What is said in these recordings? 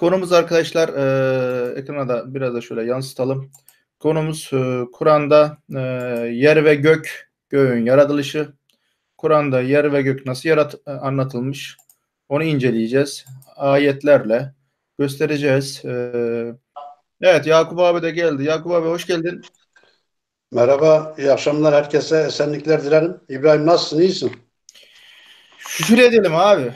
Konumuz arkadaşlar, ekrana da biraz da şöyle yansıtalım. Konumuz Kur'an'da yer ve göğün yaratılışı. Kur'an'da yer ve gök nasıl anlatılmış? Onu inceleyeceğiz. Ayetlerle göstereceğiz. Evet, Yakup abi de geldi. Yakup abi hoş geldin. Merhaba, iyi akşamlar. Herkese esenlikler dilerim. İbrahim nasılsın, iyisin? Şükür edelim abi.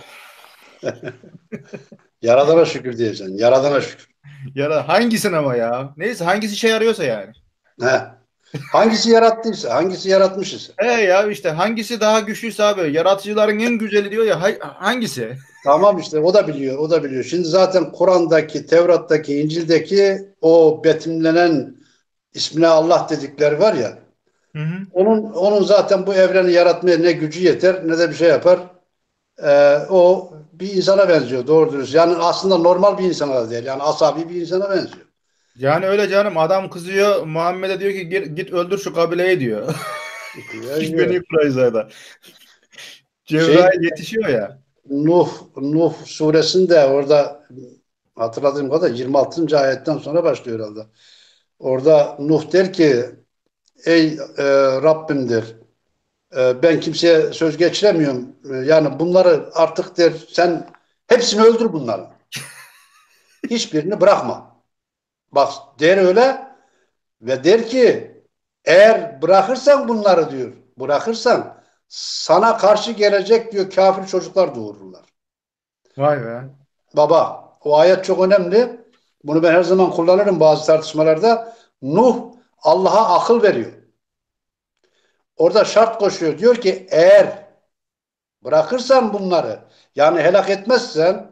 Yaradana şükür diyeceksin. Yaradana şükür. Ya hangisine ama ya? Neyse hangisi işe yarıyorsa yani. He. Hangisi yarattıysa, hangisi yaratmış ise. Ya işte hangisi daha güçlüyse abi. Yaratıcıların en güzeli diyor ya. Hangisi? Tamam işte o da biliyor, o da biliyor. Şimdi zaten Kur'an'daki, Tevrat'taki, İncil'deki o betimlenen ismine Allah dedikleri var ya. Hı hı. Onun zaten bu evreni yaratmaya ne gücü yeter ne de bir şey yapar. O bir insana benziyor doğru dürüst. Yani aslında normal bir insana da değil. Yani asabi bir insana benziyor. Yani öyle canım, adam kızıyor Muhammed'e, diyor ki git öldür şu kabileyi diyor. Hiç Yani, Beni Kurayza'da. şey Cebrail yetişiyor ya. Nuh suresinde orada hatırladığım kadar 26. ayetten sonra başlıyor herhalde. Orada Nuh der ki ey Rabbim der, ben kimseye söz geçiremiyorum. Yani bunları artık der sen hepsini öldür bunları. Hiçbirini bırakma. Bak der öyle ve der ki eğer bırakırsan bunları diyor. Bırakırsan sana karşı gelecek diyor kafir çocuklar doğururlar. Vay be. Baba, o ayet çok önemli. Bunu ben her zaman kullanırım bazı tartışmalarda. Nuh Allah'a akıl veriyor. Orada şart koşuyor. Diyor ki eğer bırakırsan bunları yani helak etmezsen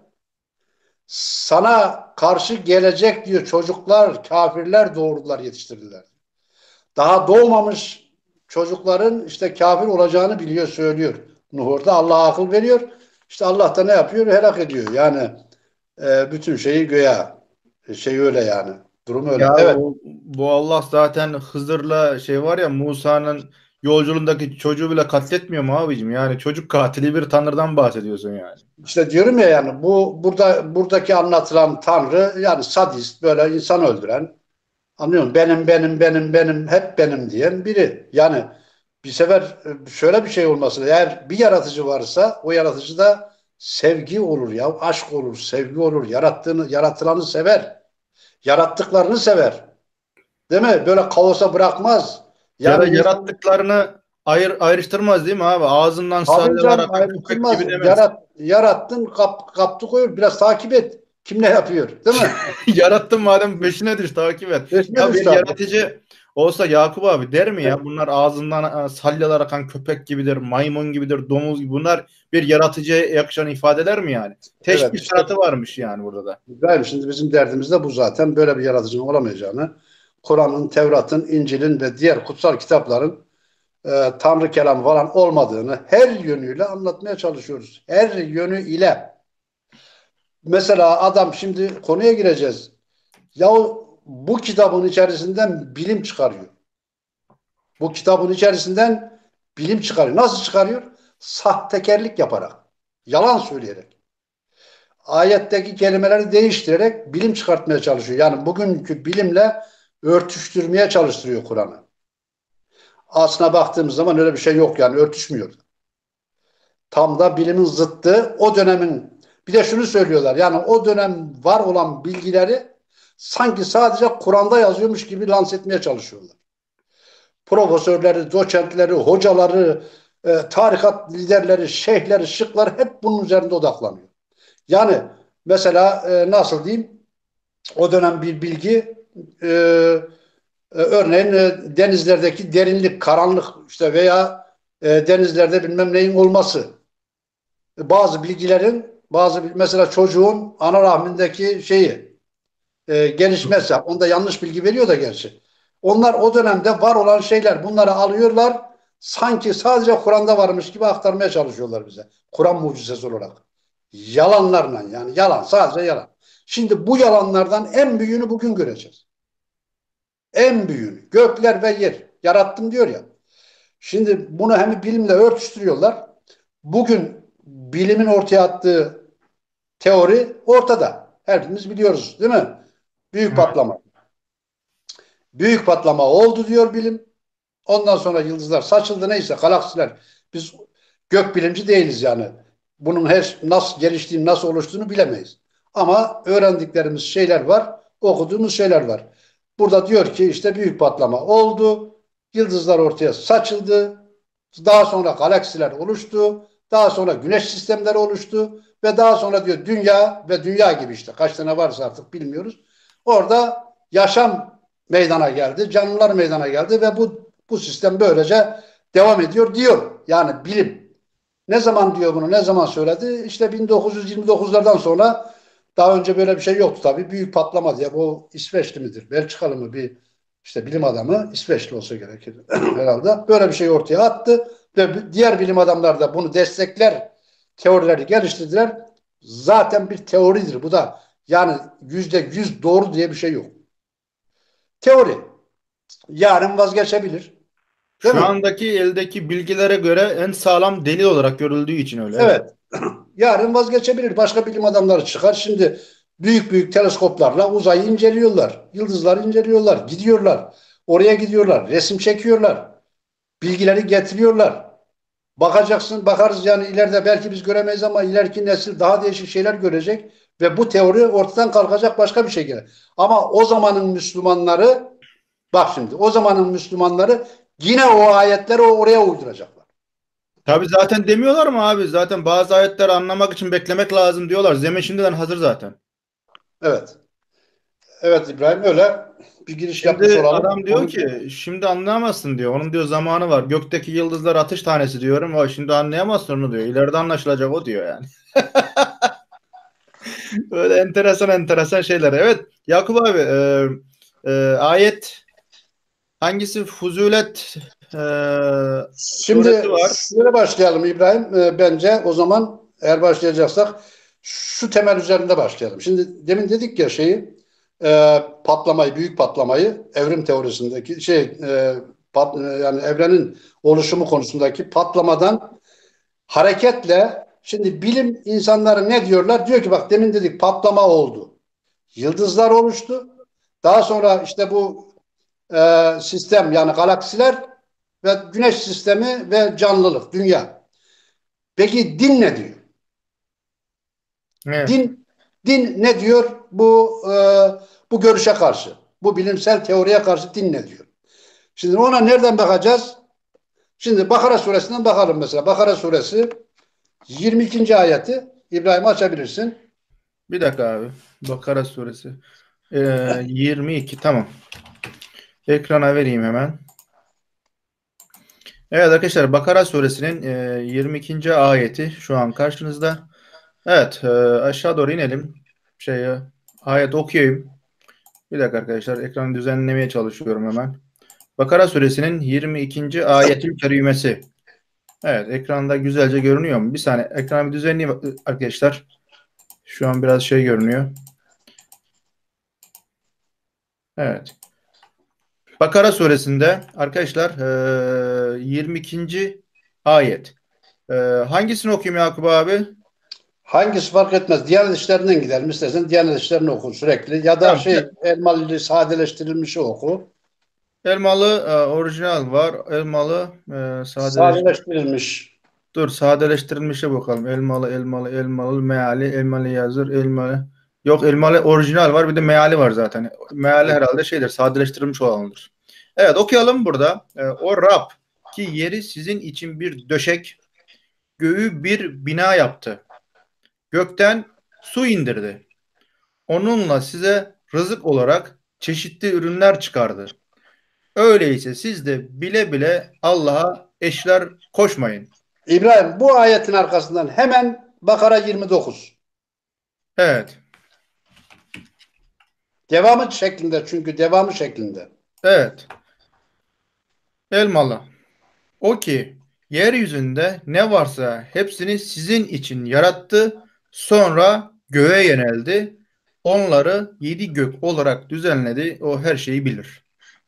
sana karşı gelecek diyor çocuklar, kafirler doğurdular, yetiştirdiler. Daha doğmamış çocukların işte kafir olacağını biliyor, söylüyor. Nuh orada Allah'a akıl veriyor. İşte Allah da ne yapıyor? Helak ediyor. Yani bütün şeyi göğe. Şey öyle yani. Durum öyle. Ya Evet. bu Allah zaten Hızır'la şey var ya, Musa'nın yolculuğundaki çocuğu bile katletmiyor mu abicim? Yani çocuk katili bir tanrıdan bahsediyorsun yani. İşte diyorum ya yani buradaki anlatılan Tanrı yani sadist böyle insan öldüren anlıyor musun? Benim hep benim diyen biri. Yani bir sefer şöyle bir şey olması eğer bir yaratıcı varsa o yaratıcı da sevgi olur ya aşk olur sevgi olur yaratılanı sever yarattıklarını sever değil mi? Böyle kaosa bırakmaz. Ya da Yani insan yarattıklarını ayrıştırmaz değil mi abi? Ağzından tabii salyalar canım akan köpek gibi ayrıntılmaz. demez. Yarattın kaptı koyur. Biraz takip et. Kim ne yapıyor? Değil mi? Yarattın madem peşine düş, takip et. Peşine Ya düş bir tabii. yaratıcı olsa Yakup abi der mi ya? Bunlar ağzından salyalar akan köpek gibidir, maymun gibidir, domuz gibi. Bunlar bir yaratıcıya yakışan ifadeler mi yani? Evet Teşbih işte sanatı varmış yani burada da. İbrahim şimdi bizim derdimiz de bu zaten. Böyle bir yaratıcının olamayacağını Kur'an'ın, Tevrat'ın, İncil'in ve diğer kutsal kitapların Tanrı kelamı falan olmadığını her yönüyle anlatmaya çalışıyoruz. Her yönüyle. Mesela adam şimdi konuya gireceğiz. Ya bu kitabın içerisinden bilim çıkarıyor. Bu kitabın içerisinden bilim çıkarıyor. Nasıl çıkarıyor? Sahtekarlık yaparak, yalan söyleyerek, ayetteki kelimeleri değiştirerek bilim çıkartmaya çalışıyor. Yani bugünkü bilimle örtüştürmeye çalıştırıyor Kur'an'ı. Aslına baktığımız zaman öyle bir şey yok yani örtüşmüyor. Tam da bilimin zıttı o dönemin bir de şunu söylüyorlar yani o dönem var olan bilgileri sanki sadece Kur'an'da yazıyormuş gibi lanse etmeye çalışıyorlar. Profesörleri, doçentleri, hocaları, tarikat liderleri, şeyhleri, şıklar hep bunun üzerinde odaklanıyor. Yani mesela nasıl diyeyim o dönem bir bilgi e, örneğin denizlerdeki derinlik, karanlık işte veya denizlerde bilmem neyin olması. Bazı bilgilerin bazı mesela çocuğun ana rahmindeki şeyi gelişmesi. Onda yanlış bilgi veriyor da gerçi. Onlar o dönemde var olan şeyler. Bunları alıyorlar. Sanki sadece Kur'an'da varmış gibi aktarmaya çalışıyorlar bize. Kur'an mucizesi olarak. Yalanlarla yani yalan. Sadece yalan. Şimdi bu yalanlardan en büyüğünü bugün göreceğiz. En büyüğünü. Gökler ve yer. Yarattım diyor ya. Şimdi bunu hem bilimle örtüştürüyorlar. Bugün bilimin ortaya attığı teori ortada. Hepimiz biliyoruz, değil mi? Büyük Evet. patlama. Büyük patlama oldu diyor bilim. Ondan sonra yıldızlar saçıldı, neyse galaksiler. Biz gök bilimci değiliz yani. Bunun her nasıl geliştiğini, nasıl oluştuğunu bilemeyiz. Ama öğrendiklerimiz şeyler var, okuduğumuz şeyler var. Burada diyor ki işte büyük patlama oldu, yıldızlar ortaya saçıldı, daha sonra galaksiler oluştu, daha sonra güneş sistemleri oluştu ve daha sonra diyor dünya ve dünya gibi işte kaç tane varsa artık bilmiyoruz. Orada yaşam meydana geldi, canlılar meydana geldi ve bu sistem böylece devam ediyor diyor. Yani bilim. Ne zaman diyor bunu, ne zaman söyledi? İşte 1929'lardan sonra, daha önce böyle bir şey yoktu tabii. Büyük patlama diye, bu İsveçli midir, Belçikalı mı bir işte bilim adamı, İsveçli olsa gerekir herhalde. Böyle bir şey ortaya attı ve diğer bilim adamları da bunu destekler, teorileri geliştirdiler. Zaten bir teoridir bu da. Yani %100 doğru diye bir şey yok. Teori. Yarın vazgeçebilir. Değil Şu mi? andaki eldeki bilgilere göre en sağlam delil olarak görüldüğü için öyle. Evet. Evet. Yarın vazgeçebilir. Başka bilim adamları çıkar. Şimdi büyük büyük teleskoplarla uzayı inceliyorlar. Yıldızları inceliyorlar. Gidiyorlar. Oraya gidiyorlar. Resim çekiyorlar. Bilgileri getiriyorlar. Bakacaksın, bakarız yani ileride belki biz göremeyiz ama ileriki nesil daha değişik şeyler görecek ve bu teori ortadan kalkacak, başka bir şey gelir. Ama o zamanın Müslümanları, bak şimdi, o zamanın Müslümanları yine o ayetleri oraya uyduracaklar. Tabii zaten demiyorlar mı abi? Zaten bazı ayetleri anlamak için beklemek lazım diyorlar. Zemin şimdiden hazır zaten. Evet. Evet İbrahim, öyle bir giriş yapmış Şimdi olalım. adam diyor ki şimdi anlayamazsın diyor. Onun diyor zamanı var. Gökteki yıldızlar atış tanesi diyorum. O şimdi anlayamazsın onu diyor. İleride anlaşılacak o diyor yani. Böyle enteresan enteresan şeyler. Evet Yakup abi ayet hangisi? Fuzulet e, suresi Şimdi var. şöyle başlayalım İbrahim. Bence o zaman eğer başlayacaksak şu temel üzerinde başlayalım. Şimdi demin dedik ya şeyi, patlamayı, büyük patlamayı, evrim teorisindeki yani evrenin oluşumu konusundaki patlamadan hareketle şimdi bilim insanları ne diyorlar? Diyor ki bak, demin dedik patlama oldu. Yıldızlar oluştu. Daha sonra işte bu sistem, yani galaksiler ve güneş sistemi ve canlılık, dünya. Peki din ne diyor? Evet. Din ne diyor bu görüşe karşı? Bu bilimsel teoriye karşı din ne diyor? Şimdi ona nereden bakacağız? Şimdi Bakara suresinden bakalım mesela. Bakara suresi 22. ayeti İbrahim açabilirsin. Bir dakika abi. Bakara suresi. 22 tamam. Ekrana vereyim hemen. Evet arkadaşlar Bakara suresinin 22. ayeti şu an karşınızda. Evet aşağı doğru inelim. Şeye, ayet okuyayım. Bir dakika arkadaşlar ekranı düzenlemeye çalışıyorum hemen. Bakara suresinin 22. ayetin kerimesi. Evet ekranda güzelce görünüyor mu? Bir saniye ekranı bir düzenleyeyim arkadaşlar. Şu an biraz şey görünüyor. Evet. Bakara suresinde arkadaşlar 22. ayet. Hangisini okuyayım Yakup abi? Hangisi fark etmez. Diyanet işlerinden gidelim. İstersen Diyanet işlerini oku sürekli. Ya da Tamam. şey, Elmalı sadeleştirilmişi oku. Elmalı orijinal var. Elmalı Sadeleştirilmiş. dur sadeleştirilmişe bakalım. Elmalı meali elmalı yazır elmalı. Yok elmalı orijinal var bir de meali var zaten. Meali herhalde şeydir sadeleştirilmiş olanıdır. Evet okuyalım burada. O Rab ki yeri sizin için bir döşek göğü bir bina yaptı. Gökten su indirdi. Onunla size rızık olarak çeşitli ürünler çıkardı. Öyleyse siz de bile bile Allah'a eşler koşmayın. İbrahim, bu ayetin arkasından hemen Bakara 29. Evet, Devamı şeklinde, çünkü devamı şeklinde. evet. Elmalı. O ki yeryüzünde ne varsa hepsini sizin için yarattı. Sonra göğe yöneldi. Onları yedi gök olarak düzenledi. O her şeyi bilir.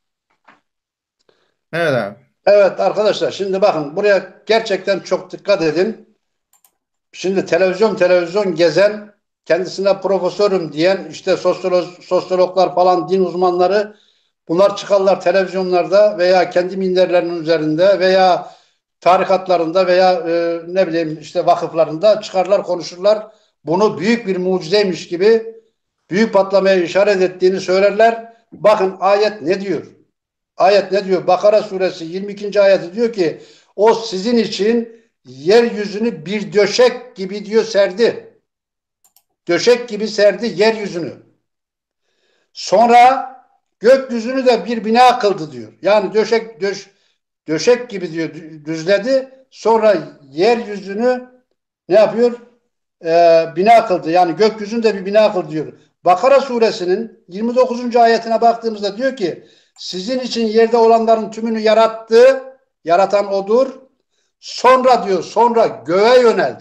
Evet abi. Evet arkadaşlar, şimdi bakın buraya gerçekten çok dikkat edin. Şimdi televizyon gezen kendisine profesörüm diyen işte sosyologlar falan, din uzmanları, bunlar çıkarlar televizyonlarda veya kendi minderlerinin üzerinde veya tarikatlarında veya ne bileyim işte vakıflarında çıkarlar, konuşurlar. Bunu büyük bir mucizeymiş gibi, büyük patlamaya işaret ettiğini söylerler. Bakın ayet ne diyor? Ayet ne diyor? Bakara suresi 22. ayeti diyor ki o sizin için yeryüzünü bir döşek gibi diyor serdi. Döşek gibi serdi yeryüzünü. Sonra gökyüzünü de bir bina kıldı diyor. Yani döşek gibi diyor düzledi. Sonra yeryüzünü ne yapıyor? Bina kıldı. Yani gökyüzünü de bir bina kıldı diyor. Bakara suresinin 29. ayetine baktığımızda diyor ki sizin için yerde olanların tümünü yarattı. Yaratan odur. Sonra diyor, sonra göğe yöneldi.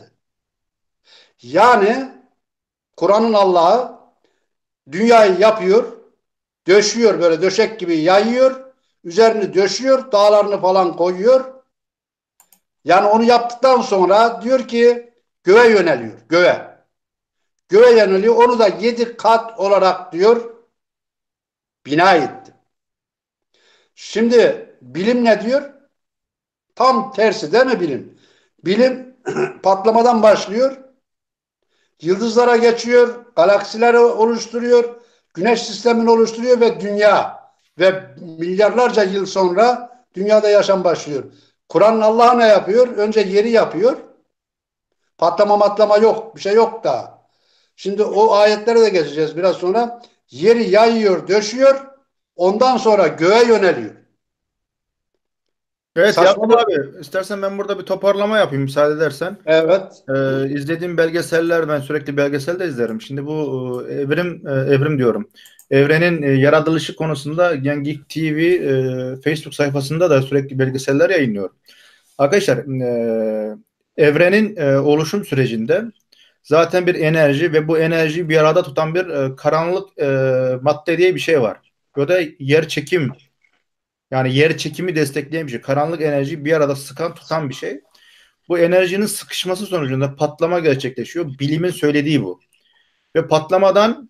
Yani Kur'an'ın Allah'ı dünyayı yapıyor, döşüyor, böyle döşek gibi yayıyor, üzerini döşüyor, dağlarını falan koyuyor. Yani onu yaptıktan sonra diyor ki göğe yöneliyor, göğe. Göğe yöneliyor, onu da 7 kat olarak diyor bina etti. Şimdi bilim ne diyor? Tam tersi değil mi bilim? Bilim patlamadan başlıyor, yıldızlara geçiyor, galaksileri oluşturuyor, güneş sistemini oluşturuyor ve dünya ve milyarlarca yıl sonra dünyada yaşam başlıyor. Kur'an Allah ne yapıyor? Önce yeri yapıyor. Patlama yok, bir şey yok daha. Şimdi o ayetlere de geçeceğiz biraz sonra. Yeri yayıyor, döşüyor. Ondan sonra göğe yöneliyor. Evet Yakup Saçmalık. abi, istersen ben burada bir toparlama yapayım müsaade edersen. Evet. İzlediğim belgeseller, ben sürekli belgesel de izlerim. Şimdi bu evrim diyorum. Evrenin yaratılışı konusunda yani Geek TV Facebook sayfasında da sürekli belgeseller yayınlıyor. Arkadaşlar evrenin oluşum sürecinde zaten bir enerji ve bu enerjiyi bir arada tutan bir karanlık madde diye bir şey var. O da yer çekim, yani yer çekimi destekleyen bir şey. Karanlık enerjiyi bir arada sıkan tutan bir şey. Bu enerjinin sıkışması sonucunda patlama gerçekleşiyor. Bilimin söylediği bu. Ve patlamadan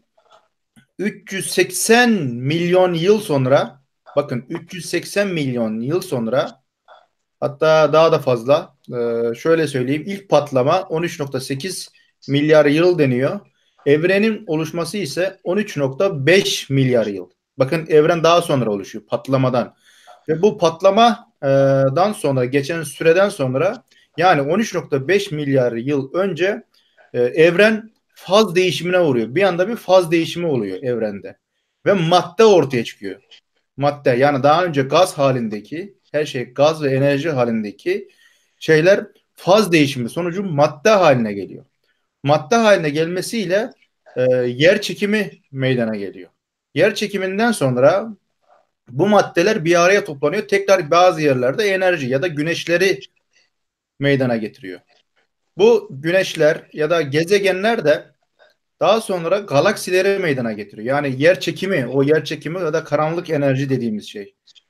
380 milyon yıl sonra, bakın 380 milyon yıl sonra, hatta daha da fazla, şöyle söyleyeyim, ilk patlama 13,8 milyar yıl deniyor. Evrenin oluşması ise 13,5 milyar yıl. Bakın evren daha sonra oluşuyor patlamadan. Ve bu patlamadan sonra, geçen süreden sonra, yani 13,5 milyar yıl önce evren faz değişimine uğruyor. Bir anda bir faz değişimi oluyor evrende. Ve madde ortaya çıkıyor. Madde, yani daha önce gaz halindeki, her şey gaz ve enerji halindeki şeyler faz değişimi sonucu madde haline geliyor. Madde haline gelmesiyle yer çekimi meydana geliyor. Yer çekiminden sonra bu maddeler bir araya toplanıyor. Tekrar bazı yerlerde enerji ya da güneşleri meydana getiriyor. Bu güneşler ya da gezegenler de daha sonra galaksileri meydana getiriyor. Yani yer çekimi, o yer çekimi ya da karanlık enerji dediğimiz şey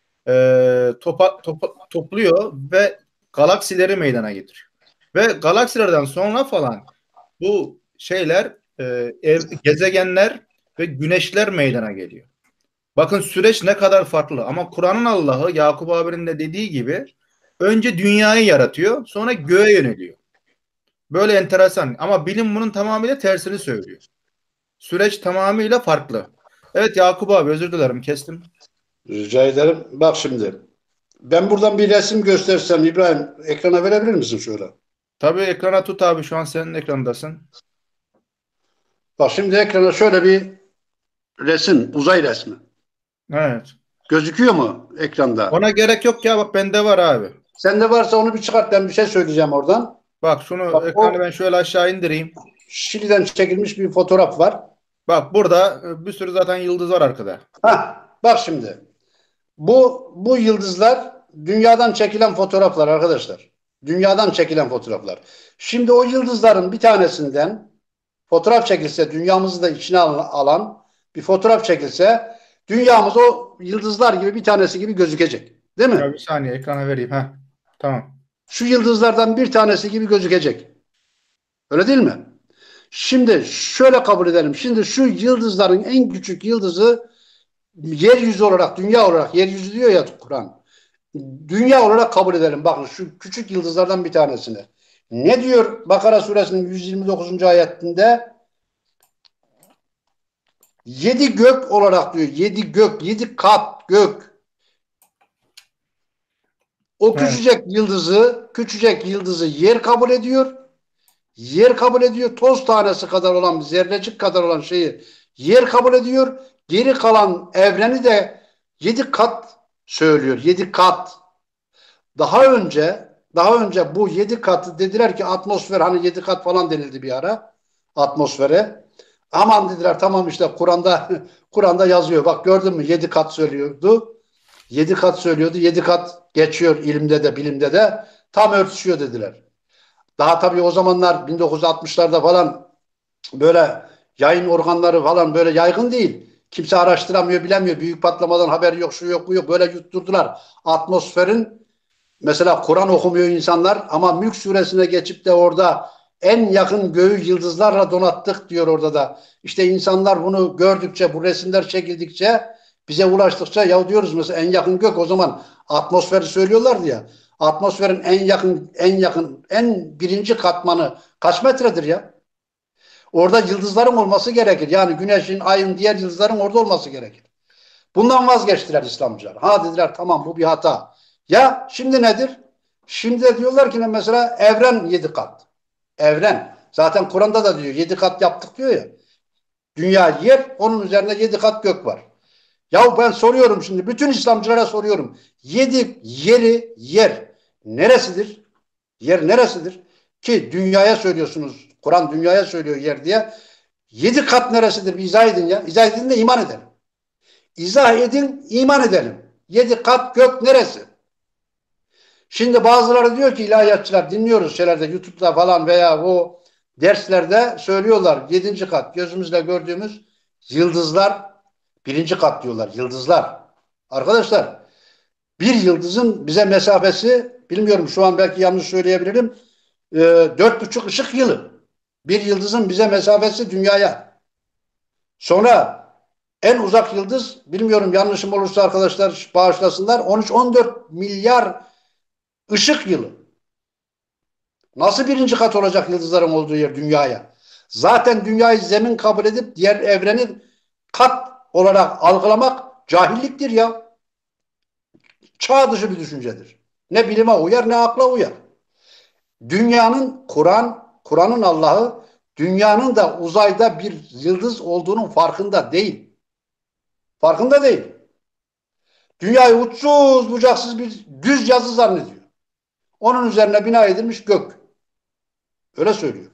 topluyor ve galaksileri meydana getiriyor. Ve galaksilerden sonra falan bu şeyler, gezegenler ve güneşler meydana geliyor. Bakın süreç ne kadar farklı. Ama Kur'an'ın Allah'ı, Yakup abinin de dediği gibi, önce dünyayı yaratıyor, sonra göğe yöneliyor. Böyle enteresan. Ama bilim bunun tamamıyla tersini söylüyor. Süreç tamamıyla farklı. Evet Yakup abi, özür dilerim, kestim. Rica ederim. Bak şimdi. Ben buradan bir resim göstersem İbrahim, ekrana verebilir misin şöyle? Tabii ekrana tut abi, şu an senin ekrandasın. Bak şimdi ekrana şöyle bir resim, uzay resmi. Evet. Gözüküyor mu ekranda? Ona gerek yok ya, bak bende var abi. Sende varsa onu bir çıkart, ben bir şey söyleyeceğim oradan. Bak şunu, Bak ekranı o ben şöyle aşağı indireyim. Şili'den çekilmiş bir fotoğraf var. Bak burada bir sürü zaten yıldız var arkada. Bak şimdi. Bu yıldızlar dünyadan çekilen fotoğraflar arkadaşlar. Dünyadan çekilen fotoğraflar. Şimdi o yıldızların bir tanesinden fotoğraf çekilse, dünyamızı da içine alan bir fotoğraf çekilse, dünyamız o yıldızlar gibi bir tanesi gibi gözükecek. Değil Ya mi? bir saniye ekrana vereyim. Ha. Tamam. Şu yıldızlardan bir tanesi gibi gözükecek. Öyle değil mi? Şimdi şöyle kabul edelim. Şimdi şu yıldızların en küçük yıldızı yeryüzü olarak, dünya olarak, yeryüzü diyor ya Kur'an. Dünya olarak kabul edelim. Bakın şu küçük yıldızlardan bir tanesini. Ne diyor Bakara suresinin 129. ayetinde? Yedi gök olarak diyor. Yedi gök, yedi kat gök. O Evet. küçücek yıldızı yer kabul ediyor. Yer kabul ediyor. Toz tanesi kadar olan, zerrecik kadar olan şeyi yer kabul ediyor. Geri kalan evreni de yedi kat söylüyor. Yedi kat. Daha önce bu yedi katı dediler ki atmosfer, hani yedi kat falan denildi bir ara atmosfere. Aman dediler, tamam işte Kur'an'da Kur'an'da yazıyor. Bak gördün mü, yedi kat söylüyordu. Yedi kat söylüyordu. Yedi kat geçiyor ilimde de bilimde de. Tam örtüşüyor dediler. Daha tabii o zamanlar 1960'larda falan böyle yayın organları falan böyle yaygın değil. Kimse araştıramıyor, bilemiyor. Büyük patlamadan haberi yok, şu yok, bu yok. Böyle yutturdular. Atmosferin, mesela Kur'an okumuyor insanlar ama Mülk suresine geçip de orada en yakın göğü yıldızlarla donattık diyor orada da. İşte insanlar bunu gördükçe, bu resimler çekildikçe, bize ulaştıkça ya diyoruz mesela en yakın gök, o zaman atmosferi söylüyorlardı ya. Atmosferin en birinci katmanı kaç metredir ya? Orada yıldızların olması gerekir. Yani güneşin, ayın, diğer yıldızların orada olması gerekir. Bundan vazgeçtiler İslamcılar. Ha dediler, tamam bu bir hata. Ya şimdi nedir? Şimdi de diyorlar ki mesela evren yedi kat. Evren. Zaten Kur'an'da da diyor yedi kat yaptık diyor ya. Dünya yer, onun üzerinde yedi kat gök var. Ya ben soruyorum şimdi, bütün İslamcılara soruyorum. Yedi yeri yer neresidir? Yer neresidir? Ki dünyaya söylüyorsunuz. Kur'an dünyaya söylüyor yer diye. Yedi kat neresidir? Bir izah edin ya. İzah edin de iman edelim. İzah edin, iman edelim. Yedi kat gök neresi? Şimdi bazıları diyor ki, ilahiyatçılar, dinliyoruz şeylerde, YouTube'da falan veya o derslerde söylüyorlar. Yedinci kat, gözümüzle gördüğümüz yıldızlar birinci kat diyorlar. Yıldızlar. Arkadaşlar, bir yıldızın bize mesafesi, bilmiyorum şu an belki yanlış söyleyebilirim, 4,5 ışık yılı. Bir yıldızın bize mesafesi dünyaya. Sonra en uzak yıldız, bilmiyorum yanlışım olursa arkadaşlar bağışlasınlar, 13-14 milyar ışık yılı. Nasıl birinci kat olacak yıldızların olduğu yer dünyaya? Zaten dünyayı zemin kabul edip diğer evreni kat olarak algılamak cahilliktir ya. Çağ dışı bir düşüncedir. Ne bilime uyar ne akla uyar. Kur'an'ın Allah'ı dünyanın da uzayda bir yıldız olduğunun farkında değil. Farkında değil. Dünyayı uçsuz bucaksız bir düz yazı zannediyor. Onun üzerine bina edilmiş gök. Öyle söylüyor.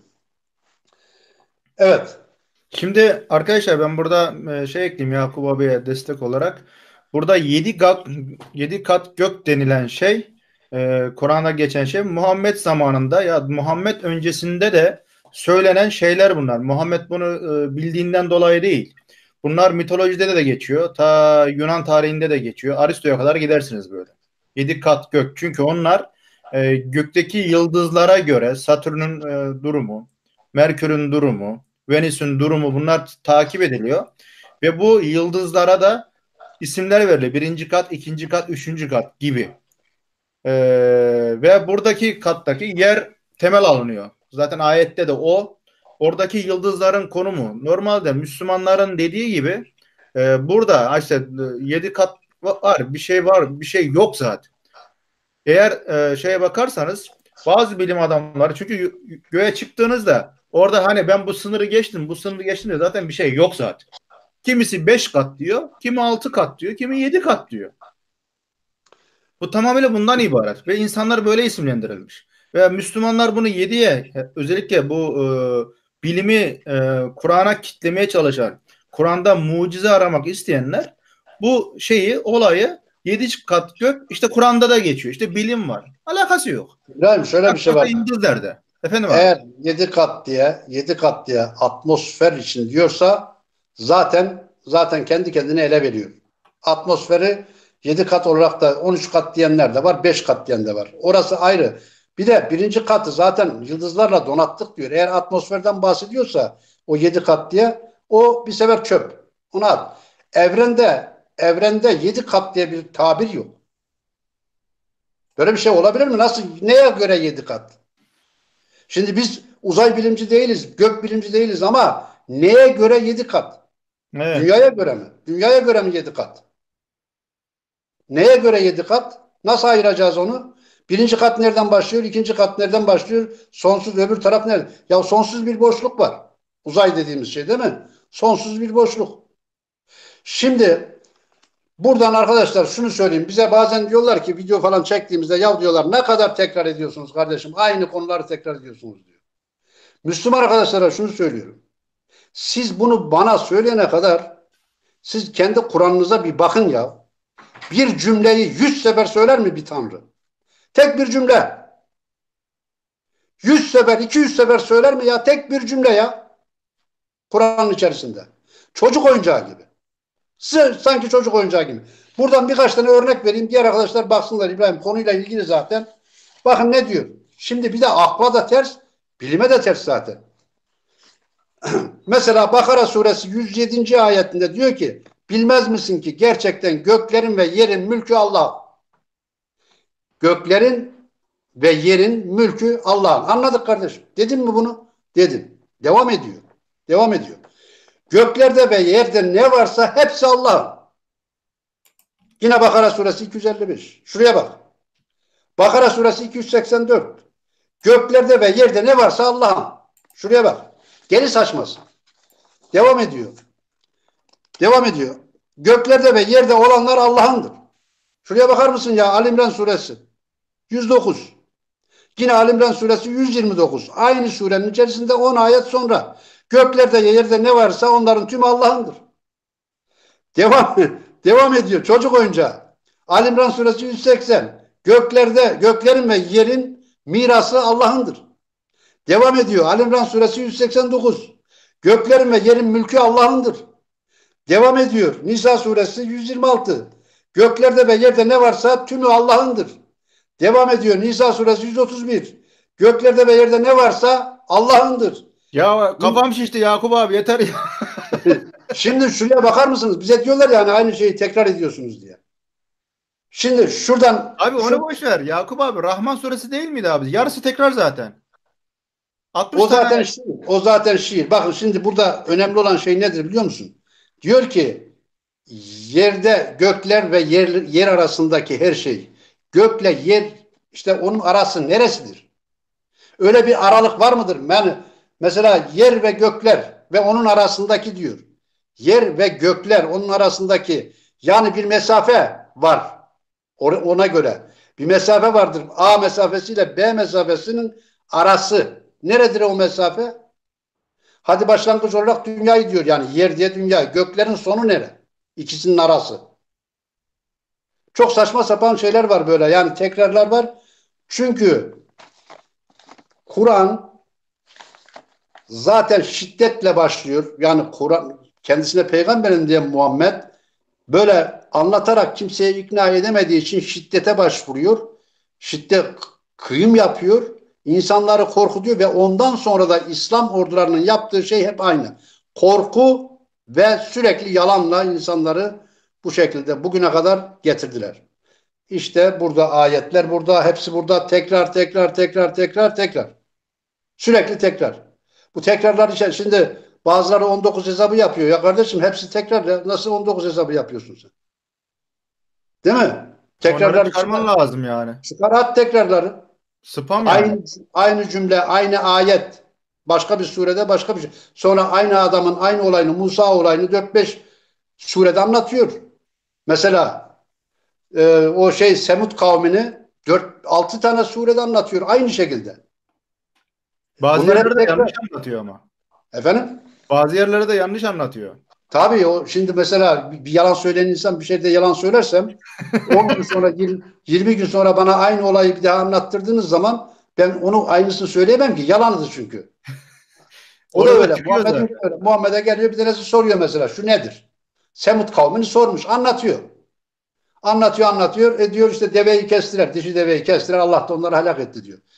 Evet. Şimdi arkadaşlar ben burada şey ekleyeyim Yakup abiye destek olarak. Burada 7 kat gök denilen şey, Kur'an'da geçen şey Muhammed zamanında ya Muhammed öncesinde de söylenen şeyler bunlar. Muhammed bunu bildiğinden dolayı değil. Bunlar mitolojide de geçiyor. Ta Yunan tarihinde de geçiyor. Aristo'ya kadar gidersiniz böyle. 7 kat gök. Çünkü onlar gökteki yıldızlara göre Satürn'ün durumu, Merkür'ün durumu, Venüs'ün durumu, bunlar takip ediliyor. Ve bu yıldızlara da isimler veriliyor. Birinci kat, ikinci kat, üçüncü kat gibi. Ee, Ve buradaki kattaki yer temel alınıyor. Zaten ayette de o. Oradaki yıldızların konumu. Normalde Müslümanların dediği gibi burada işte 7 kat var, bir şey var, bir şey yok zaten. Eğer şeye bakarsanız bazı bilim adamları, çünkü göğe çıktığınızda orada hani ben bu sınırı geçtim, bu sınırı geçtim diyor, zaten bir şey yok zaten. Kimisi 5 kat diyor, kimi 6 kat diyor, kimi 7 kat diyor. Bu tamamıyla bundan ibaret ve insanlar böyle isimlendirilmiş. Ve Müslümanlar bunu 7'ye, özellikle bu bilimi Kur'an'a kitlemeye çalışan, Kur'an'da mucize aramak isteyenler bu olayı 7 kat gök işte Kur'an'da da geçiyor. İşte bilim var. Alakası yok. İbrahim, şöyle bir şey Hatta var. yıldız derdi. Efendim abi. Eğer yedi kat diye atmosfer için diyorsa zaten kendi kendine ele veriyor. Atmosferi 7 kat olarak da 13 kat diyenler de var, 5 kat diyen de var. Orası ayrı. Bir de birinci katı zaten yıldızlarla donattık diyor. Eğer atmosferden bahsediyorsa o 7 kat diye, o bir sefer çöp. Onu at. Evrende 7 kat diye bir tabir yok. Böyle bir şey olabilir mi? Nasıl? Neye göre 7 kat? Şimdi biz uzay bilimci değiliz, gök bilimci değiliz ama neye göre 7 kat? Evet. Dünyaya göre mi? Dünyaya göre mi 7 kat? Neye göre 7 kat? Nasıl ayıracağız onu? Birinci kat nereden başlıyor? İkinci kat nereden başlıyor? Sonsuz, öbür taraf nerede? Ya sonsuz bir boşluk var. Uzay dediğimiz şey değil mi? Sonsuz bir boşluk. Şimdi buradan arkadaşlar şunu söyleyeyim. Bize bazen diyorlar ki video falan çektiğimizde, ya diyorlar ne kadar tekrar ediyorsunuz kardeşim? Aynı konuları tekrar ediyorsunuz diyor. Müslüman arkadaşlara şunu söylüyorum. Siz bunu bana söyleyene kadar siz kendi Kur'an'ınıza bir bakın ya. Bir cümleyi 100 sefer söyler mi bir tanrı? Tek bir cümle. 100 sefer, 200 sefer söyler mi ya? Tek bir cümle ya. Kur'an'ın içerisinde. Çocuk oyuncağı gibi. Sanki çocuk oyuncağı gibi. Buradan birkaç tane örnek vereyim. Diğer arkadaşlar baksınlar. İbrahim konuyla ilgili zaten. Bakın ne diyor. Şimdi bir de akla da ters, bilime de ters zaten. Mesela Bakara suresi 107. ayetinde diyor ki, bilmez misin ki gerçekten göklerin ve yerin mülkü Allah. Göklerin ve yerin mülkü Allah'ın. Anladık kardeşim. Dedim mi bunu? Dedim. Devam ediyor. Devam ediyor. Göklerde ve yerde ne varsa hepsi Allah'ın. Yine Bakara suresi 255. Şuraya bak. Bakara suresi 284. Göklerde ve yerde ne varsa Allah'ın. Şuraya bak. Geri saçması. Devam ediyor. Devam ediyor. Göklerde ve yerde olanlar Allah'ındır. Şuraya bakar mısın ya? Ali İmran suresi 109. Yine Ali İmran suresi 129. Aynı surenin içerisinde 10 ayet sonra. Göklerde yerde ne varsa onların tümü Allah'ındır. Devam, devam ediyor. Çocuk oyuncağı. Ali İmran suresi 180. Göklerin ve yerin mirası Allah'ındır. Devam ediyor. Ali İmran suresi 189. Göklerin ve yerin mülkü Allah'ındır. Devam ediyor. Nisa suresi 126. Göklerde ve yerde ne varsa tümü Allah'ındır. Devam ediyor. Nisa suresi 131. Göklerde ve yerde ne varsa Allah'ındır. Ya kafam şişti Yakup abi, yeter ya. Şimdi şuraya bakar mısınız? Bize diyorlar yani aynı şeyi tekrar ediyorsunuz diye. Şimdi şuradan Abi onu boş ver. Yakup abi, Rahman suresi değil miydi abi? Yarısı tekrar zaten. 60 o tane zaten ayet. şiir. O zaten şiir. Bakın şimdi burada önemli olan şey nedir biliyor musun? Diyor ki yerde gökler ve yer arasındaki her şey. Gökle yer işte onun arası neresidir? Öyle bir aralık var mıdır? Yani mesela yer ve gökler ve onun arasındaki diyor. Yer ve gökler onun arasındaki yani bir mesafe var. Ona göre bir mesafe vardır. A mesafesiyle B mesafesinin arası. Neredir o mesafe? Hadi başlangıç olarak dünyayı diyor. Yani yer diye dünya. Göklerin sonu nere? İkisinin arası. Çok saçma sapan şeyler var böyle. Yani tekrarlar var. Çünkü Kur'an zaten şiddetle başlıyor. Yani Kur'an kendisine peygamberin diye Muhammed böyle anlatarak kimseye ikna edemediği için şiddete başvuruyor. Şiddet kıyım yapıyor. İnsanları korkutuyor ve ondan sonra da İslam ordularının yaptığı şey hep aynı. Korku ve sürekli yalanla insanları bu şekilde bugüne kadar getirdiler. İşte burada ayetler burada, hepsi burada tekrar tekrar tekrar tekrar tekrar. Sürekli tekrar. Bu tekrarlar için şimdi bazıları 19 hesabı yapıyor. Ya kardeşim hepsi tekrar ya. Nasıl 19 hesabı yapıyorsun sen? Değil mi? Onları Tekrarları çıkarman lazım yani. çıkar at tekrarları. Spam yani. Aynı cümle, aynı ayet. Başka bir surede başka bir şey. Sonra aynı adamın aynı olayını, Musa olayını 4-5 surede anlatıyor. Mesela o şey Semud kavmini 4-6 tane surede anlatıyor aynı şekilde. Bazı Bunlar hep yerlerde tekrar. yanlış anlatıyor ama. Efendim? Bazı yerlerde de yanlış anlatıyor. Tabii o şimdi mesela bir yalan söyleyen insan bir şeyde yalan söylersem 10 gün sonra 20 gün sonra bana aynı olayı bir daha anlattırdığınız zaman ben onu aynısını söyleyemem ki. Yalanıdır çünkü. O da Orada öyle. çıkıyor zaten. Muhammed'e geliyor bir tanesi soruyor mesela şu nedir? Semut kavmini sormuş. Anlatıyor. Anlatıyor. Diyor işte deveyi kestiler. Dişi deveyi kestiler. Allah da onları helak etti diyor.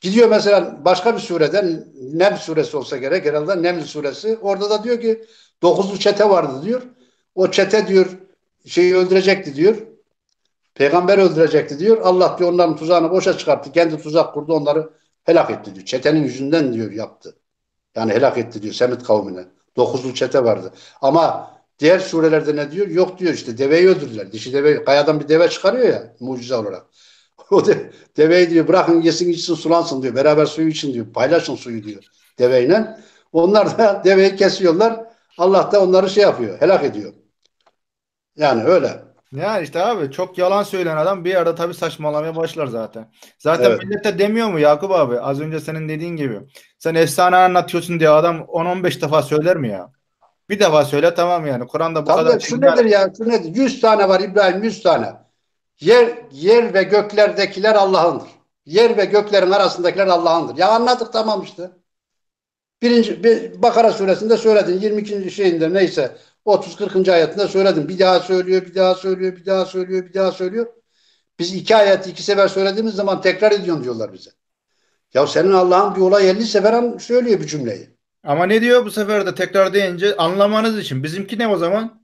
Gidiyor mesela başka bir sureden, Neml suresi olsa gerek herhalde, Neml suresi. Orada da diyor ki 9'lu çete vardı diyor. O çete diyor şeyi öldürecekti diyor. Peygamber öldürecekti diyor. Allah diyor onların tuzağını boşa çıkarttı. Kendi tuzak kurdu, onları helak etti diyor. Çetenin yüzünden diyor yaptı. Yani helak etti diyor Semit kavmine. 9'lu çete vardı. Ama diğer surelerde ne diyor? Yok diyor, işte deveyi öldürdüler. Dişi deve, kayadan bir deve çıkarıyor ya mucize olarak. O deveyi diyor bırakın yesin içsin sulansın diyor. Beraber suyu için diyor. Paylaşın suyu diyor deveyle. Onlar da deveyi kesiyorlar. Allah da onları şey yapıyor. Helak ediyor. Yani öyle. Yani işte abi çok yalan söyleyen adam bir yerde tabii saçmalamaya başlar zaten. Zaten Evet. millete demiyor mu Yakup abi? Az önce senin dediğin gibi. Sen efsane anlatıyorsun diye adam 10-15 defa söyler mi ya? Bir defa söyle tamam yani. Kur'an'da bu Tabii kadar de şu nedir ya? Şu nedir? 100 tane var İbrahim, 100 tane. Yer ve göklerdekiler Allah'ındır. Yer ve göklerin arasındakiler Allah'ındır. Ya anladık tamam işte. Bakara suresinde söyledin. 22. şeyinde neyse 30-40. ayetinde söyledin. Bir daha söylüyor, bir daha söylüyor, bir daha söylüyor, bir daha söylüyor. Biz 2 ayet 2 sefer söylediğimiz zaman tekrar ediyorsun diyorlar bize. Ya senin Allah'ın bir olay 50 sefer söylüyor bir cümleyi. Ama ne diyor bu sefer de tekrar deyince anlamanız için. Bizimki ne o zaman?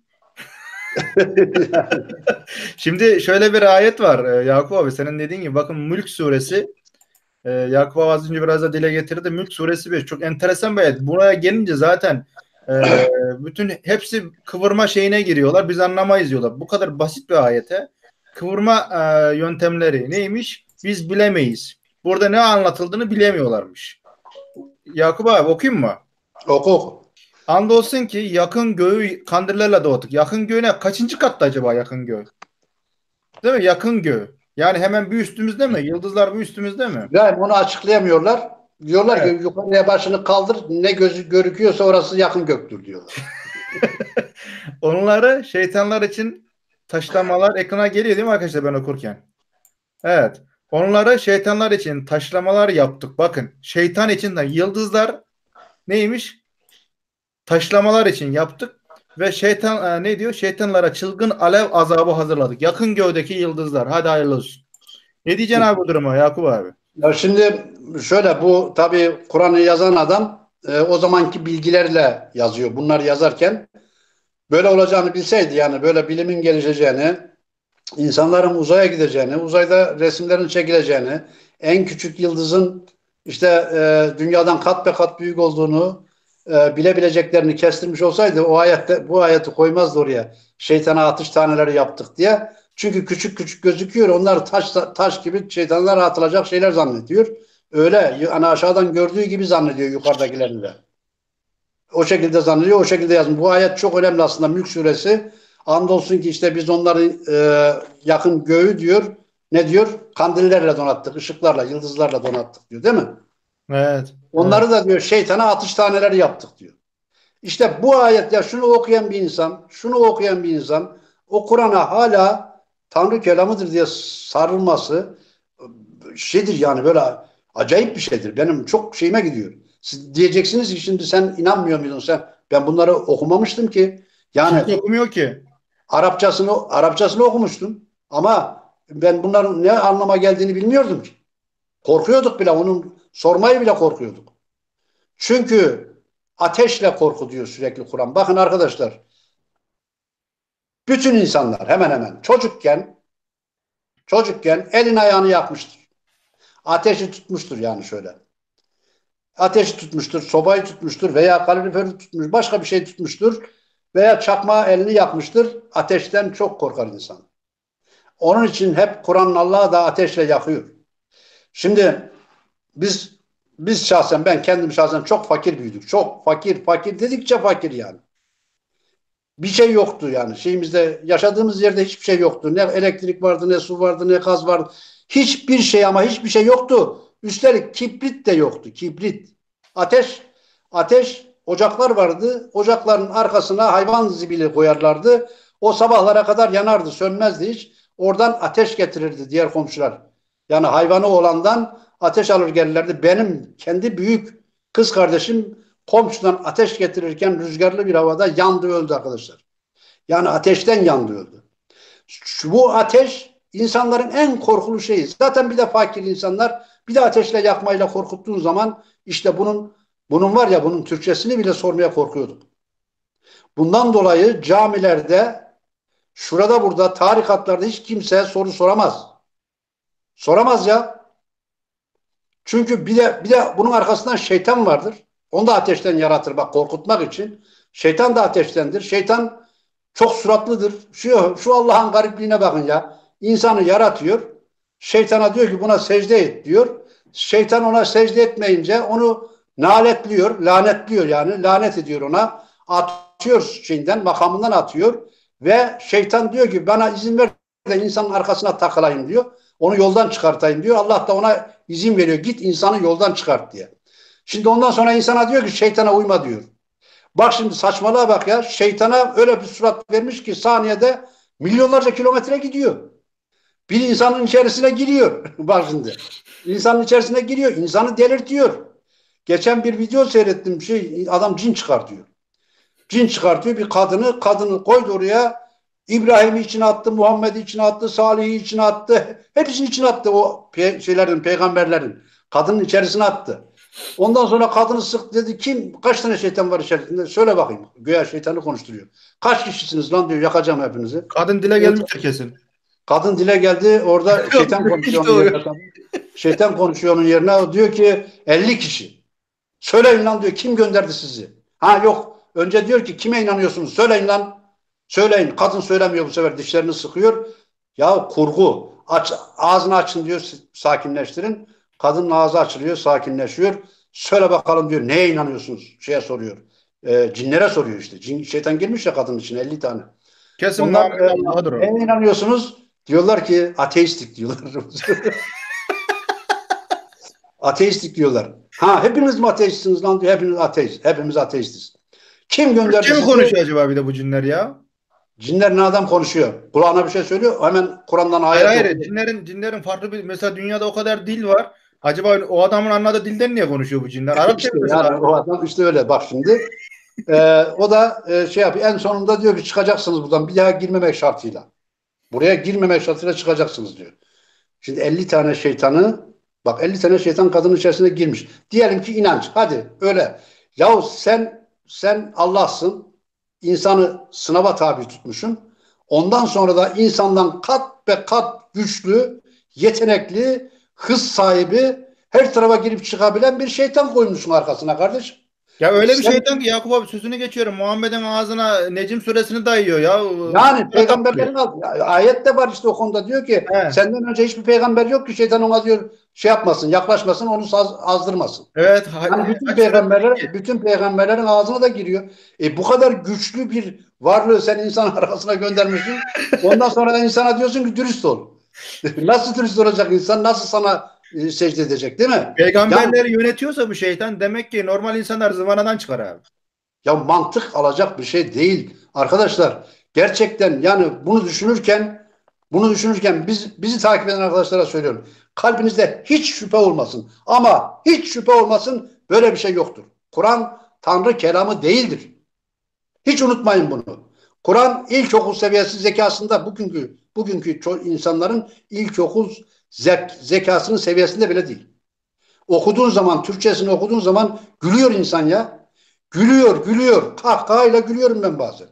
Şimdi şöyle bir ayet var Yakup abi senin dediğin gibi bakın Mülk suresi Yakup abi az önce biraz da dile getirdi. Mülk suresi 5 çok enteresan bir ayet. Buraya gelince zaten e, bütün hepsi kıvırma şeyine giriyorlar. Biz anlamayız diyorlar. Bu kadar basit bir ayete kıvırma yöntemleri neymiş? Biz bilemeyiz. Burada ne anlatıldığını bilemiyorlarmış. Yakup abi okuyayım mı? Oku oku. Andolsun ki yakın göğü kandillerle dağıttık. Yakın göğü ne? Kaçıncı katta acaba yakın göğü? Değil mi? Yakın göğü. Yani hemen bir üstümüzde mi? Yıldızlar bir üstümüzde mi? İbrahim onu açıklayamıyorlar. Diyorlar ki Evet. yukarıya başını kaldır, ne gözü görüküyorsa orası yakın göktür diyorlar. Onları şeytanlar için taşlamalar ekrana geliyor değil mi arkadaşlar ben okurken? Evet. Onları şeytanlar için taşlamalar yaptık. Bakın şeytan için de yıldızlar neymiş? Taşlamalar için yaptık. Ve şeytan ne diyor? Şeytanlara çılgın alev azabı hazırladık. Yakın göğdeki yıldızlar. Hadi hayırlı olsun. Ne diyeceksin abi bu duruma Yakup abi? Ya şimdi şöyle, bu tabii Kur'an'ı yazan adam o zamanki bilgilerle yazıyor. Bunlar yazarken böyle olacağını bilseydi, yani böyle bilimin gelişeceğini, insanların uzaya gideceğini, uzayda resimlerin çekileceğini, en küçük yıldızın işte dünyadan kat be kat büyük olduğunu bilebileceklerini kestirmiş olsaydı o ayette bu ayeti koymazdı oraya. Şeytana atış taneleri yaptık diye. Çünkü küçük küçük gözüküyor. Onlar taş gibi şeytanlara atılacak şeyler zannediyor. Öyle hani aşağıdan gördüğü gibi zannediyor yukarıdakilerini de. O şekilde zannediyor, o şekilde yazmış. Bu ayet çok önemli aslında, Mülk suresi. Andolsun ki işte biz onları yakın göğü diyor. Ne diyor? Kandillerle donattık, ışıklarla, yıldızlarla donattık diyor, değil mi? Evet. Evet. Onları da diyor şeytana atış taneleri yaptık diyor. İşte bu ayet, ya şunu okuyan bir insan, şunu okuyan bir insan o Kur'an'a hala Tanrı kelamıdır diye sarılması şeydir, yani böyle acayip bir şeydir. Benim çok şeyime gidiyor. Siz diyeceksiniz ki şimdi sen inanmıyor muydun sen? Ben bunları okumamıştım ki. Yani Kimse okumuyor ki. Arapçasını okumuştum ama ben bunların ne anlama geldiğini bilmiyordum ki. Korkuyorduk bile, onun sormayı bile korkuyorduk. Çünkü ateşle korku diyor sürekli Kur'an. Bakın arkadaşlar, bütün insanlar hemen hemen çocukken elin ayağını yakmıştır. Ateşi tutmuştur yani şöyle. Ateşi tutmuştur, sobayı tutmuştur veya kaloriferi tutmuş, başka bir şey tutmuştur veya çakmağı elini yakmıştır. Ateşten çok korkar insan. Onun için hep Kur'an'ın Allah'ı da ateşle yakıyor. Şimdi biz biz şahsen, ben kendim şahsen çok fakir büyüdük. Çok fakir, fakir dedikçe fakir yani. Bir şey yoktu yani. Şeyimizde, yaşadığımız yerde hiçbir şey yoktu. Ne elektrik vardı, ne su vardı, ne gaz vardı. Hiçbir şey, ama hiçbir şey yoktu. Üstelik kibrit de yoktu. Kibrit. Ateş, ateş, ocaklar vardı. Ocakların arkasına hayvan zibili koyarlardı. O sabahlara kadar yanardı, sönmezdi hiç. Oradan ateş getirirdi diğer komşular. Yani hayvanı olandan ateş alır gelirlerdi. Benim kendi büyük kız kardeşim komşudan ateş getirirken rüzgarlı bir havada yandı öldü arkadaşlar. Yani ateşten yandı öldü. Bu ateş insanların en korkulu şeyi. Zaten bir de fakir insanlar, bir de ateşle yakmayla korkuttuğun zaman işte bunun var ya, bunun Türkçesini bile sormaya korkuyorduk. Bundan dolayı camilerde, şurada burada tarikatlarda hiç kimse soru soramaz. Soramaz ya. Çünkü bir de bunun arkasından şeytan vardır. Onu da ateşten yaratır bak, korkutmak için. Şeytan da ateştendir. Şeytan çok suratlıdır. Şu Allah'ın garipliğine bakın ya. İnsanı yaratıyor. Şeytana diyor ki buna secde et diyor. Şeytan ona secde etmeyince onu lanetliyor. Lanetliyor yani. Lanet ediyor ona. Atıyor şeyinden, makamından atıyor. Ve şeytan diyor ki bana izin ver de insanın arkasına takılayım diyor. Onu yoldan çıkartayım diyor. Allah da ona izin veriyor. Git insanı yoldan çıkart diye. Şimdi ondan sonra insana diyor ki şeytana uyma diyor. Bak şimdi saçmalığa bak ya. Şeytana öyle bir surat vermiş ki saniyede milyonlarca kilometre gidiyor. Bir insanın içerisine giriyor. Bak şimdi. İnsanın içerisine giriyor. İnsanı delirtiyor. Geçen bir video seyrettim. Adam cin çıkartıyor. Cin çıkartıyor bir kadını koydu oraya. İbrahim'i içine attı, Muhammed'i içine attı, Salih'i içine attı. Hepsini içine attı o peygamberlerin. Kadının içerisine attı. Ondan sonra kadını sık dedi. Kaç tane şeytan var içerisinde? Söyle bakayım. Güya şeytanı konuşturuyor. Kaç kişisiniz lan diyor. Yakacağım hepinizi. Kadın dile gelmiştir kesin. Kadın dile geldi. Orada şeytan konuşuyor İşte onun o. yerine. Şeytan konuşuyor onun yerine. O diyor ki 50 kişi. Söyleyin lan diyor. Kim gönderdi sizi? Ha yok. Önce diyor ki kime inanıyorsunuz? Söyleyin lan. Söyleyin. Kadın söylemiyor bu sefer. Dişlerini sıkıyor. Ya kurgu. Ağzını açın diyor. Sakinleştirin. Kadının ağzı açılıyor. Sakinleşiyor. Söyle bakalım diyor. Neye inanıyorsunuz? Şeye soruyor. Cinlere soruyor işte. Şeytan girmiş ya kadının içine 50 tane. Kesin Onlar Muhammed Allah'ıdır o. neye inanıyorsunuz? Diyorlar ki ateistik diyorlar. Ateistik diyorlar. Ha hepiniz mi ateistsiniz lan diyor. Hepiniz ateist. Hepimiz ateistiz. Kim gönderdi Türkçe mi sizi? konuşuyor acaba bir de bu cinler ya? Cinler ne adam konuşuyor. Kulağına bir şey söylüyor. Hemen Kur'an'dan Hayır ayet hayır. okuyor. Cinlerin farklı bir, mesela dünyada o kadar dil var. Acaba o adamın anladığı dilden niye konuşuyor bu cinler? Arapça İşte bilmesi yani lazım. o adam işte öyle. Bak şimdi. O da şey yapıyor. En sonunda diyor ki çıkacaksınız buradan. Bir daha girmemek şartıyla. Buraya girmemek şartıyla çıkacaksınız diyor. Şimdi 50 tane şeytanı, bak 50 tane şeytan kadının içerisine girmiş. Diyelim ki inanç. Hadi öyle. Yahu sen Allah'sın. İnsanı sınava tabi tutmuşsun. Ondan sonra da insandan kat be kat güçlü, yetenekli, hız sahibi, her tarafa girip çıkabilen bir şeytan koymuşsun arkasına kardeş. Ya öyle bir Sen şeytan ki Yakup abi sözünü geçiyorum. Muhammed'in ağzına Necim suresini dayıyor ya. yani Fırat atlıyor. peygamberlerin ayet de var işte o konuda diyor ki He. senden önce hiçbir peygamber yok ki şeytan ona diyor şey yapmasın, yaklaşmasın, onu azdırmasın. Evet. Yani bütün Kaç suresine peygamberler, ki? bütün peygamberlerin ağzına da giriyor. Bu kadar güçlü bir varlığı sen insan arasına göndermişsin. Ondan sonra da insana diyorsun ki dürüst ol. Nasıl dürüst olacak insan? Nasıl sana secde edecek, değil mi? Yani Peygamberleri yönetiyorsa bu şeytan demek ki normal insanlar zıvanadan çıkar abi. ya mantık alacak bir şey değil. Arkadaşlar gerçekten yani bunu düşünürken bizi takip eden arkadaşlara söylüyorum. Kalbinizde hiç şüphe olmasın. Ama hiç şüphe olmasın, böyle bir şey yoktur. Kur'an Tanrı kelamı değildir. Hiç unutmayın bunu. Kur'an ilkokul seviyesi zekasında bugünkü insanların ilkokul zekasının seviyesinde bile değil. Okuduğun zaman, Türkçesini okuduğun zaman gülüyor insan ya. Gülüyor, gülüyor. Kahkahayla gülüyorum ben bazen.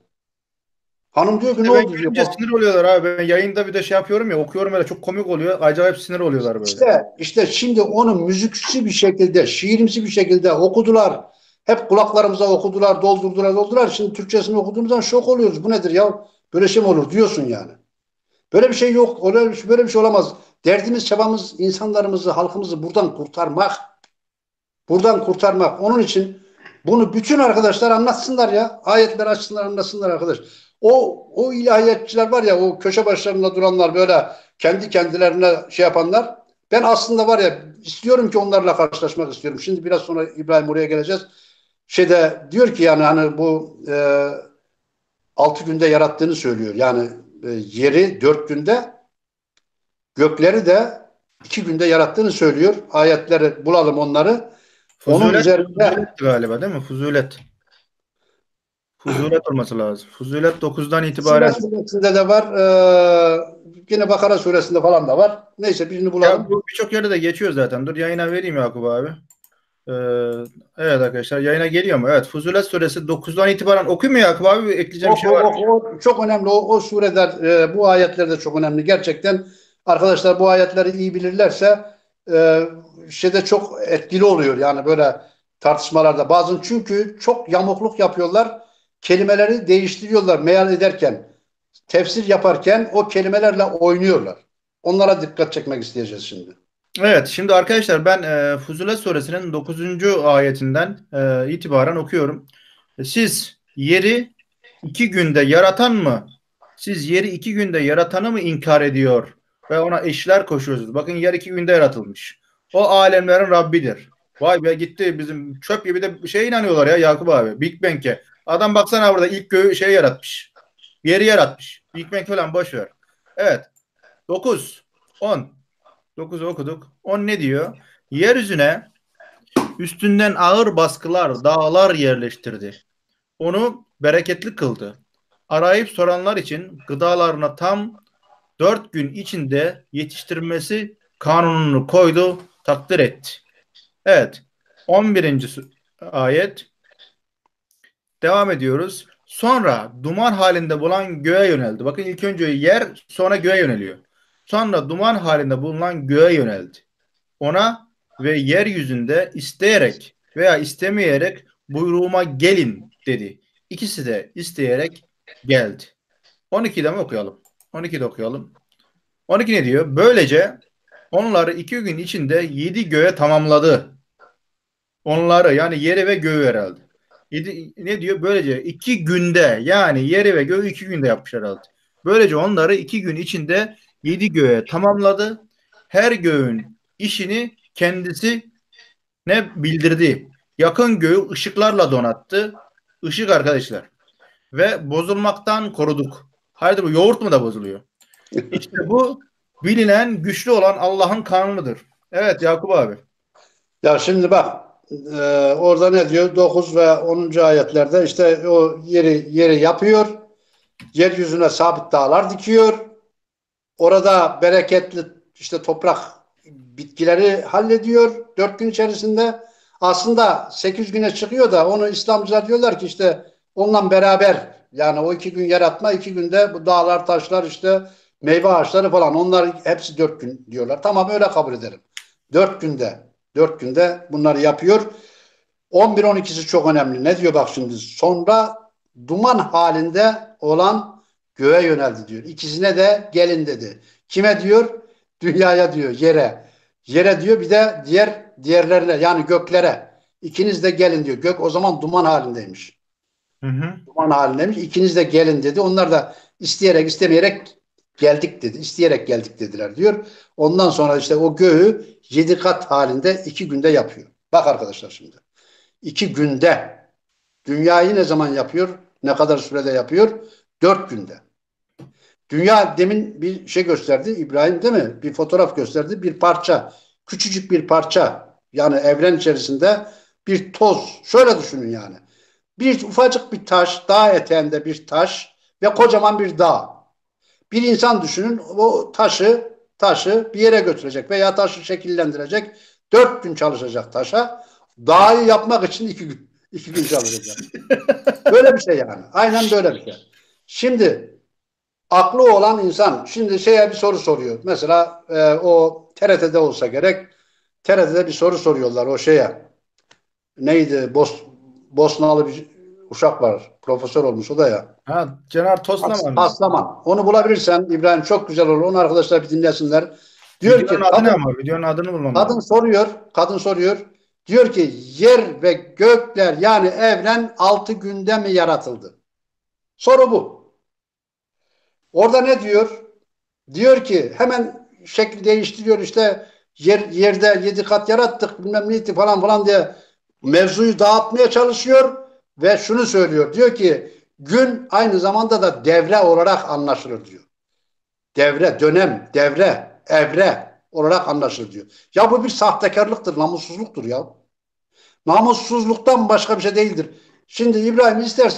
Hanım diyor ki ne İşte ben oldu diyor. görünce sinir oluyorlar abi. Ben yayında bir de şey yapıyorum ya, okuyorum öyle, çok komik oluyor. Acayip sinir oluyorlar böyle. İşte şimdi onu müziksi bir şekilde, şiirimsi bir şekilde okudular. Hep kulaklarımıza okudular, doldurdular. Şimdi Türkçesini okuduğumuzdan şok oluyoruz. Bu nedir ya? Böyle şey mi olur diyorsun yani. Böyle bir şey yok. Böyle bir şey olamaz. Derdimiz, çabamız insanlarımızı, halkımızı buradan kurtarmak. Buradan kurtarmak. Onun için bunu bütün arkadaşlar anlatsınlar ya. Ayetler açsınlar, anlatsınlar arkadaş. O ilahiyatçılar var ya, o köşe başlarında duranlar, böyle kendi kendilerine şey yapanlar. Ben aslında var ya, istiyorum ki onlarla karşılaşmak istiyorum. Şimdi biraz sonra İbrahim oraya geleceğiz. Diyor ki yani hani bu 6 günde yarattığını söylüyor. Yani yeri 4 günde, gökleri de 2 günde yarattığını söylüyor. Ayetleri bulalım onları. Onun Fuzulet, üzerinde Fuzulet galiba değil mi? Fuzulet. Fuzulet olması lazım. Fuzulet 9'dan Fussilet itibaren. suresinde de var. Yine Bakara suresinde falan da var. Neyse birini Ya bulalım. bu birçok yerde de geçiyor zaten. Dur yayına vereyim Yakup abi. Ee, evet arkadaşlar yayına geliyor mu? Evet. Fuzulet suresi 9'dan itibaren okuyayım mı Yakup abi? Ekleyeceğim bir şey var mı? O çok önemli. O sureler, bu ayetler de çok önemli. Gerçekten arkadaşlar bu ayetleri iyi bilirlerse e, şeyde çok etkili oluyor. Yani böyle tartışmalarda. Bazen çünkü çok yamukluk yapıyorlar. Kelimeleri değiştiriyorlar meal ederken, tefsir yaparken o kelimelerle oynuyorlar. Onlara dikkat çekmek isteyeceğiz şimdi. Evet, şimdi arkadaşlar ben Fuzulet suresinin 9. ayetinden itibaren okuyorum. Siz yeri 2 günde yaratan mı? Siz yeri 2 günde yaratanı mı inkar ediyor ve ona eşler koşuyorsunuz? Bakın yer 2 günde yaratılmış. O alemlerin Rabbidir. Vay be gitti bizim çöp gibi de bir şeye inanıyorlar ya Yakup abi. Big Bang'e. Adam baksana burada ilk göğü şey yaratmış. Yeri yaratmış. Big Bang falan boş ver. Evet. 9, 10. 9'u okuduk. 10 ne diyor? Yeryüzüne üstünden ağır baskılar, dağlar yerleştirdi. Onu bereketli kıldı. Arayıp soranlar için gıdalarına tam 4 gün içinde yetiştirmesi kanununu koydu, takdir etti. Evet. 11. ayet. Devam ediyoruz. Sonra duman halinde bulan göğe yöneldi. Bakın ilk önce yer sonra göğe yöneliyor. Sonra duman halinde bulunan göğe yöneldi. Ona ve yeryüzünde isteyerek veya istemeyerek buyruğuma gelin dedi. İkisi de isteyerek geldi. 12'de mi okuyalım? 12'de okuyalım. 12 ne diyor? Böylece onları 2 gün içinde 7 göğe tamamladı. Onları yani yeri ve göğü herhalde. Ne diyor? Böylece 2 günde yani yeri ve göğü 2 günde yapmış herhalde. Böylece onları 2 gün içinde 7 göğe tamamladı. Her göğün işini kendisi ne bildirdi? Yakın göğü ışıklarla donattı. Işık arkadaşlar. Ve bozulmaktan koruduk. Haydi bu yoğurt mu da bozuluyor? İşte bu bilinen güçlü olan Allah'ın kanunudur. Evet Yakup abi. Ya şimdi bak orada ne diyor? 9 ve 10. ayetlerde işte o yeri yapıyor. Yeryüzüne sabit dağlar dikiyor. Orada bereketli işte toprak bitkileri hallediyor 4 gün içerisinde. Aslında 8 güne çıkıyor da onu İslamcılar diyorlar ki işte onunla beraber yani o 2 gün yaratma 2 günde bu dağlar taşlar işte meyve ağaçları falan onlar hepsi 4 gün diyorlar. Tamam öyle kabul ederim. 4 günde bunları yapıyor. 11-12'si çok önemli. Ne diyor bak şimdi? Sonra duman halinde olan göğe yöneldi diyor. İkisine de gelin dedi. Kime diyor? Dünyaya diyor, yere. Yere diyor bir de diğerlerine yani göklere. İkiniz de gelin diyor. Gök o zaman duman halindeymiş. Hı hı. Duman halindeymiş. İkiniz de gelin dedi. Onlar da isteyerek istemeyerek geldik dedi. İsteyerek geldik dediler diyor. Ondan sonra işte o göğü 7 kat halinde 2 günde yapıyor. Bak arkadaşlar şimdi. 2 günde. Dünyayı ne zaman yapıyor? Ne kadar sürede yapıyor? 4 günde. Dünya demin bir şey gösterdi. İbrahim değil mi? Bir fotoğraf gösterdi. Bir parça. Küçücük bir parça. Yani evren içerisinde bir toz. Şöyle düşünün yani. Bir ufacık bir taş, dağ eteğinde bir taş ve kocaman bir dağ. Bir insan düşünün o taşı bir yere götürecek veya taşı şekillendirecek. 4 gün çalışacak taşa. Dağı yapmak için 2 gün. 2 gün çalışacak. Böyle bir şey yani. Aynen böyle bir şey. Şimdi aklı olan insan şimdi şeye bir soru soruyor. Mesela o TRT'de olsa gerek. TRT'de bir soru soruyorlar o şeye. Neydi? Bosnalı bir uşak var. Profesör olmuş o da ya. Ha, Cenar Toslaman mı? Aslaman. Onu bulabilirsen İbrahim çok güzel olur. Onu arkadaşlar bir dinlesinler. Diyor Videonun ki adı ne kadın ama? Videonun adını bulmam kadın lazım. soruyor. Kadın soruyor. Diyor ki yer ve gökler yani evren 6 günde mi yaratıldı? Soru bu. Orada ne diyor? Diyor ki hemen şekli değiştiriyor işte yerde 7 kat yarattık bilmem neydi falan falan diye mevzuyu dağıtmaya çalışıyor ve şunu söylüyor. Diyor ki gün aynı zamanda da devre olarak anlaşılır diyor. Devre, dönem, devre, evre olarak anlaşılır diyor. Ya bu bir sahtekarlıktır, namussuzluktur ya. Namussuzluktan başka bir şey değildir. Şimdi İbrahim istersen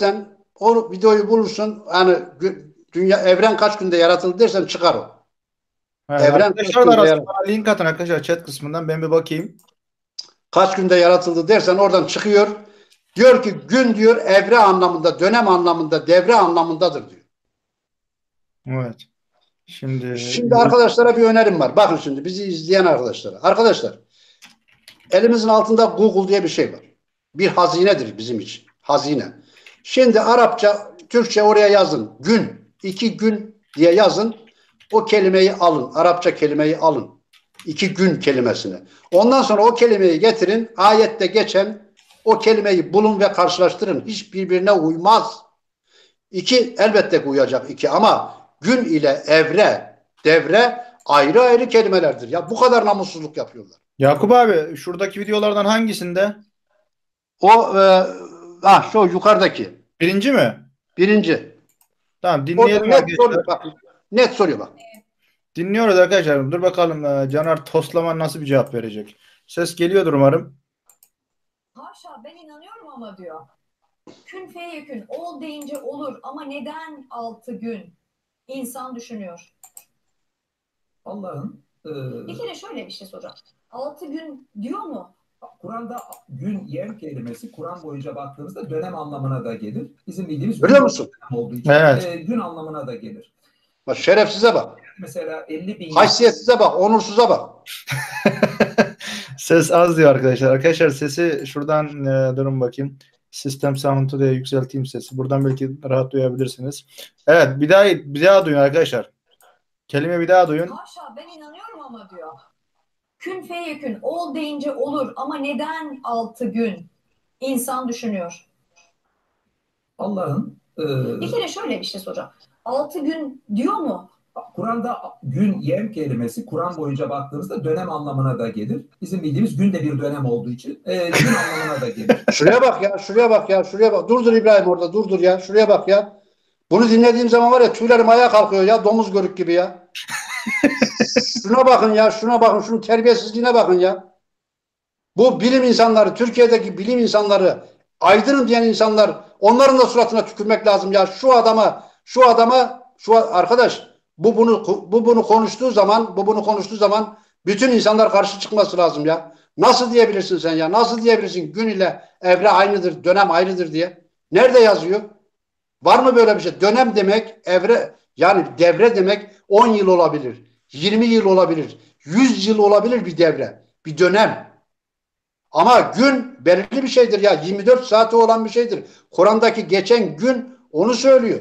o videoyu bulursun. Hani dünya evren kaç günde yaratıldı dersen çıkar o. Evet, Evren kaç arkadaşlar da günde arasında yaratıldı, bana link atın arkadaşlar chat kısmından ben bir bakayım. kaç günde yaratıldı dersen oradan çıkıyor. Diyor ki gün diyor evre anlamında, dönem anlamında, devre anlamındadır diyor. Evet. Şimdi Şimdi arkadaşlara bir önerim var. Bakın şimdi bizi izleyen arkadaşlara. Arkadaşlar elimizin altında Google diye bir şey var. Bir hazinedir bizim için. Hazine. Şimdi Arapça, Türkçe oraya yazın. Gün, 2 gün diye yazın. O kelimeyi alın. Arapça kelimeyi alın. 2 gün kelimesini. Ondan sonra o kelimeyi getirin. Ayette geçen o kelimeyi bulun ve karşılaştırın. Hiç birbirine uymaz. İki elbette uyacak iki ama gün ile evre, devre ayrı ayrı kelimelerdir. Ya bu kadar namussuzluk yapıyorlar. Yakup abi şuradaki videolardan hangisinde? O şu yukarıdaki Birinci mi? birinci. Tamam Orada dinleyelim net soruyor arkadaşlar. bak. Net soruyor bak. Dinliyoruz arkadaşlar. Dur bakalım Caner Toslaman nasıl bir cevap verecek. Ses geliyordur umarım. Haşa ben inanıyorum ama diyor. Kün feyekün ol deyince olur ama neden 6 gün? İnsan düşünüyor. Allah'ın Bir kere şöyle bir şey soracağım. 6 gün diyor mu? Kur'an'da gün yer kelimesi Kur'an boyunca baktığımızda dönem anlamına da gelir. Bizim bildiğimiz Görüyor musun? dönem olduğu için Evet. gün anlamına da gelir. Bak şerefsize bak. Mesela 50 bin Haysiyetsize bak. Onursuza bak. Ses az diyor arkadaşlar. Arkadaşlar sesi şuradan durun bakayım. Sistem Sound'u diye yükselteyim sesi. Buradan belki rahat duyabilirsiniz. Evet bir daha duyun arkadaşlar. Kelime bir daha duyun. Haşa ben inanıyorum ama diyor. Kün feyekün ol deyince olur ama neden 6 gün? İnsan düşünüyor. Allah'ın Bir kere şöyle bir şey soracağım. 6 gün diyor mu? Kur'an'da gün yer kelimesi Kur'an boyunca baktığımızda dönem anlamına da gelir. Bizim bildiğimiz gün de bir dönem olduğu için gün anlamına da gelir. Şuraya bak ya. Şuraya bak ya. Şuraya bak. Durdur İbrahim orada. Durdur ya. Şuraya bak ya. Bunu dinlediğim zaman var ya tüylerim ayağa kalkıyor ya. Domuz görük gibi ya. Şuna bakın ya. Şuna bakın. Şunun terbiyesizliğine bakın ya. Bu bilim insanları, Türkiye'deki bilim insanları, aydınım diyen insanlar, onların da suratına tükürmek lazım ya. Arkadaş, bu bunu konuştuğu zaman bütün insanlar karşı çıkması lazım ya. Nasıl diyebilirsin sen ya? Nasıl diyebilirsin gün ile evre aynıdır, dönem ayrıdır diye? Nerede yazıyor? Var mı böyle bir şey? Dönem demek, evre yani devre demek 10 yıl olabilir, 20 yıl olabilir, 100 yıl olabilir bir devre, bir dönem. Ama gün belirli bir şeydir ya. 24 saati olan bir şeydir. Kur'an'daki geçen gün onu söylüyor.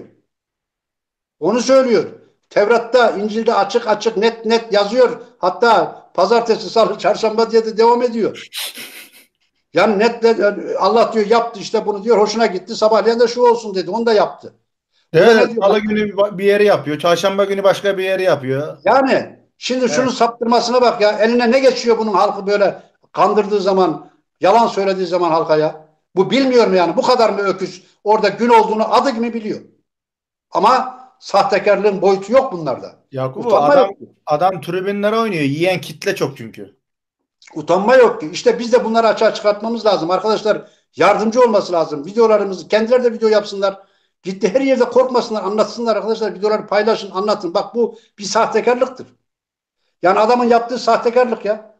Onu söylüyor. Tevrat'ta, İncil'de açık açık net net yazıyor. Hatta pazartesi, salı, çarşamba diye de devam ediyor. Yani net net Allah diyor yaptı işte bunu diyor. Hoşuna gitti. Sabahleyin de şu olsun dedi. Onu da yaptı. Evet, Salı günü bir yeri yapıyor. Çarşamba günü başka bir yeri yapıyor. Yani şimdi şunun Evet. saptırmasına bak ya. Eline ne geçiyor bunun halkı böyle kandırdığı zaman, yalan söylediği zaman halka ya. Bu bilmiyor mu yani? Bu kadar mı öküz? Orada gün olduğunu adı gibi biliyor. Ama sahtekarlığın boyutu yok bunlarda. Yakup Utanma adam yok ki. adam tribünlere oynuyor. Yiyen kitle çok çünkü. Utanma yok ki. İşte biz de bunları açığa çıkartmamız lazım. Arkadaşlar yardımcı olması lazım. Videolarımızı kendileri de video yapsınlar. Gitti her yerde korkmasınlar, anlatsınlar arkadaşlar. Videoları paylaşın, anlatın. Bak bu bir sahtekarlıktır. Yani adamın yaptığı sahtekarlık ya.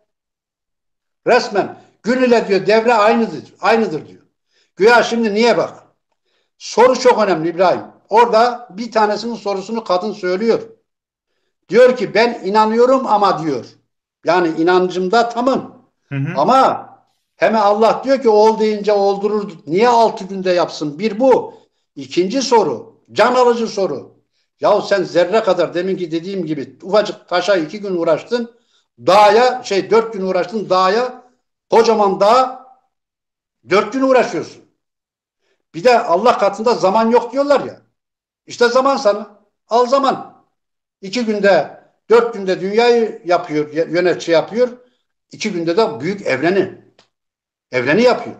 Resmen gün ile diyor devre aynıdır. Aynıdır diyor. Güya şimdi niye bak? Soru çok önemli İbrahim. Orada bir tanesinin sorusunu kadın söylüyor. Diyor ki ben inanıyorum ama diyor. Yani inancımda tamam. Hı hı. Ama hemen Allah diyor ki ol deyince oldurur. Niye 6 günde yapsın? Bir bu. İkinci soru. Can alıcı soru. Yahu sen zerre kadar deminki dediğim gibi ufacık taşa 2 gün uğraştın. Dağa 4 gün uğraştın. Dağa kocaman dağ 4 gün uğraşıyorsun. Bir de Allah katında zaman yok diyorlar ya. İşte zaman sana. Al zaman. 2 günde, 4 günde dünyayı yapıyor, yönetici yapıyor. 2 günde de büyük evreni yapıyor.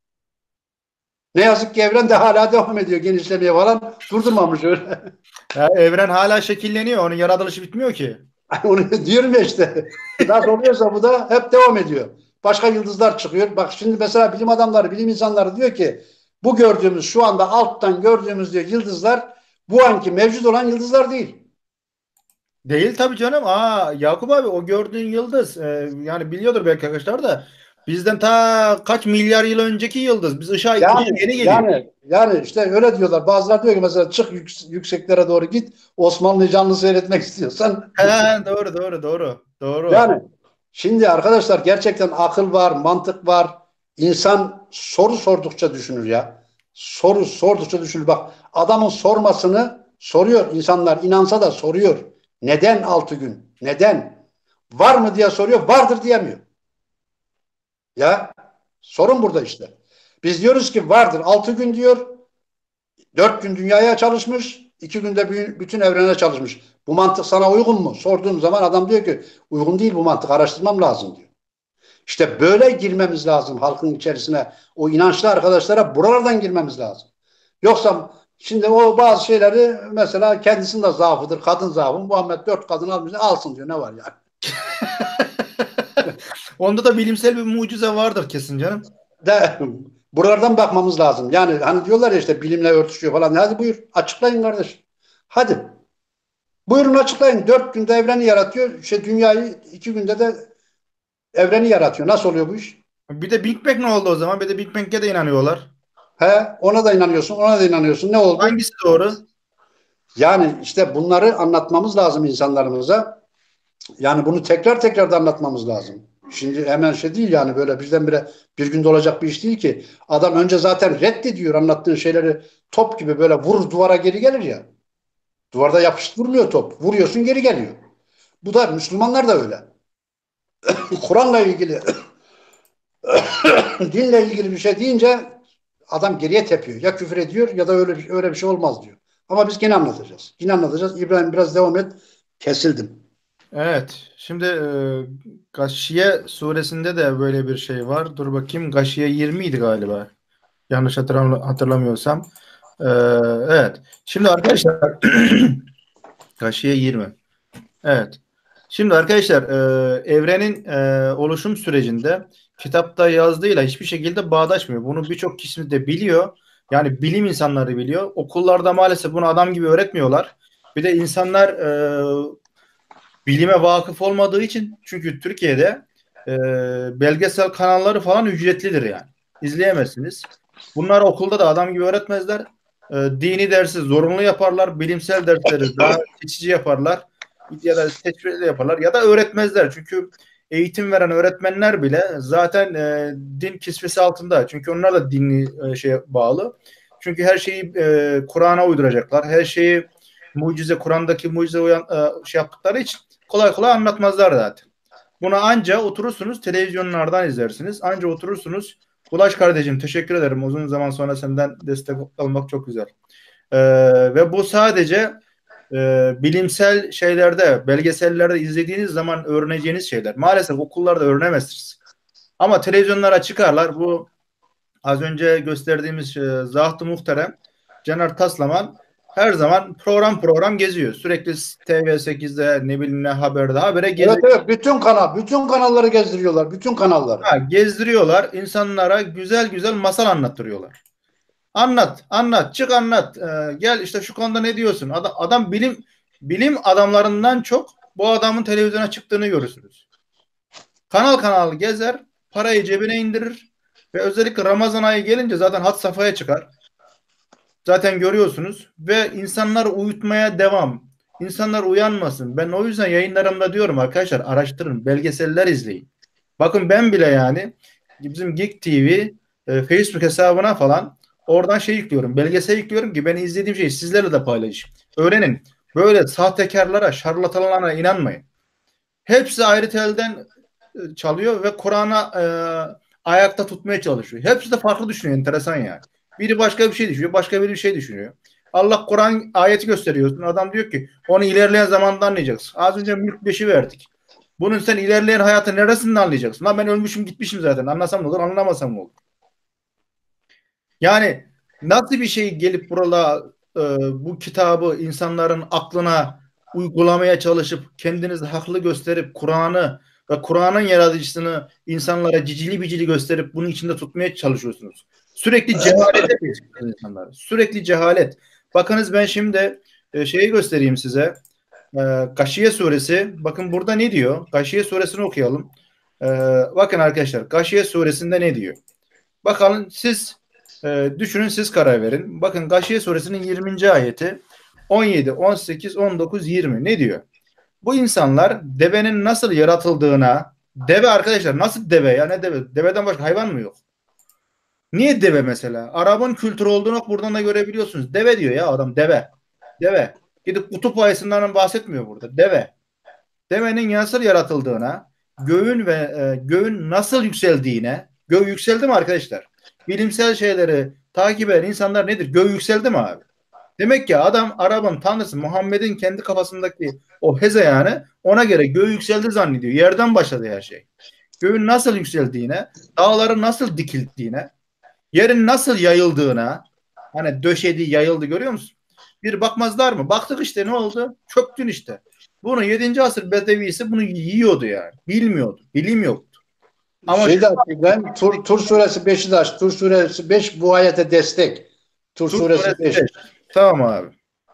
Ne yazık ki evren de hala devam ediyor genişlemeye falan. Durdurmamış öyle. Ya, evren hala şekilleniyor. Onun yaratılışı bitmiyor ki. Onu diyorum ya işte. Nasıl oluyorsa bu da hep devam ediyor. Başka yıldızlar çıkıyor. Bak şimdi mesela bilim adamları, bilim insanları diyor ki Bu gördüğümüz şu anda alttan gördüğümüz diyor yıldızlar bu anki mevcut olan yıldızlar değil. Değil tabii canım. Yakup abi, o gördüğün yıldız yani biliyordur belki arkadaşlar da, bizden ta kaç milyar yıl önceki yıldız. Biz ışığa yeni geliyor. Yani işte öyle diyorlar. Bazıları diyor ki mesela çık yükseklere doğru git. Osmanlı canlı seyretmek istiyorsan. He, doğru. Yani şimdi arkadaşlar gerçekten akıl var, mantık var. İnsan soru sordukça düşünür ya. Soru sordukça düşünür. Bak adamın sormasını soruyor. İnsanlar inansa da soruyor. Neden 6 gün? Neden? Var mı diye soruyor. Vardır diyemiyor. Ya sorun burada işte. Biz diyoruz ki vardır. 6 gün diyor. 4 gün dünyaya çalışmış. 2 günde bütün evrene çalışmış. Bu mantık sana uygun mu? Sorduğum zaman adam diyor ki uygun değil bu mantık. Araştırmam lazım diyor. İşte böyle girmemiz lazım halkın içerisine. O inançlı arkadaşlara buralardan girmemiz lazım. Yoksa şimdi o bazı şeyleri mesela kendisinin de zaafıdır. Kadın zaafı. Muhammed 4 kadın almış. Alsın diyor. Ne var yani? Onda da bilimsel bir mucize vardır kesin canım. De, buralardan bakmamız lazım. Yani hani diyorlar ya işte bilimle örtüşüyor falan. Hadi buyur açıklayın kardeş. Hadi. Buyurun açıklayın. 4 günde evreni yaratıyor. İşte dünyayı 2 günde de evreni yaratıyor. Nasıl oluyor bu iş? Bir de Big Bang ne oldu o zaman? Bir de Big Bang'e de inanıyorlar. Ona da inanıyorsun, ona da inanıyorsun. Ne oldu? Hangisi doğru? Yani işte bunları anlatmamız lazım insanlarımıza. Yani bunu tekrar tekrar da anlatmamız lazım. Şimdi hemen şey değil yani böyle birdenbire bir günde olacak bir iş değil ki. Adam önce zaten reddediyor anlattığın şeyleri top gibi böyle vurur duvara geri gelir ya. Duvarda yapışık durmuyor top. Vuruyorsun geri geliyor. Bu da Müslümanlar da öyle. Kur'an'la ilgili dinle ilgili bir şey deyince adam geriye tepiyor. Ya küfür ediyor ya da öyle bir şey olmaz diyor. Ama biz yine anlatacağız. Yine anlatacağız. İbrahim biraz devam et. Kesildim. Evet. Şimdi Gâşiye suresinde de böyle bir şey var. Dur bakayım. Gâşiye 20 idi galiba. Yanlış hatırlamıyorsam. E, evet. Şimdi arkadaşlar Gâşiye 20. Evet. Şimdi arkadaşlar evrenin oluşum sürecinde kitapta yazdığıyla hiçbir şekilde bağdaşmıyor. Bunu birçok kişi de biliyor. Yani bilim insanları biliyor. Okullarda maalesef bunu adam gibi öğretmiyorlar. Bir de insanlar bilime vakıf olmadığı için, çünkü Türkiye'de belgesel kanalları falan ücretlidir yani. İzleyemezsiniz. Bunlar okulda da adam gibi öğretmezler. Dini dersi zorunlu yaparlar. Bilimsel dersleri daha seçici yaparlar. Ya da seçmeli yaparlar. Ya da öğretmezler. Çünkü eğitim veren öğretmenler bile zaten din kisvesi altında. Çünkü onlar da dinli şeye bağlı. Çünkü her şeyi Kur'an'a uyduracaklar. Her şeyi Kur'an'daki mucize şey yaptıkları için kolay kolay anlatmazlar zaten. Buna anca oturursunuz televizyonlardan izlersiniz. Anca oturursunuz. Ulaş kardeşim, teşekkür ederim. Uzun zaman sonra senden destek almak çok güzel. Ee, ve bu sadece bilimsel şeylerde, belgesellerde izlediğiniz zaman öğreneceğiniz şeyler. Maalesef okullarda öğrenemezsiniz. Ama televizyonlara çıkarlar. Bu az önce gösterdiğimiz Zat-ı Muhterem Caner Taslaman her zaman program geziyor. Sürekli TV8'de ne bileyim ne habere geziyor. Evet. Bütün kanalları gezdiriyorlar. Bütün kanalları. Gezdiriyorlar. İnsanlara güzel güzel masal anlattırıyorlar. Anlat, çık anlat. Gel işte şu konuda ne diyorsun? Adam bilim adamlarından çok bu adamın televizyona çıktığını görürsünüz. Kanal gezer, parayı cebine indirir ve özellikle Ramazan ayı gelince zaten had safhaya çıkar. Zaten görüyorsunuz ve insanlar uyutmaya devam. İnsanlar uyanmasın. Ben o yüzden yayınlarımda diyorum arkadaşlar, araştırın, belgeseller izleyin. Bakın ben bile yani bizim Geek TV Facebook hesabına falan oradan şey yüklüyorum. Belgesel yüklüyorum ki ben izlediğim şeyi sizlerle de paylaşayım. Öğrenin. Böyle sahtekarlara, şarlatanlara inanmayın. Hepsi ayrı telden çalıyor ve Kur'an'a ayakta tutmaya çalışıyor. Hepsi de farklı düşünüyor. Enteresan yani. Biri başka bir şey düşünüyor. Başka biri bir şey düşünüyor. Allah Kur'an ayeti gösteriyorsun. Adam diyor ki onu ilerleyen zamanda anlayacaksın. Az önce Mülk 5'i verdik. Bunun sen ilerleyen hayatı neresinde anlayacaksın? Lan ben ölmüşüm gitmişim zaten. Anlasam ne olur, anlamasam ne olur? Yani nasıl bir şey gelip burada bu kitabı insanların aklına uygulamaya çalışıp kendinizi haklı gösterip Kur'an'ı ve Kur'an'ın yaratıcısını insanlara cicili bicili gösterip bunun içinde tutmaya çalışıyorsunuz. Sürekli cehalete peşindesiniz insanlar. Sürekli cehalet. Bakınız ben şimdi şeyi göstereyim size. Gâşiye suresi. Bakın burada ne diyor? Gâşiye suresini okuyalım. Bakın arkadaşlar. Gâşiye suresinde ne diyor? Bakalım siz düşünün, siz karar verin. Bakın Gâşiye suresinin 20. ayeti 17, 18, 19, 20 ne diyor? Bu insanlar devenin nasıl yaratıldığına, deve arkadaşlar nasıl deve ya, ne deve? Deveden başka hayvan mı yok? Niye deve mesela? Arap'ın kültürü olduğunu buradan da görebiliyorsunuz. Deve diyor ya adam, deve. Deve. Gidip kutup ayısından bahsetmiyor burada. Deve. Devenin nasıl yaratıldığına, göğün nasıl yükseldiğine, gök yükseldi mi arkadaşlar? Bilimsel şeyleri takip eden insanlar nedir? Gök yükseldi mi abi? Demek ki adam Arap'ın tanrısı Muhammed'in kendi kafasındaki o hezeyanı ona göre göğü yükseldi zannediyor. Yerden başladı her şey. Göğün nasıl yükseldiğine, dağların nasıl dikildiğine, yerin nasıl yayıldığına, hani döşedi, yayıldı görüyor musun? Bir bakmazlar mı? Baktık işte, ne oldu? Çöktün işte. Bunu 7. asır bedevisi bunu yiyordu yani. Bilmiyordu. Bilim yoktu. Ama Şeyde İbrahim, Tur suresi 5'i de aç. Tur suresi 5 bu ayete destek. Tur suresi 5. Tamam abi.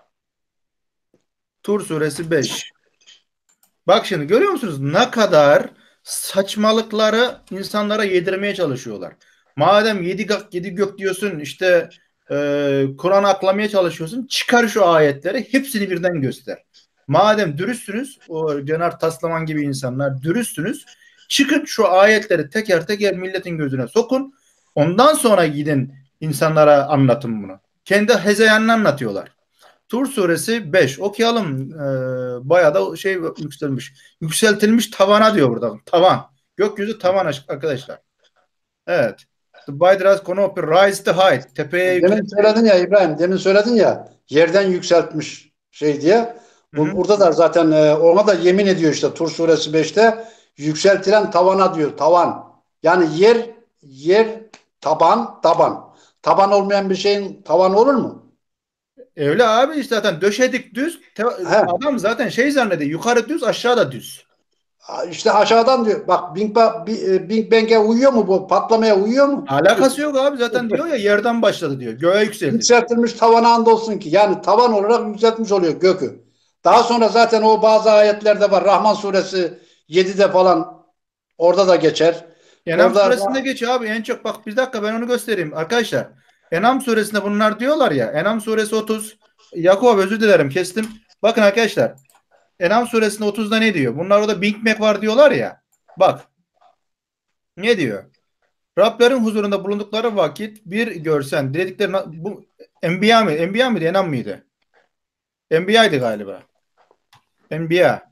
Tur suresi 5. Bak şimdi görüyor musunuz ne kadar saçmalıkları insanlara yedirmeye çalışıyorlar. Madem yedi gök diyorsun, işte Kur'an'ı aklamaya çalışıyorsun, çıkar şu ayetleri, hepsini birden göster. Madem dürüstsünüz, o Cenar Taslaman gibi insanlar dürüstsünüz, çıkın şu ayetleri teker teker milletin gözüne sokun. Ondan sonra gidin insanlara anlatın bunu. Kendi hezeyanını anlatıyorlar. Tur suresi 5. Okuyalım. Bayağı da şey yükselmiş. Yükseltilmiş tavana diyor burada. Tavan. Gökyüzü tavan arkadaşlar. Evet. The Bydras Canopy rise to height. Tepeye Demin söyledin ya İbrahim, demin söyledin ya yerden yükseltmiş şey diye. Burada da zaten ona da yemin ediyor işte Tur suresi 5'te yükseltilen tavana diyor. Tavan. Yani yer taban. Taban olmayan bir şeyin tavanı olur mu? öyle abi, işte zaten döşedik düz. He. Adam zaten şey zannediyor. Yukarı düz, aşağıda düz. İşte aşağıdan diyor. Bak Big Bang'e uyuyor mu bu? Patlamaya uyuyor mu? Alakası yok abi, zaten diyor ya yerden başladı diyor. Göğe yükseldi. Yükseltilmiş tavana andolsun ki. Yani tavan olarak yükseltmiş oluyor gökü. Daha sonra zaten o bazı ayetlerde var. Rahman suresi 7'de falan orada da geçer. Enam Orada suresinde geçiyor abi en çok. Bak bir dakika, ben onu göstereyim arkadaşlar. Enam suresinde bunlar diyorlar ya. Enam suresi 30. Yakup özür dilerim, kestim. Bakın arkadaşlar. Enam suresinde 30'da ne diyor? Bunlar orada Big Mac var diyorlar ya. Bak. Ne diyor? Rablerin huzurunda bulundukları vakit bir görsen. Dedikleri bu Enbiya mı? Enbiya mıydı? Enam mıydı? Enbiya'ydı galiba. Enbiya.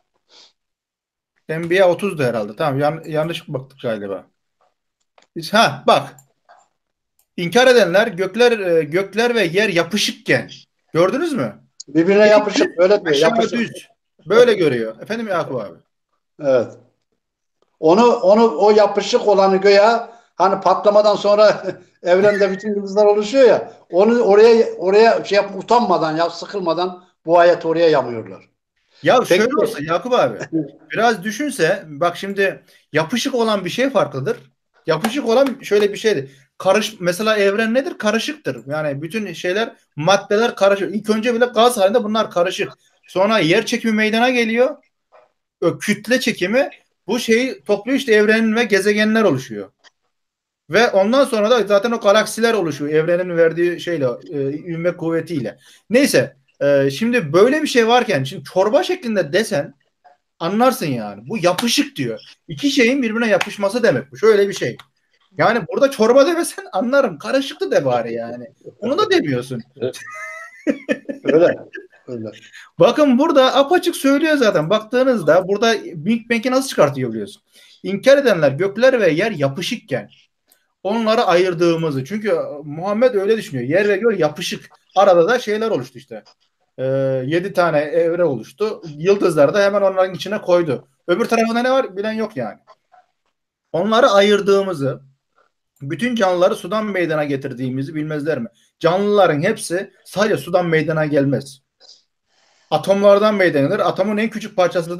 Enbiya 30'du herhalde. Tamam, yanlış baktık galiba. Ha bak. İnkar edenler gökler ve yer yapışıkken. Gördünüz mü? birbirine yapışık öyle diyor. Aşağı Yapışık. düz. Böyle görüyor. Efendim Yakup abi. Evet. Onu o yapışık olanı göya hani patlamadan sonra evrende bütün yıldızlar oluşuyor ya. Onu oraya şey yap utanmadan ya sıkılmadan bu ayet oraya yamıyorlar. Ya Peki. şöyle olsa Yakup abi. Biraz düşünse bak, şimdi yapışık olan bir şey farklıdır. Yapışık olan şöyle bir şeydir. Mesela evren nedir? Karışıktır. Yani bütün şeyler, maddeler karışık. İlk önce bile gaz halinde bunlar karışık. Sonra yer çekimi meydana geliyor. O kütle çekimi bu şeyi topluyor, işte evrenin ve gezegenler oluşuyor. Ve ondan sonra da zaten o galaksiler oluşuyor. Evrenin verdiği şeyle, ivme kuvvetiyle. Neyse, şimdi böyle bir şey varken, şimdi çorba şeklinde desen anlarsın yani. Bu yapışık diyor. İki şeyin birbirine yapışması demek bu. Şöyle bir şey. Yani burada çorba demesen anlarım. Karışıktı de bari yani. Onu da demiyorsun. Öyle. Öyle. Bakın burada apaçık söylüyor zaten. Baktığınızda burada Big Bang'i nasıl çıkartıyor biliyorsun. İnkar edenler gökler ve yer yapışıkken onları ayırdığımızı. Çünkü Muhammed öyle düşünüyor. Yer ve gök yapışık. Arada da şeyler oluştu işte. 7 tane evre oluştu. Yıldızlar da hemen onların içine koydu. Öbür tarafında ne var bilen yok yani. Onları ayırdığımızı, bütün canlıları sudan meydana getirdiğimizi bilmezler mi? Canlıların hepsi sadece sudan meydana gelmez. Atomlardan meydana gelir. Atomun en küçük parçası da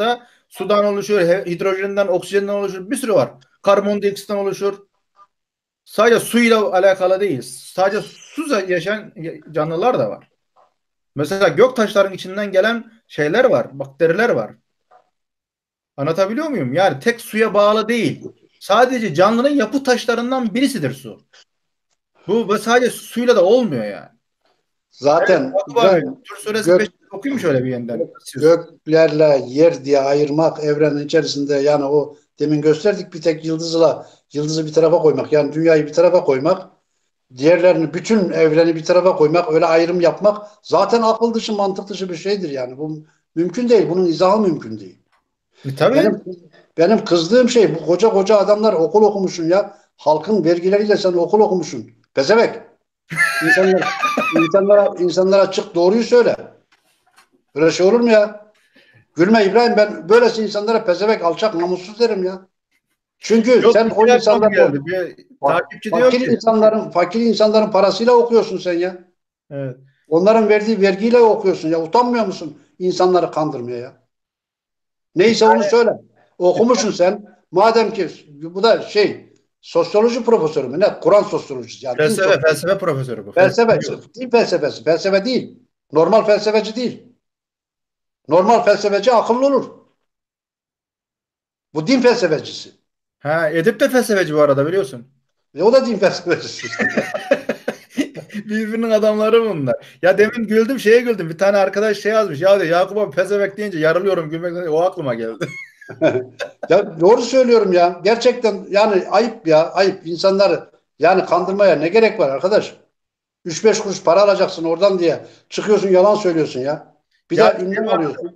Sudan oluşur, hidrojenden, oksijenden oluşur. Bir sürü var. Karbondioksitten oluşur. Sadece suyla alakalı değil. Sadece su yaşayan canlılar da var. Mesela göktaşların içinden gelen şeyler var. Bakteriler var. Anlatabiliyor muyum? Yani tek suya bağlı değil. Sadece canlının yapı taşlarından birisidir su. Bu sadece suyla da olmuyor yani. Evet, Zaten Yakup abi, İbrahim, Tur suresi 5 gök, okuyayım şöyle bir yeniden. göklerle yer diye ayırmak evrenin içerisinde, yani o demin gösterdik, bir tek yıldızı bir tarafa koymak, yani dünyayı bir tarafa koymak, diğerlerini, bütün evreni bir tarafa koymak, öyle ayrım yapmak zaten akıl dışı, mantık dışı bir şeydir yani. Bu mümkün değil. Bunun izahı mümkün değil. Tabii. Benim kızdığım şey, bu koca koca adamlar okul okumuşsun ya. Halkın vergileriyle sen okul okumuşsun. Pezevenk. İnsanlara açık doğruyu söyle. Böyle şey olur mu ya? Gülme İbrahim, ben böylesi insanlara pezevenk, alçak, namussuz derim ya. Çünkü Yok, sen bir o şeyler çok insanları geldi. Bir takipçi diyor ki fakir insanların parasıyla okuyorsun sen ya. evet. Onların verdiği vergiyle okuyorsun ya. Utanmıyor musun insanları kandırmaya ya? Bir Neyse onu tane söyle. Okumuşsun sen. Madem ki bu da sosyoloji profesörü mü ne? Kur'an sosyolojisi, yani din sosyolojisi. felsefe profesörü bu. Felsefe, Felsefe. din felsefesi. Felsefe değil. Normal felsefeci değil. Normal felsefeci akıllı olur. Bu din felsefecisi. Ha, Edip de felsefeci bu arada, biliyorsun. O da din felsefecisi. Birbirinin adamları bunlar. Ya demin güldüm, şeye güldüm. Bir tane arkadaş şey yazmış. Ya diyor, Yakup abi pezevenk deyince yarılıyorum gülmekten. O aklıma geldi. Ya doğru söylüyorum ya. Gerçekten yani ayıp ya. Ayıp. İnsanları yani kandırmaya ne gerek var arkadaş? 3-5 kuruş para alacaksın oradan diye çıkıyorsun, yalan söylüyorsun ya. Bir Ya de ünlem alıyorsun.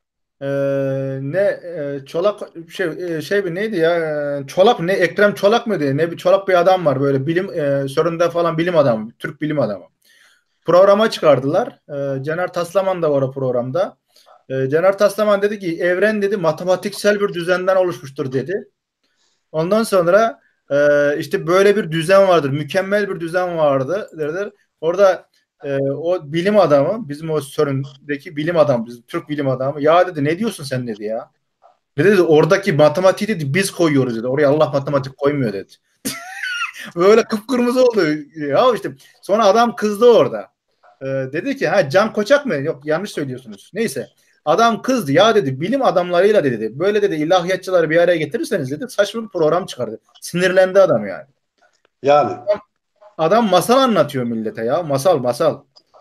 Çolak şey bir neydi ya? Çolak ne, Ekrem Çolak mı diye, ne bir Çolak bir adam var böyle, bilim sorununda falan, bilim adamı, Türk bilim adamı. Programa çıkardılar. Caner Taslaman da var o programda. Caner Taslaman dedi ki evren dedi matematiksel bir düzenden oluşmuştur dedi. Ondan sonra işte böyle bir düzen vardır. Mükemmel bir düzen vardı derler. Orada o bilim adamı, bizim o sorundaki bilim adamı, bizim Türk bilim adamı, ya dedi ne diyorsun sen dedi ya. Ne dedi, oradaki matematiği dedi biz koyuyoruz dedi. Oraya Allah matematik koymuyor dedi. Böyle kıpkırmızı oldu. Ya işte sonra adam kızdı orada. Dedi ki ha Can Koçak mı? Yok, yanlış söylüyorsunuz. Neyse. Adam kızdı. Ya dedi bilim adamlarıyla dedi. Böyle dedi ilahiyatçıları bir araya getirirseniz dedi saçma bir program çıkardı. Sinirlendi adam yani. Yani Adam masal anlatıyor millete ya. Masal masal.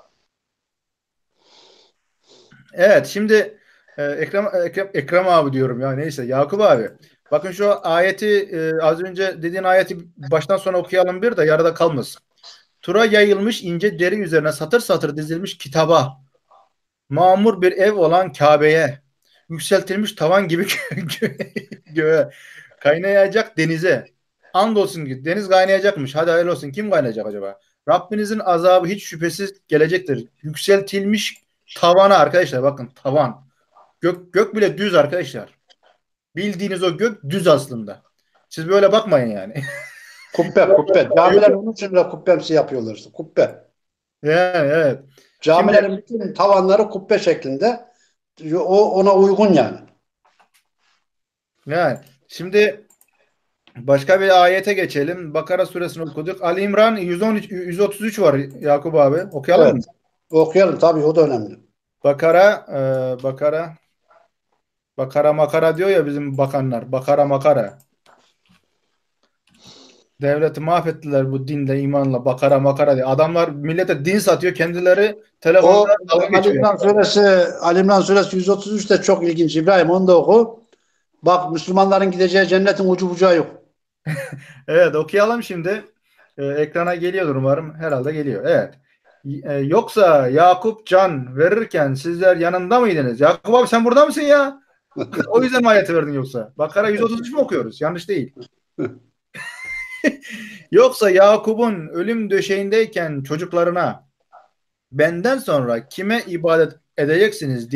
Evet, şimdi Ekrem abi diyorum ya, neyse Yakup abi. Bakın şu ayeti, az önce dediğin ayeti baştan sona okuyalım bir de yarıda kalmasın. Tura yayılmış ince deri üzerine satır satır dizilmiş kitaba, mamur bir ev olan Kabe'ye, yükseltilmiş tavan gibi göğe, kaynayacak denize. Andolsun ki deniz kaynayacakmış. Hadi hayırlı olsun. Kim kaynayacak acaba? Rabbinizin azabı hiç şüphesiz gelecektir. Yükseltilmiş tavana arkadaşlar, bakın tavan. Gök bile düz arkadaşlar. Bildiğiniz o gök düz aslında. Siz böyle bakmayın yani. kubbe. Camiler onun için de kubbemsi yapıyorlar işte. Kubbe. Yani evet. Şimdi Camilerin bütün tavanları kubbe şeklinde. O ona uygun yani. yani şimdi başka bir ayete geçelim. Bakara suresini okuduk. Ali İmran 113 133 var Yakup abi. Okuyalım mı? Evet. Okuyalım tabii, o da önemli. Bakara Bakara makara diyor ya bizim bakanlar. Bakara makara. Devleti mahvettiler bu dinle, imanla, bakara makara diye. Adamlar millete din satıyor, kendileri O telefonda dalga geçiyor. Ali İmran suresi 133 de çok ilginç İbrahim, onu da oku. Bak, Müslümanların gideceği cennetin ucu bucağı yok. Evet, okuyalım şimdi. Ekrana geliyordur umarım. Herhalde geliyor. Evet. Yoksa Yakup can verirken sizler yanında mıydınız? Yakup abi sen burada mısın ya? O yüzden mi ayeti verdin yoksa? Bakara 133 mi okuyoruz? Yanlış değil. Yoksa Yakup'un ölüm döşeğindeyken çocuklarına benden sonra kime ibadet edeceksiniz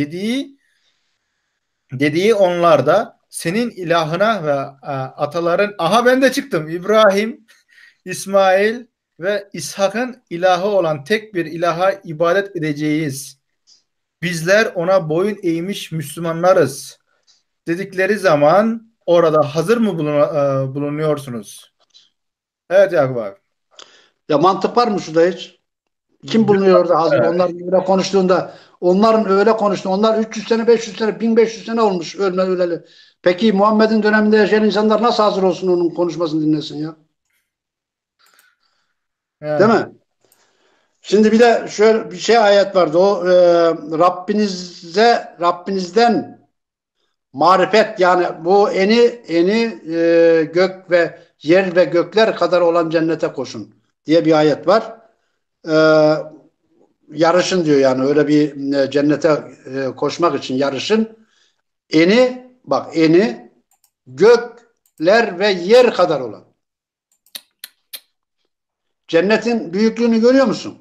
dediği onlarda senin ilahına ve ataların, aha ben de çıktım, İbrahim, İsmail ve İshak'ın ilahı olan tek bir ilaha ibadet edeceğiz. Bizler ona boyun eğmiş Müslümanlarız dedikleri zaman orada hazır mı bulunuyorsunuz? Evet Yakup abi. Ya mantık var mı şurada hiç? Kim bulunuyor orada hazır? Onlar öyle konuştuğunda, onların öyle konuştuğunda, onlar 300 sene, 500 sene, 1500 sene olmuş öleli. Peki Muhammed'in döneminde yaşayan insanlar nasıl hazır olsun onun konuşmasını dinlesin ya? Değil Yani, mi? Şimdi bir de şöyle bir şey ayet vardı. O Rabbinizden marifet, yani bu gök ve yer ve gökler kadar olan cennete koşun diye bir ayet var. E, Yarışın diyor, yani öyle bir cennete koşmak için yarışın. Eni gökler ve yer kadar olan. Cennetin büyüklüğünü görüyor musun?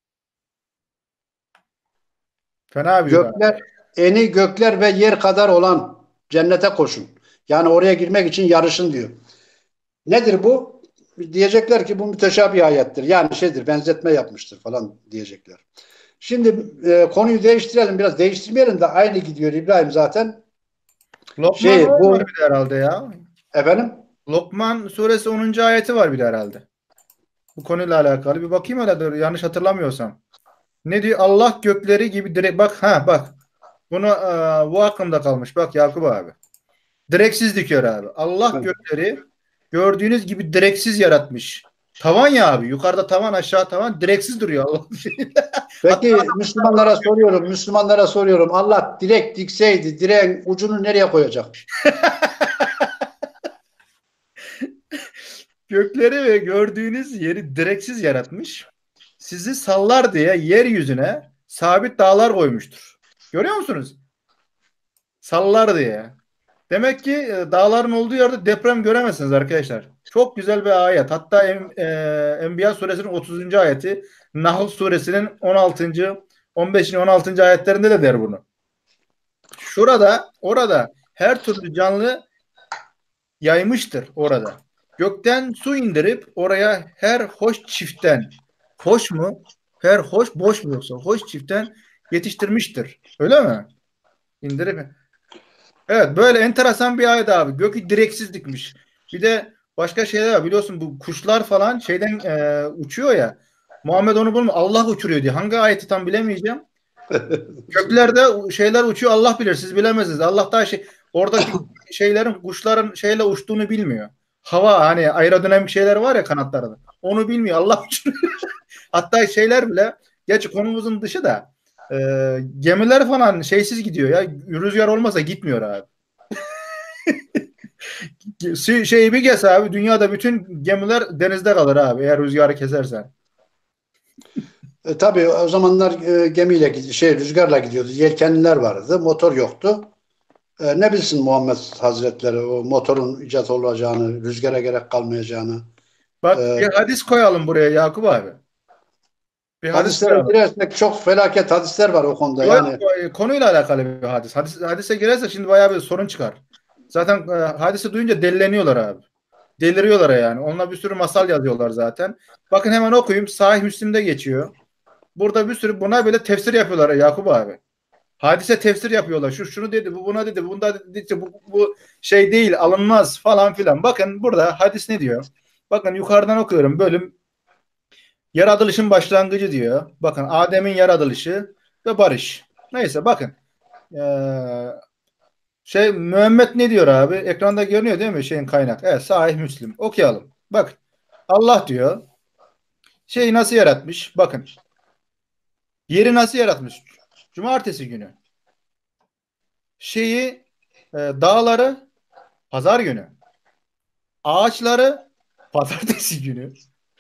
fena büyük abi. Gökler ve yer kadar olan cennete koşun. Yani oraya girmek için yarışın diyor. Nedir bu? Diyecekler ki bu müteşabih ayettir. Yani şeydir, benzetme yapmıştır falan diyecekler. Şimdi konuyu değiştirelim, biraz değiştirmeyelim de aynı gidiyor İbrahim zaten. Lokman var Bu bir de herhalde ya. efendim, Lokman suresi 10. ayeti var bir de herhalde. Bu konuyla alakalı. Bir bakayım hele dur, yanlış hatırlamıyorsam. Ne diyor? Allah gökleri gibi direkt bak. Bunu bu aklımda kalmış. Bak Yakup abi. Direksiz dikiyor abi. Allah gökleri gördüğünüz gibi direksiz yaratmış. Tavan ya abi. Yukarıda tavan, aşağı tavan, direksiz duruyor Allah. Hatta peki Müslümanlara soruyorum. Allah direkt dikseydi direğin ucunu nereye koyacak? gökleri ve gördüğünüz yeri direksiz yaratmış. Sizi sallar diye yeryüzüne sabit dağlar koymuştur. Görüyor musunuz? Sallar diye. Demek ki dağların olduğu yerde deprem göremezsiniz arkadaşlar. Çok güzel bir ayet. Hatta Enbiya suresinin 30. ayeti, Nahl suresinin 16. 15. 16. ayetlerinde de der bunu. Orada her türlü canlı yaymıştır orada. Gökten su indirip oraya her hoş çiftten, hoş mu? Her hoş boş mu yoksa hoş çiftten yetiştirmiştir. Öyle mi? İndirip. Evet, böyle enteresan bir ayet abi. Gökü direksiz dikmiş. Bir de başka şeyler var. Biliyorsun bu kuşlar falan şeyden uçuyor ya. Muhammed onu bulmuyor. Allah uçuruyor diye. Hangi ayeti tam bilemeyeceğim. Göklerde şeyler uçuyor. Allah bilir. Siz bilemezsiniz. Allah daha oradaki şeylerin, kuşların şeyle uçtuğunu bilmiyor. Hava, hani aerodinamik şeyler var ya kanatlarda. Onu bilmiyor. Allah uçuruyor. Hatta şeyler bile, geç konumuzun dışı da, gemiler falan şeysiz gidiyor ya. Rüzgar olmasa gitmiyor abi. Şeyi bir kes abi, dünyada bütün gemiler denizde kalır abi eğer rüzgarı kesersen. Tabii o zamanlar rüzgarla gidiyordu. Yelkenliler vardı. Motor yoktu. Ne bilsin Muhammed Hazretleri o motorun icat olacağını, rüzgara gerek kalmayacağını. Bak, E, bir hadis koyalım buraya Yakup abi. Bir hadis Hadislere koyalım. girersek çok felaket hadisler var o konuda. Yani Konuyla alakalı bir hadis. Hadise girerse şimdi bayağı bir sorun çıkar. Zaten hadisi duyunca delileniyorlar abi. Deliriyorlar yani. Onunla bir sürü masal yazıyorlar zaten. Bakın hemen okuyayım. Sahih Müslim'de geçiyor. Burada bir sürü buna böyle tefsir yapıyorlar Yakup abi. Hadise tefsir yapıyorlar. Şunu dedi, bu buna dedi, bunda dedi, bu şey değil, alınmaz falan filan. Bakın burada hadis ne diyor? Bakın yukarıdan okuyorum bölüm. Yaratılışın başlangıcı diyor. Bakın Adem'in yaratılışı ve barış. Neyse bakın. Muhammed ne diyor abi? Ekranda görünüyor değil mi şeyin kaynak? Evet, Sahih Müslim. Okuyalım. Bak, Allah diyor. Şeyi nasıl yaratmış? Bakın. Yeri nasıl yaratmış? Cumartesi günü. Dağları pazar günü. Ağaçları pazartesi günü.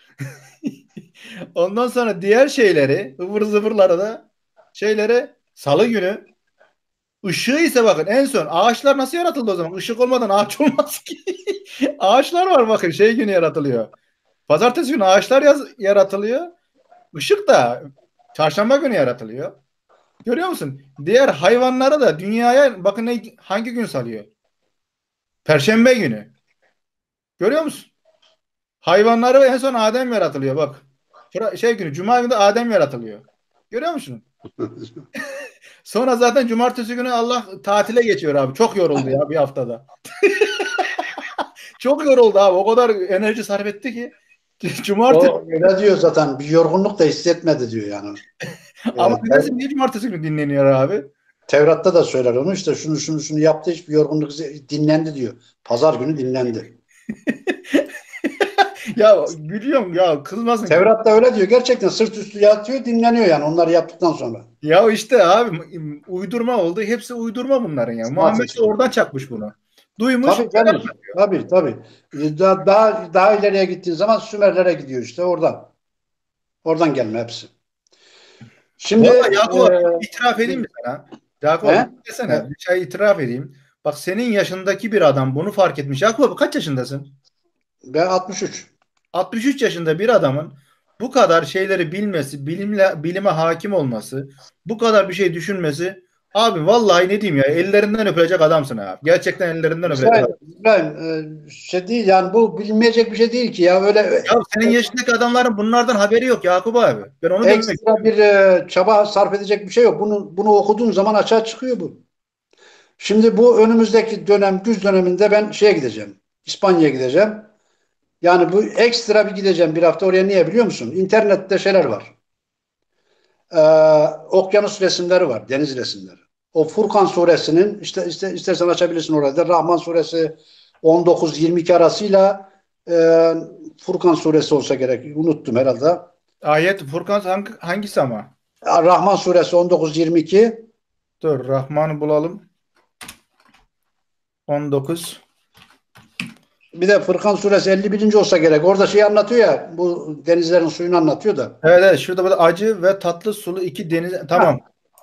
Ondan sonra diğer şeyleri, ıvır zıvırları da şeyleri salı günü. Işığı ise bakın en son ağaçlar nasıl yaratıldı o zaman? Işık olmadan ağaç olmaz ki. Ağaçlar var bakın şey günü yaratılıyor. Pazartesi günü ağaçlar yaratılıyor. Işık da çarşamba günü yaratılıyor. Görüyor musun? Diğer hayvanları da dünyaya bakın hangi gün salıyor? Perşembe günü. Görüyor musun? Hayvanları en son Adem yaratılıyor bak. Cuma günü de Adem yaratılıyor. Görüyor musun? Sonra zaten cumartesi günü Allah tatile geçiyor abi. Çok yoruldu ya bir haftada. Çok yoruldu abi. O kadar enerji sarf etti ki. Cumartesi. O öyle diyor zaten. Bir yorgunluk da hissetmedi diyor yani. Ama Yani nedense niye cumartesi günü dinleniyor abi? Tevrat'ta da söyler onu, işte şunu yaptı, hiçbir yorgunluk dinlendi diyor. Pazar günü dinlendi. Ya gülüyorum ya, kızmasın. Tevrat'ta öyle diyor. Gerçekten sırt üstü yatıyor, dinleniyor yani onları yaptıktan sonra. Ya işte abi uydurma oldu. Hepsi uydurma bunların ya. Muhammed de oradan çakmış bunu. Duymuş. Tabii canım. Tabii. Daha ileriye gittiğin zaman Sümerlere gidiyor işte oradan. Oradan gelme hepsi. Şimdi Vallahi Yakup abi, itiraf edeyim mi sana? Yakup abi, he? desene, bir şey itiraf edeyim. Bak senin yaşındaki bir adam bunu fark etmiş. Yakup abi kaç yaşındasın? Ben 63. 63 yaşında bir adamın bu kadar şeyleri bilmesi, bilime hakim olması, bu kadar bir şey düşünmesi, abi vallahi ne diyeyim ya, ellerinden öpülecek adamsın abi. Gerçekten ellerinden öpülecek İbrahim, adam. şey değil yani, bu bilinmeyecek bir şey değil ki ya, öyle Ya senin yaşındaki adamların bunlardan haberi yok Yakup abi. Ben onu demek ekstra istiyorum. bir çaba sarf edecek bir şey yok. Bunu okuduğun zaman açığa çıkıyor bu. Şimdi bu önümüzdeki dönem, güz döneminde ben şeye gideceğim. İspanya'ya gideceğim. Yani bu ekstra bir gideceğim bir hafta oraya, niye biliyor musun? İnternette şeyler var. Ee, okyanus resimleri var, deniz resimleri. O Furkan suresinin istersen açabilirsin orada. Rahman suresi 19-22 arasıyla Furkan suresi olsa gerek. Unuttum herhalde. Ayet Furkan hangisi ama? Rahman suresi 19-22. Dur Rahman'ı bulalım. 19. Bir de Furkan suresi 51. olsa gerek. Orada şey anlatıyor ya, bu denizlerin suyunu anlatıyor da. Evet, evet, şurada böyle acı ve tatlı sulu iki deniz. Tamam.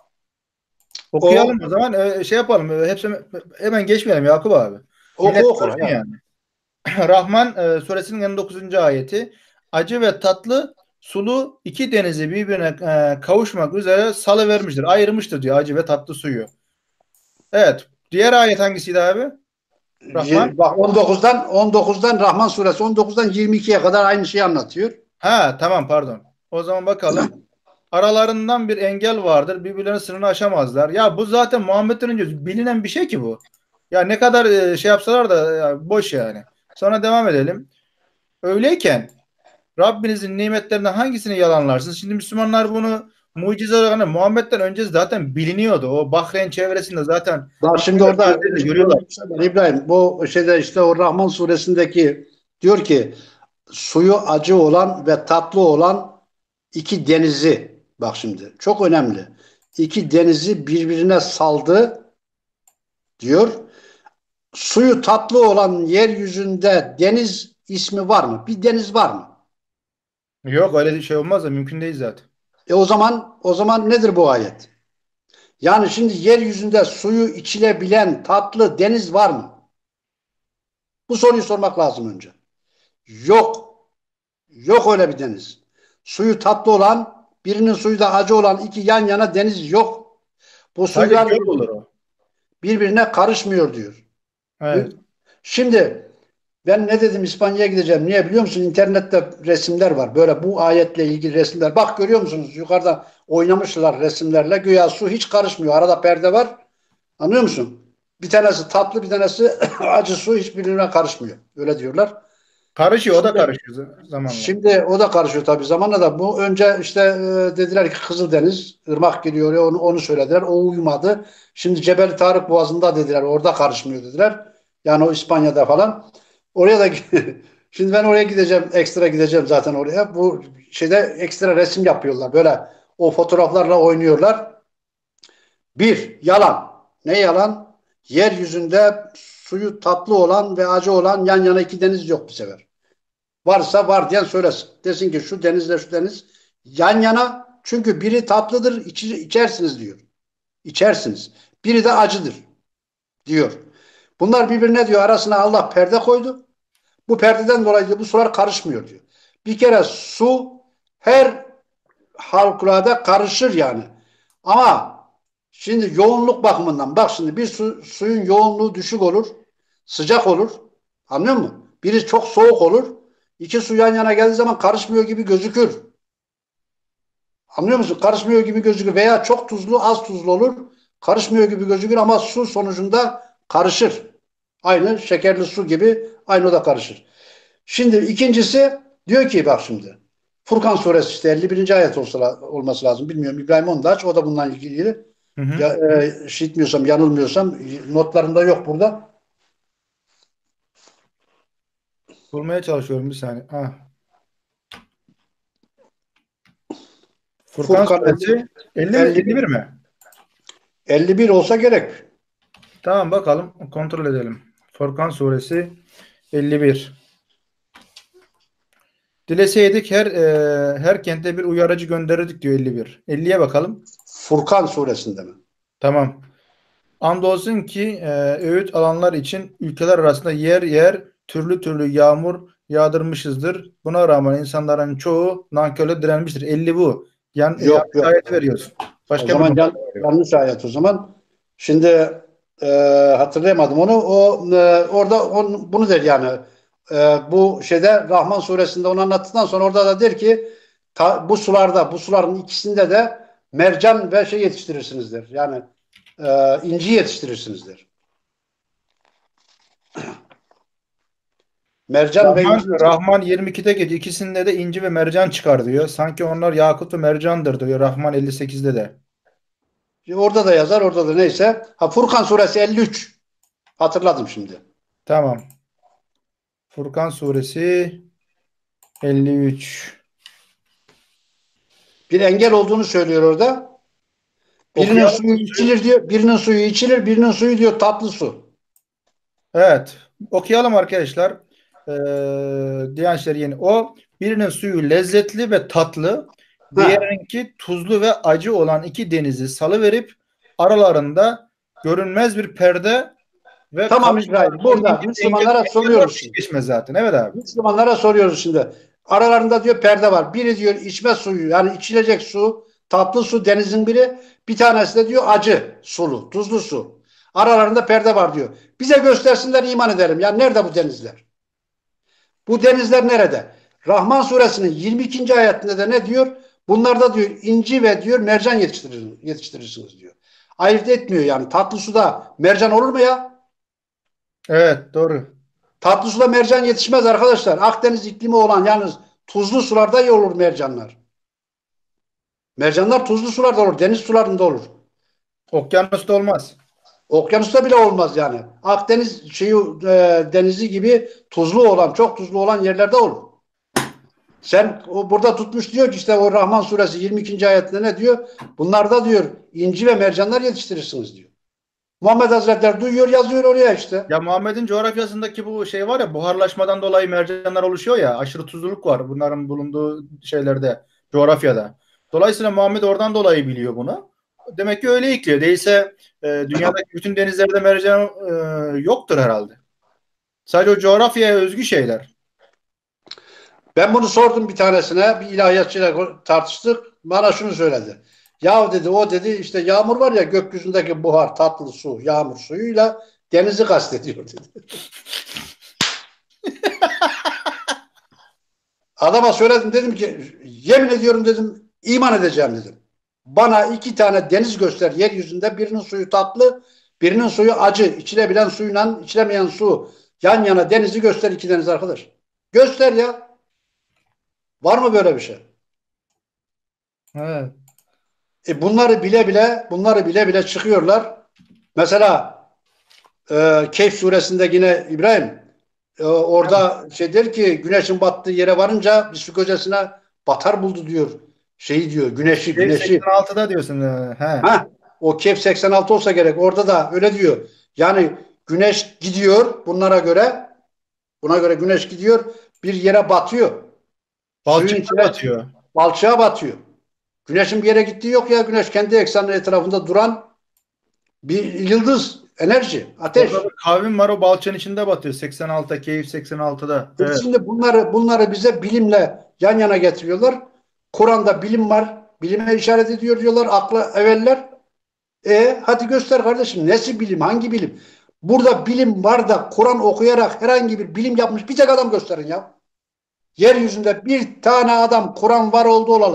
O Okuyalım o zaman. Şey yapalım. Hepsini hemen geçmeyelim Yakup abi. oku Millet oku. görsün Ya. yani. Rahman suresinin 59. ayeti. Acı ve tatlı sulu iki denizi birbirine kavuşmak üzere salıvermiştir. Ayırmıştır diyor acı ve tatlı suyu. Evet. Diğer ayet hangisiydi abi? Rahman. Bak 19'dan Rahman suresi 19'dan 22'ye kadar aynı şeyi anlatıyor. Ha tamam, pardon. O zaman bakalım. Aralarından bir engel vardır. Birbirlerinin sınırını aşamazlar. Ya bu zaten Muhammed'den önce bilinen bir şey ki bu. Ya ne kadar şey yapsalar da ya, boş yani. Sonra devam edelim. Öyleyken Rabbinizin nimetlerinden hangisini yalanlarsınız? Şimdi Müslümanlar bunu mucize olarak, hani Muhammed'den önce zaten biliniyordu. O Bahreyn çevresinde zaten Bak şimdi orada görüyorlar. İbrahim, bu şeyde işte o Rahman suresindeki diyor ki suyu acı olan ve tatlı olan iki denizi, bak şimdi çok önemli. İki denizi birbirine saldı diyor. Suyu tatlı olan yeryüzünde deniz ismi var mı? Bir deniz var mı? Yok, öyle bir şey olmaz da, mümkün değil zaten. O zaman nedir bu ayet? Yani şimdi yeryüzünde suyu içilebilen tatlı deniz var mı? Bu soruyu sormak lazım önce. Yok. Yok öyle bir deniz. Suyu tatlı olan, birinin suyu da acı olan iki yan yana deniz yok. Bu Sadece suylar göl olur o. birbirine karışmıyor diyor. Evet. Şimdi ben ne dedim, İspanya'ya gideceğim. Niye biliyor musun? İnternette resimler var. Böyle bu ayetle ilgili resimler. Bak görüyor musunuz? Yukarıda oynamışlar resimlerle. Güya su hiç karışmıyor. Arada perde var. Anlıyor musun? Bir tanesi tatlı, bir tanesi acı su, hiçbirine karışmıyor. Öyle diyorlar. Karışıyor, o da Şimdi, karışıyor zamanla. şimdi o da karışıyor tabii zamanla da. Bu önce işte dediler ki Kızıldeniz, ırmak geliyor ya, onu söylediler. O uymadı. Şimdi Cebel Tarık Boğazı'nda dediler. Orada karışmıyor dediler. Yani o İspanya'da falan. Oraya da şimdi ben oraya gideceğim. Ekstra gideceğim zaten oraya. Bu şeyde ekstra resim yapıyorlar. Böyle o fotoğraflarla oynuyorlar. Bir, yalan. Ne yalan? Yeryüzünde suyu tatlı olan ve acı olan yan yana iki deniz yok bu sefer. Varsa var diyen söylesin. Desin ki şu denizle şu deniz yan yana, çünkü biri tatlıdır, içersiniz diyor. İçersiniz. Biri de acıdır diyor. Bunlar birbirine diyor arasına Allah perde koydu. Bu perdeden dolayı diyor, bu sular karışmıyor diyor. Bir kere su her harikulade karışır yani. Ama şimdi yoğunluk bakımından bak, şimdi bir suyun yoğunluğu düşük olur, sıcak olur. Anlıyor musun? Biri çok soğuk olur. İki su yan yana geldiği zaman karışmıyor gibi gözükür. Anlıyor musun? Karışmıyor gibi gözükür veya çok tuzlu, az tuzlu olur. Karışmıyor gibi gözükür ama su sonucunda karışır. Aynı şekerli su gibi aynı o da karışır. Şimdi ikincisi diyor ki bak şimdi. Furkan suresi işte 51. ayet olması lazım. Bilmiyorum İbrahim onu da aç. O da bundan ilgili. Hı hı. Ya, işitmiyorsam, yanılmıyorsam notlarımda yok burada. Bulmaya çalışıyorum bir saniye. Ah. Furkan Furkan suresi 50 mi? 51, 51 mi? 51 olsa gerek. Tamam bakalım kontrol edelim. Furkan suresi 51. Dileseydik her kente bir uyarıcı gönderirdik diyor 51. 50'ye bakalım. Furkan suresinde mi? Tamam. Andolsun ki öğüt alanlar için ülkeler arasında yer yer türlü türlü yağmur yağdırmışızdır. Buna rağmen insanların çoğu nankörle direnmiştir. 50 bu. Yok Yanlış yok. ayet veriyorsun. O Başka bir zaman numara veriyor. yanlış ayet o zaman. Şimdi e, hatırlayamadım onu. Orada bunu der yani. Bu şeyde Rahman suresinde onu anlattıktan sonra orada da der ki bu suların ikisinde de mercan ve şey yetiştirirsinizdir. Yani inci yetiştirirsinizdir. Mercan ve inci Rahman 22'de gece ikisinde de inci ve mercan çıkar diyor. Sanki onlar yakut ve mercandır diyor. Rahman 58'de de. orada da yazar, orada da neyse. Furkan suresi 53. Hatırladım şimdi. Tamam. Furkan suresi 53. Bir engel olduğunu söylüyor orada. Birinin Okuyalım. suyu içilir diyor. Birinin suyu içilir. Birinin suyu diyor tatlı su. Evet. Okuyalım arkadaşlar. Diyanet İşleri Yeni. O birinin suyu lezzetli ve tatlı, Ha. diğerininki tuzlu ve acı olan iki denizi salıverip aralarında görünmez bir perde ve Tamam İbrahim. Burada Müslümanlara engel var, soruyoruz hiç şimdi. geçmez zaten. Evet abi. Müslümanlara soruyoruz şimdi. Aralarında diyor perde var. Biri diyor içme suyu yani içilecek su, tatlı su denizin biri. Bir tanesi de diyor acı sulu, tuzlu su. Aralarında perde var diyor. Bize göstersinler iman edelim. Ya nerede bu denizler? Bu denizler nerede? Rahman suresinin 22. ayetinde de ne diyor? Bunlarda diyor inci ve diyor mercan yetiştirirsiniz diyor. Ayırt etmiyor yani. Tatlı suda mercan olur mu ya? Evet doğru. Tatlı suda mercan yetişmez arkadaşlar. Akdeniz iklimi olan yalnız tuzlu sularda iyi olur mercanlar. Mercanlar tuzlu sularda olur. Deniz sularında olur. Okyanusta olmaz. Okyanusta bile olmaz yani. Akdeniz denizi gibi tuzlu olan, çok tuzlu olan yerlerde olur. Sen burada tutmuş diyor ki işte o Rahman suresi 22. ayetinde ne diyor? Bunlarda diyor inci ve mercanlar yetiştirirsiniz diyor. Muhammed Hazretleri duyuyor yazıyor oraya işte. Ya Muhammed'in coğrafyasındaki bu şey var ya buharlaşmadan dolayı mercanlar oluşuyor ya aşırı tuzluluk var bunların bulunduğu şeylerde coğrafyada. Dolayısıyla Muhammed oradan dolayı biliyor bunu. Demek ki öyle ekliyor. Değilse dünyadaki bütün denizlerde mercan yoktur herhalde. Sadece o coğrafyaya özgü şeyler. Ben bunu sordum bir tanesine bir ilahiyatçıyla tartıştık. Bana şunu söyledi. Ya dedi o dedi işte yağmur var ya gökyüzündeki buhar tatlı su yağmur suyuyla denizi kastediyor dedi. Adama söyledim dedim ki yemin ediyorum dedim iman edeceğim dedim. Bana iki tane deniz göster yeryüzünde birinin suyu tatlı birinin suyu acı içilebilen suyla içilemeyen su yan yana denizi göster iki deniz arkadaş. Göster ya. Var mı böyle bir şey? Evet. Bunları bile bile çıkıyorlar. Mesela Kehf suresinde yine İbrahim orada şey der ki güneşin battığı yere varınca bir su gölgesine batar buldu diyor. Şey diyor güneşi. 86'da diyorsun. He. Ha, o Kehf 86 olsa gerek. Orada da öyle diyor. Yani güneş gidiyor buna göre güneş gidiyor bir yere batıyor. Suyun Balçıklar içine batıyor. balçığa batıyor. Güneşin bir yere gittiği yok ya. Güneş kendi ekseninin etrafında duran bir yıldız, enerji, ateş. Orada bir kavim var o balçığın içinde batıyor. 86'da, Keyif 86'da. Evet. Şimdi bunları bize bilimle yan yana getiriyorlar. Kur'an'da bilim var. Bilime işaret ediyor diyorlar. Akla eveller. Hadi göster kardeşim. Nesi bilim? Hangi bilim? Burada bilim var da Kur'an okuyarak herhangi bir bilim yapmış bir tek adam gösterin ya. Yeryüzünde bir tane adam Kur'an var oldu olalı.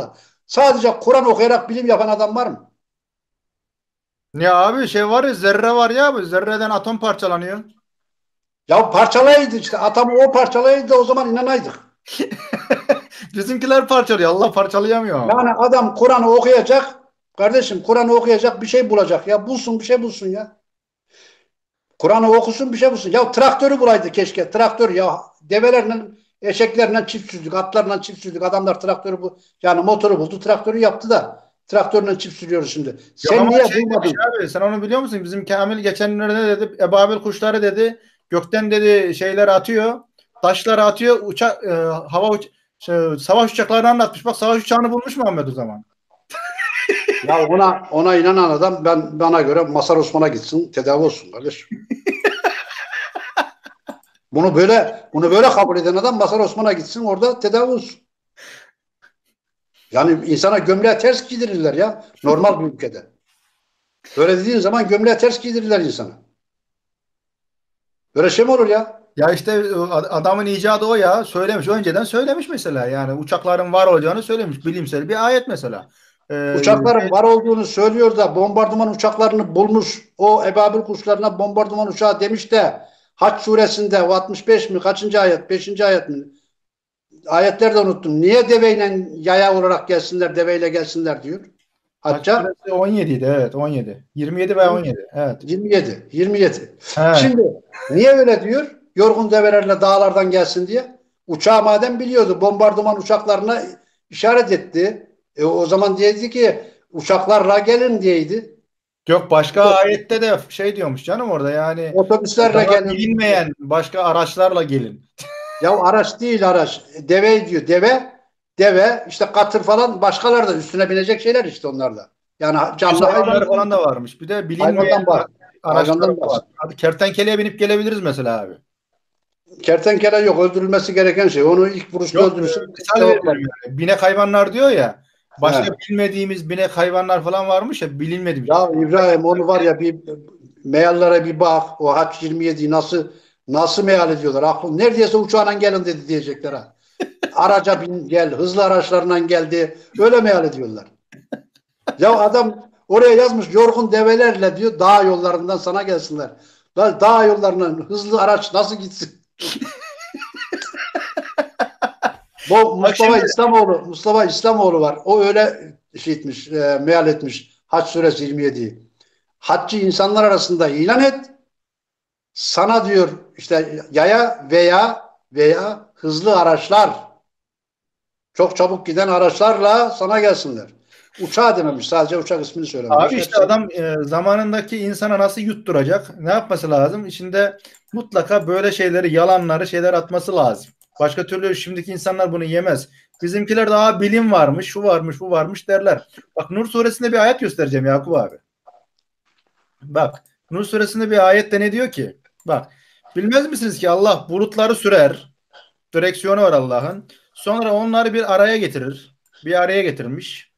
Sadece Kur'an okuyarak bilim yapan adam var mı? Ya abi şey var ya, zerre var ya abi. Zerreden atom parçalanıyor. Ya parçalaydı işte. Atamı o parçalaydı da o zaman inanaydık. Bizimkiler parçalıyor. Allah parçalayamıyor. Yani adam Kur'an'ı okuyacak. Kardeşim Kur'an'ı okuyacak bir şey bulacak. Ya bulsun bir şey bulsun ya. Kur'an'ı okusun bir şey bulsun. Ya traktörü bulaydı keşke. Traktör ya. Develerle, eşeklerle çift sürdük. Atlarla çift sürdük. Adamlar traktörü yani motoru buldu. Traktörü yaptı da traktörle çift sürüyoruz şimdi. Yok Sen ama niye şey demiş bulmadın? abi, sen onu biliyor musun? Bizim Kamil geçenlerde ne dedi? Ebabil kuşları dedi. Gökten dedi şeyler atıyor. Taşları atıyor. Uçak savaş uçaklarını anlatmış. Bak savaş uçağını bulmuş Muhammed o zaman. Ya ona inanan adam bana göre Mazhar Osman'a gitsin tedavi olsun kardeşim. Bunu böyle kabul eden adam Mazhar Osman'a gitsin orada tedavi olsun. Yani insana gömleğe ters giydirirler ya normal bir ülkede. Böyle dediğin zaman gömleğe ters giydirirler insana. Böyle şey mi olur ya? Ya işte adamın icadı o ya. Söylemiş. Önceden söylemiş mesela. Yani uçakların var olacağını söylemiş. Bilimsel bir ayet mesela. Uçakların var olduğunu söylüyor da bombardıman uçaklarını bulmuş. O ebabil kuşlarına bombardıman uçağı demiş de Haç suresinde o 65 mi kaçıncı ayet? 5. ayet mi? Ayetleri de unuttum. Niye deveyle yaya olarak gelsinler, deveyle gelsinler diyor. Haç Hacca suresi 17 idi, evet 17. 27 veya 17. Evet. 27. 27. Evet. Şimdi niye öyle diyor? Yorgun develerle dağlardan gelsin diye. Uçağı madem biliyordu bombardıman uçaklarına işaret etti. O zaman diyeydi ki uçaklarla gelin diyeydi. Yok başka ayette de şey diyormuş canım orada yani Otobüslerle daha gelin. bilinmeyen başka araçlarla gelin. Ya araç değil araç. Deve diyor. Deve işte katır falan başkaları da üstüne binecek şeyler işte onlarla. Yani canlı Hayvanları hayvan. falan da varmış. Bir de bilinmeyen Hayvandan bahs. araçlar Hayvandan var. bahs. Hadi kertenkeleye binip gelebiliriz mesela abi. Kertenkele yok. Öldürülmesi gereken şey. Onu ilk vuruşta Yok öldürürse misal sevap var. veriyorum yani. Binek hayvanlar diyor ya. Başka He. bilmediğimiz binek hayvanlar falan varmış ya bilinmediğimiz. Ya İbrahim onu var ya bir meallere bir bak. O Haç 27'yi nasıl meal ediyorlar? Aklım neredeyse uçağına gelin dedi diyecekler ha. Araca bin gel, hızlı araçlarla geldi. Öyle meal ediyorlar. Ya adam oraya yazmış yorgun develerle diyor dağ yollarından sana gelsinler. Lan dağ yollarından hızlı araç nasıl gitsin? Bu Bak şimdi Mustafa İslamoğlu var. O öyle şey etmiş, meal etmiş. Haç suresi 27'yi. Haccı insanlar arasında ilan et. Sana diyor işte yaya veya hızlı araçlar çok çabuk giden araçlarla sana gelsinler. Uçağa dememiş. Sadece uçak ismini söylememiş. abi işte Hepsi. adam zamanındaki insana nasıl yutturacak? Ne yapması lazım? İçinde mutlaka böyle şeyleri, yalanları, şeyler atması lazım. Başka türlü şimdiki insanlar bunu yemez. Bizimkiler daha bilim varmış, şu varmış, bu varmış derler. Bak Nur suresinde bir ayet göstereceğim Yakup abi. Bak Nur suresinde bir ayette ne diyor ki? Bak bilmez misiniz ki Allah bulutları sürer. Direksiyonu var Allah'ın. Sonra onları bir araya getirir. Bir araya getirmiş.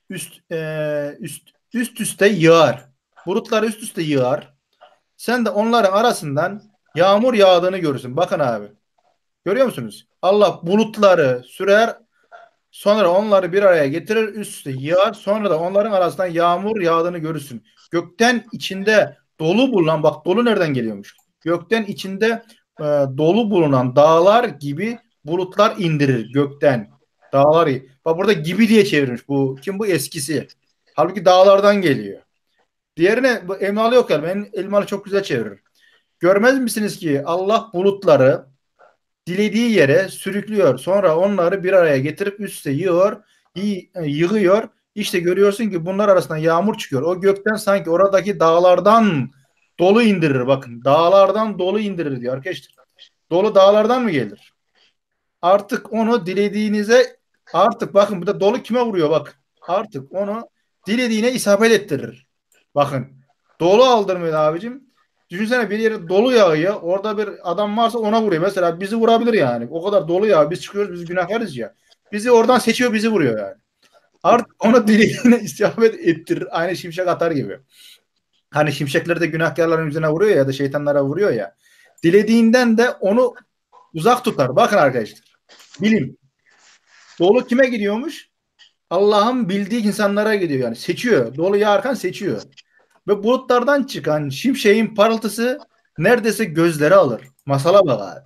Üst üste yağar. Bulutlar üst üste yağar. Sen de onların arasından yağmur yağdığını görürsün. Bakın abi. Görüyor musunuz? Allah bulutları sürer, sonra onları bir araya getirir, üst üste yağar, sonra da onların arasından yağmur yağdığını görürsün. Gökten içinde dolu bulunan, bak dolu nereden geliyormuş? Gökten içinde dolu bulunan dağlar gibi bulutlar indirir gökten. Dağlar. Bak burada gibi diye çevirmiş bu. Kim bu? Eskisi. Halbuki dağlardan geliyor. Diğerine bu Elmalı yok galiba. Elmalı çok güzel çevirir. Görmez misiniz ki Allah bulutları dilediği yere sürüklüyor. Sonra onları bir araya getirip üste yığıyor. İşte görüyorsun ki bunlar arasında yağmur çıkıyor. O gökten sanki oradaki dağlardan dolu indirir. Bakın dağlardan dolu indirir diyor arkadaşlar. Dolu dağlardan mı gelir? Artık onu dilediğinize bakın bu da dolu kime vuruyor bak. Artık onu dilediğine isabet ettirir. Bakın dolu aldırmıyor abicim. Düşünsene bir yere dolu yağıyor. Orada bir adam varsa ona vuruyor. Mesela bizi vurabilir yani. O kadar dolu yağ. Biz çıkıyoruz biz günahkarız ya. Bizi oradan seçiyor bizi vuruyor yani. Artık onu dilediğine isabet ettirir. Aynı şimşek atar gibi. Hani şimşekleri de günahkarların yüzüne vuruyor ya da şeytanlara vuruyor ya. Dilediğinden de onu uzak tutar. Bakın arkadaşlar. Bilim. Dolu kime gidiyormuş? Allah'ın bildiği insanlara gidiyor yani. Seçiyor. Dolu yağarken seçiyor. Ve bulutlardan çıkan şimşeğin parıltısı neredeyse gözleri alır. Masala bak abi.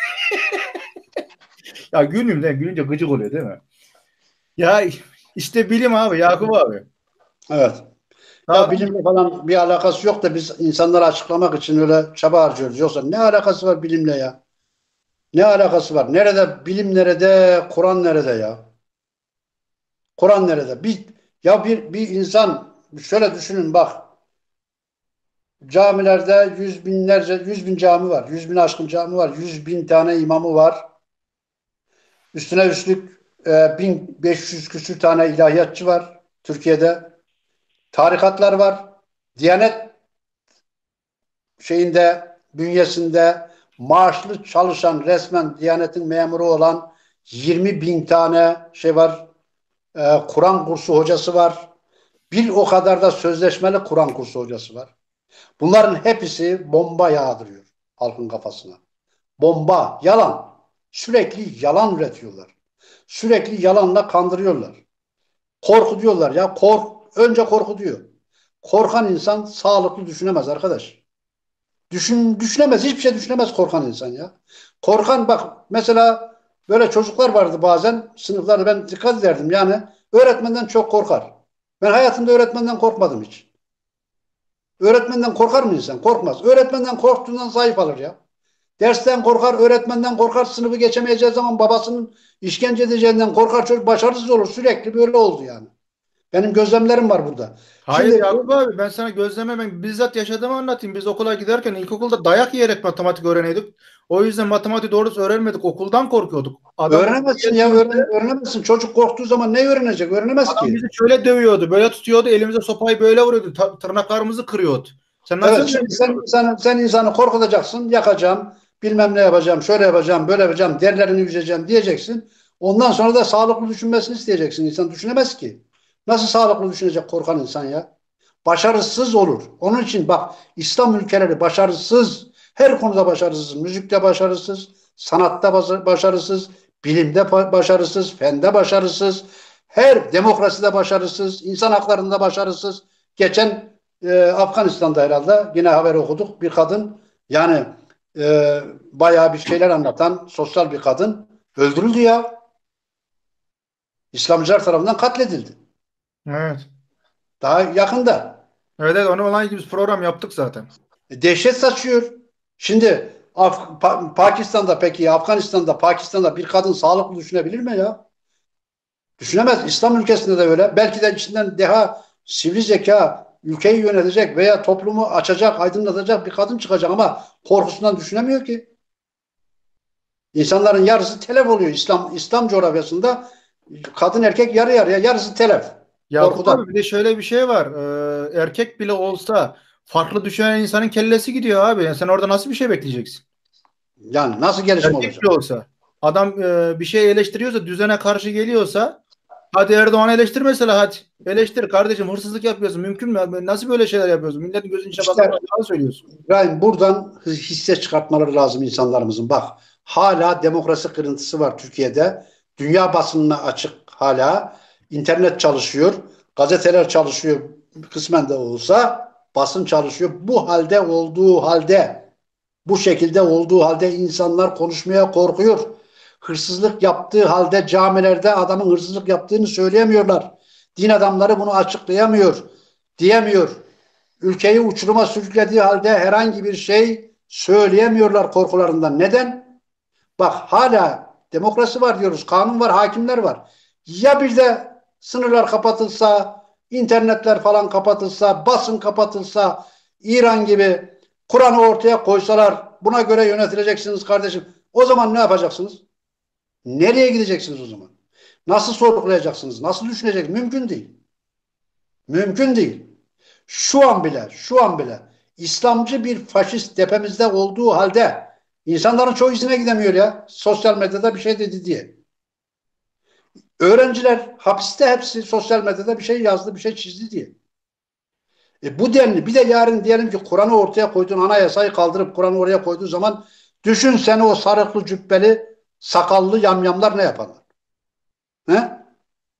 Ya gülmeyeyim de gülünce gıcık oluyor değil mi? Ya işte bilim abi Yakup abi. Evet. Ya Daha bilimle falan bir alakası yok da biz insanlara açıklamak için öyle çaba harcıyoruz. Yoksa ne alakası var bilimle ya? Ne alakası var? Nerede bilim nerede? Kur'an nerede ya? Kur'an nerede? Bir insan şöyle düşünün bak. Camilerde yüz bin cami var. 100.000 aşkın cami var. 100.000 tane imamı var. Üstüne üstlük 1500 küsür tane ilahiyatçı var Türkiye'de. Tarikatlar var. Diyanet bünyesinde maaşlı çalışan resmen Diyanet'in memuru olan 20 bin tane şey var. Kur'an kursu hocası var. Bir o kadar da sözleşmeli Kur'an kursu hocası var. Bunların hepsi bomba yağdırıyor halkın kafasına. Bomba, yalan. Sürekli yalan üretiyorlar. Sürekli yalanla kandırıyorlar. Korku diyorlar ya. Önce korku diyor. Korkan insan sağlıklı düşünemez arkadaş. Düşünemez. Hiçbir şey düşünemez korkan insan ya. Korkan bak mesela böyle çocuklar vardı bazen sınıflarda ben dikkat ederdim. Yani öğretmenden çok korkar. Ben hayatımda öğretmenden korkmadım hiç. Öğretmenden korkar mı insan? Korkmaz. Öğretmenden korktuğundan zayıf alır ya. Dersten korkar, öğretmenden korkar, sınıfı geçemeyeceği zaman babasının işkence edeceğinden korkar, çocuk başarısız olur. Sürekli böyle oldu yani. Benim gözlemlerim var burada. hayır Şimdi Yakup abi ben sana gözleme ben bizzat yaşadığımı anlatayım. Biz okula giderken ilkokulda dayak yiyerek matematik öğreniyorduk. O yüzden matematik doğrusu öğrenmedik. Okuldan korkuyorduk. öğrenemezsin ya, öğrenemezsin. Çocuk korktuğu zaman ne öğrenecek? Öğrenemez Adam ki. bizi şöyle dövüyordu. Böyle tutuyordu. Elimize sopayı böyle vuruyordu. Tırnaklarımızı kırıyordu. Sen nasıl Evet, şimdi sen insanı korkutacaksın, yakacağım, bilmem ne yapacağım, şöyle yapacağım, böyle yapacağım, derlerini yüzeceğim diyeceksin. Ondan sonra da sağlıklı düşünmesini isteyeceksin. İnsan düşünemez ki. Nasıl sağlıklı düşünecek korkan insan ya? Başarısız olur. Onun için bak İslam ülkeleri başarısız. Her konuda başarısız. Müzikte başarısız, sanatta başarısız, bilimde başarısız, fende başarısız, her demokraside başarısız, insan haklarında başarısız. Geçen Afganistan'da herhalde yine haber okuduk. Bir kadın yani bayağı bir şeyler anlatan sosyal bir kadın öldürüldü ya. İslamcılar tarafından katledildi. Evet. Daha yakında. Evet, evet onu olan gibi biz program yaptık zaten. Dehşet saçıyor. Şimdi Pakistan'da peki Afganistan'da Pakistan'da bir kadın sağlıklı düşünebilir mi ya? Düşünemez. İslam ülkesinde de öyle. Belki de içinden daha sivri zeka ülkeyi yönetecek veya toplumu açacak, aydınlatacak bir kadın çıkacak ama korkusundan düşünemiyor ki. İnsanların yarısı telef oluyor. İslam coğrafyasında kadın erkek yarı yarıya yarısı telef. Yakup Korkudan. abi bir de şöyle bir şey var. Erkek bile olsa farklı düşünen insanın kellesi gidiyor abi. Yani sen orada nasıl bir şey bekleyeceksin? Yani nasıl gelişme Erkek olacak? bile olsa. Adam bir şey eleştiriyorsa, düzene karşı geliyorsa hadi Erdoğan eleştir mesela hadi. Eleştir kardeşim hırsızlık yapıyorsun. Mümkün mü? Nasıl böyle şeyler yapıyorsun? Milletin gözünün içine İşte bakarak yalan söylüyorsun. İbrahim buradan hisse çıkartmaları lazım insanlarımızın. Bak hala demokrasi kırıntısı var Türkiye'de. Dünya basınına açık hala. İnternet çalışıyor. Gazeteler çalışıyor kısmen de olsa. Basın çalışıyor. Bu şekilde olduğu halde insanlar konuşmaya korkuyor. Hırsızlık yaptığı halde camilerde adamın hırsızlık yaptığını söyleyemiyorlar. Din adamları bunu açıklayamıyor, diyemiyor. Ülkeyi uçuruma sürüklediği halde herhangi bir şey söyleyemiyorlar korkularından. Neden? Bak hala demokrasi var diyoruz, kanun var, hakimler var. Ya bir de sınırlar kapatılsa, internetler falan kapatılsa, basın kapatılsa, İran gibi Kur'an'ı ortaya koysalar, buna göre yönetileceksiniz kardeşim. O zaman ne yapacaksınız? Nereye gideceksiniz o zaman? Nasıl sorgulayacaksınız? Nasıl düşüneceksiniz? Mümkün değil. Mümkün değil. Şu an bile İslamcı bir faşist tepemizde olduğu halde insanların çoğu izine gidemiyor ya. Sosyal medyada bir şey dedi diye. Öğrenciler hapiste hepsi sosyal medyada bir şey yazdı, bir şey çizdi diye. Bu denli bir de yarın diyelim ki Kur'an'ı ortaya koyduğun anayasayı kaldırıp Kur'an'ı oraya koyduğun zaman düşün seni o sarıklı cübbeli sakallı yamyamlar ne yaparlar? He?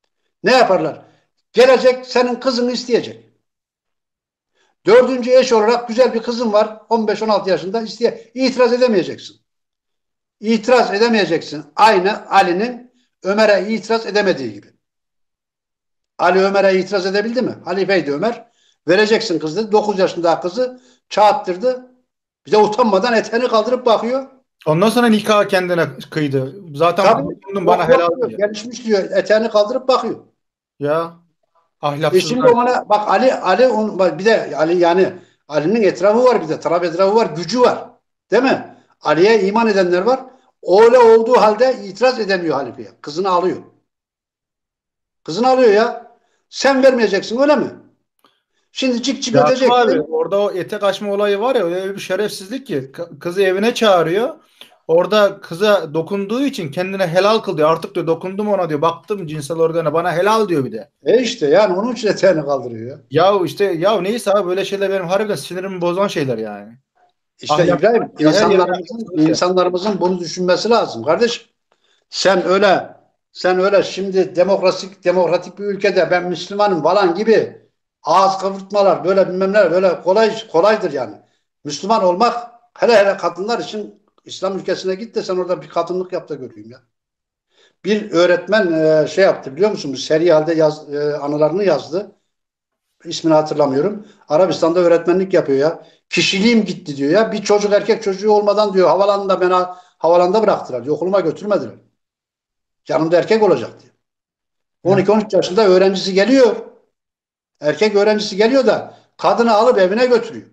Ne yaparlar? Gelecek senin kızını isteyecek. Dördüncü eş olarak güzel bir kızın var. 15-16 yaşında itiraz edemeyeceksin. İtiraz edemeyeceksin. Aynı Ali'nin Ömer'e itiraz edemediği gibi. Ali Ömer'e itiraz edebildi mi? Halifeydi Ömer. Vereceksin kız dedi. 9 yaşında kızı çağırttırdı. Bir de utanmadan eteğini kaldırıp bakıyor. Ondan sonra nikah kendine kıydı. Zaten Tabii. bana helal Diyor, diyor. gelişmiş diyor. Eteğini kaldırıp bakıyor. Ya Şimdi ahlaksızlar. ona bak bir de Ali yani Ali'nin etrafı var bir de taraf etrafı var, gücü var. Değil mi? Ali'ye iman edenler var. Öyle olduğu halde itiraz edemiyor halifeye. Kızını alıyor. Kızını alıyor ya. Sen vermeyeceksin öyle mi? Şimdi cik cik Yakup abi ödeyeceksin. orada o ete kaçma olayı var ya öyle bir şerefsizlik ki kızı evine çağırıyor. Orada kıza dokunduğu için kendine helal kıl diyor. Artık diyor dokundum ona diyor. Baktım cinsel organa bana helal diyor bir de. İşte yani onun için eteğini kaldırıyor ya. Ya işte ya neyse abi böyle şeyler benim harbiden sinirimi bozan şeyler yani. İşte İbrahim Ya her yere insanlarımızın bunu düşünmesi lazım kardeşim. Sen öyle şimdi demokratik bir ülkede ben Müslümanım falan gibi ağız kıvırtmalar böyle bilmem neler böyle kolaydır yani. Müslüman olmak hele kadınlar için İslam ülkesine git de sen orada bir kadınlık yap da göreyim ya. Bir öğretmen şey yaptı biliyor musun? Seri halde anılarını yazdı. İsmini hatırlamıyorum. Arabistan'da öğretmenlik yapıyor ya. Kişiliğim gitti diyor ya. Bir çocuk erkek çocuğu olmadan diyor havalanda bıraktılar diyor. Okuluma götürmediler. Yanımda erkek olacak diyor. 12-13 yaşında öğrencisi geliyor. Erkek öğrencisi geliyor da kadını alıp evine götürüyor.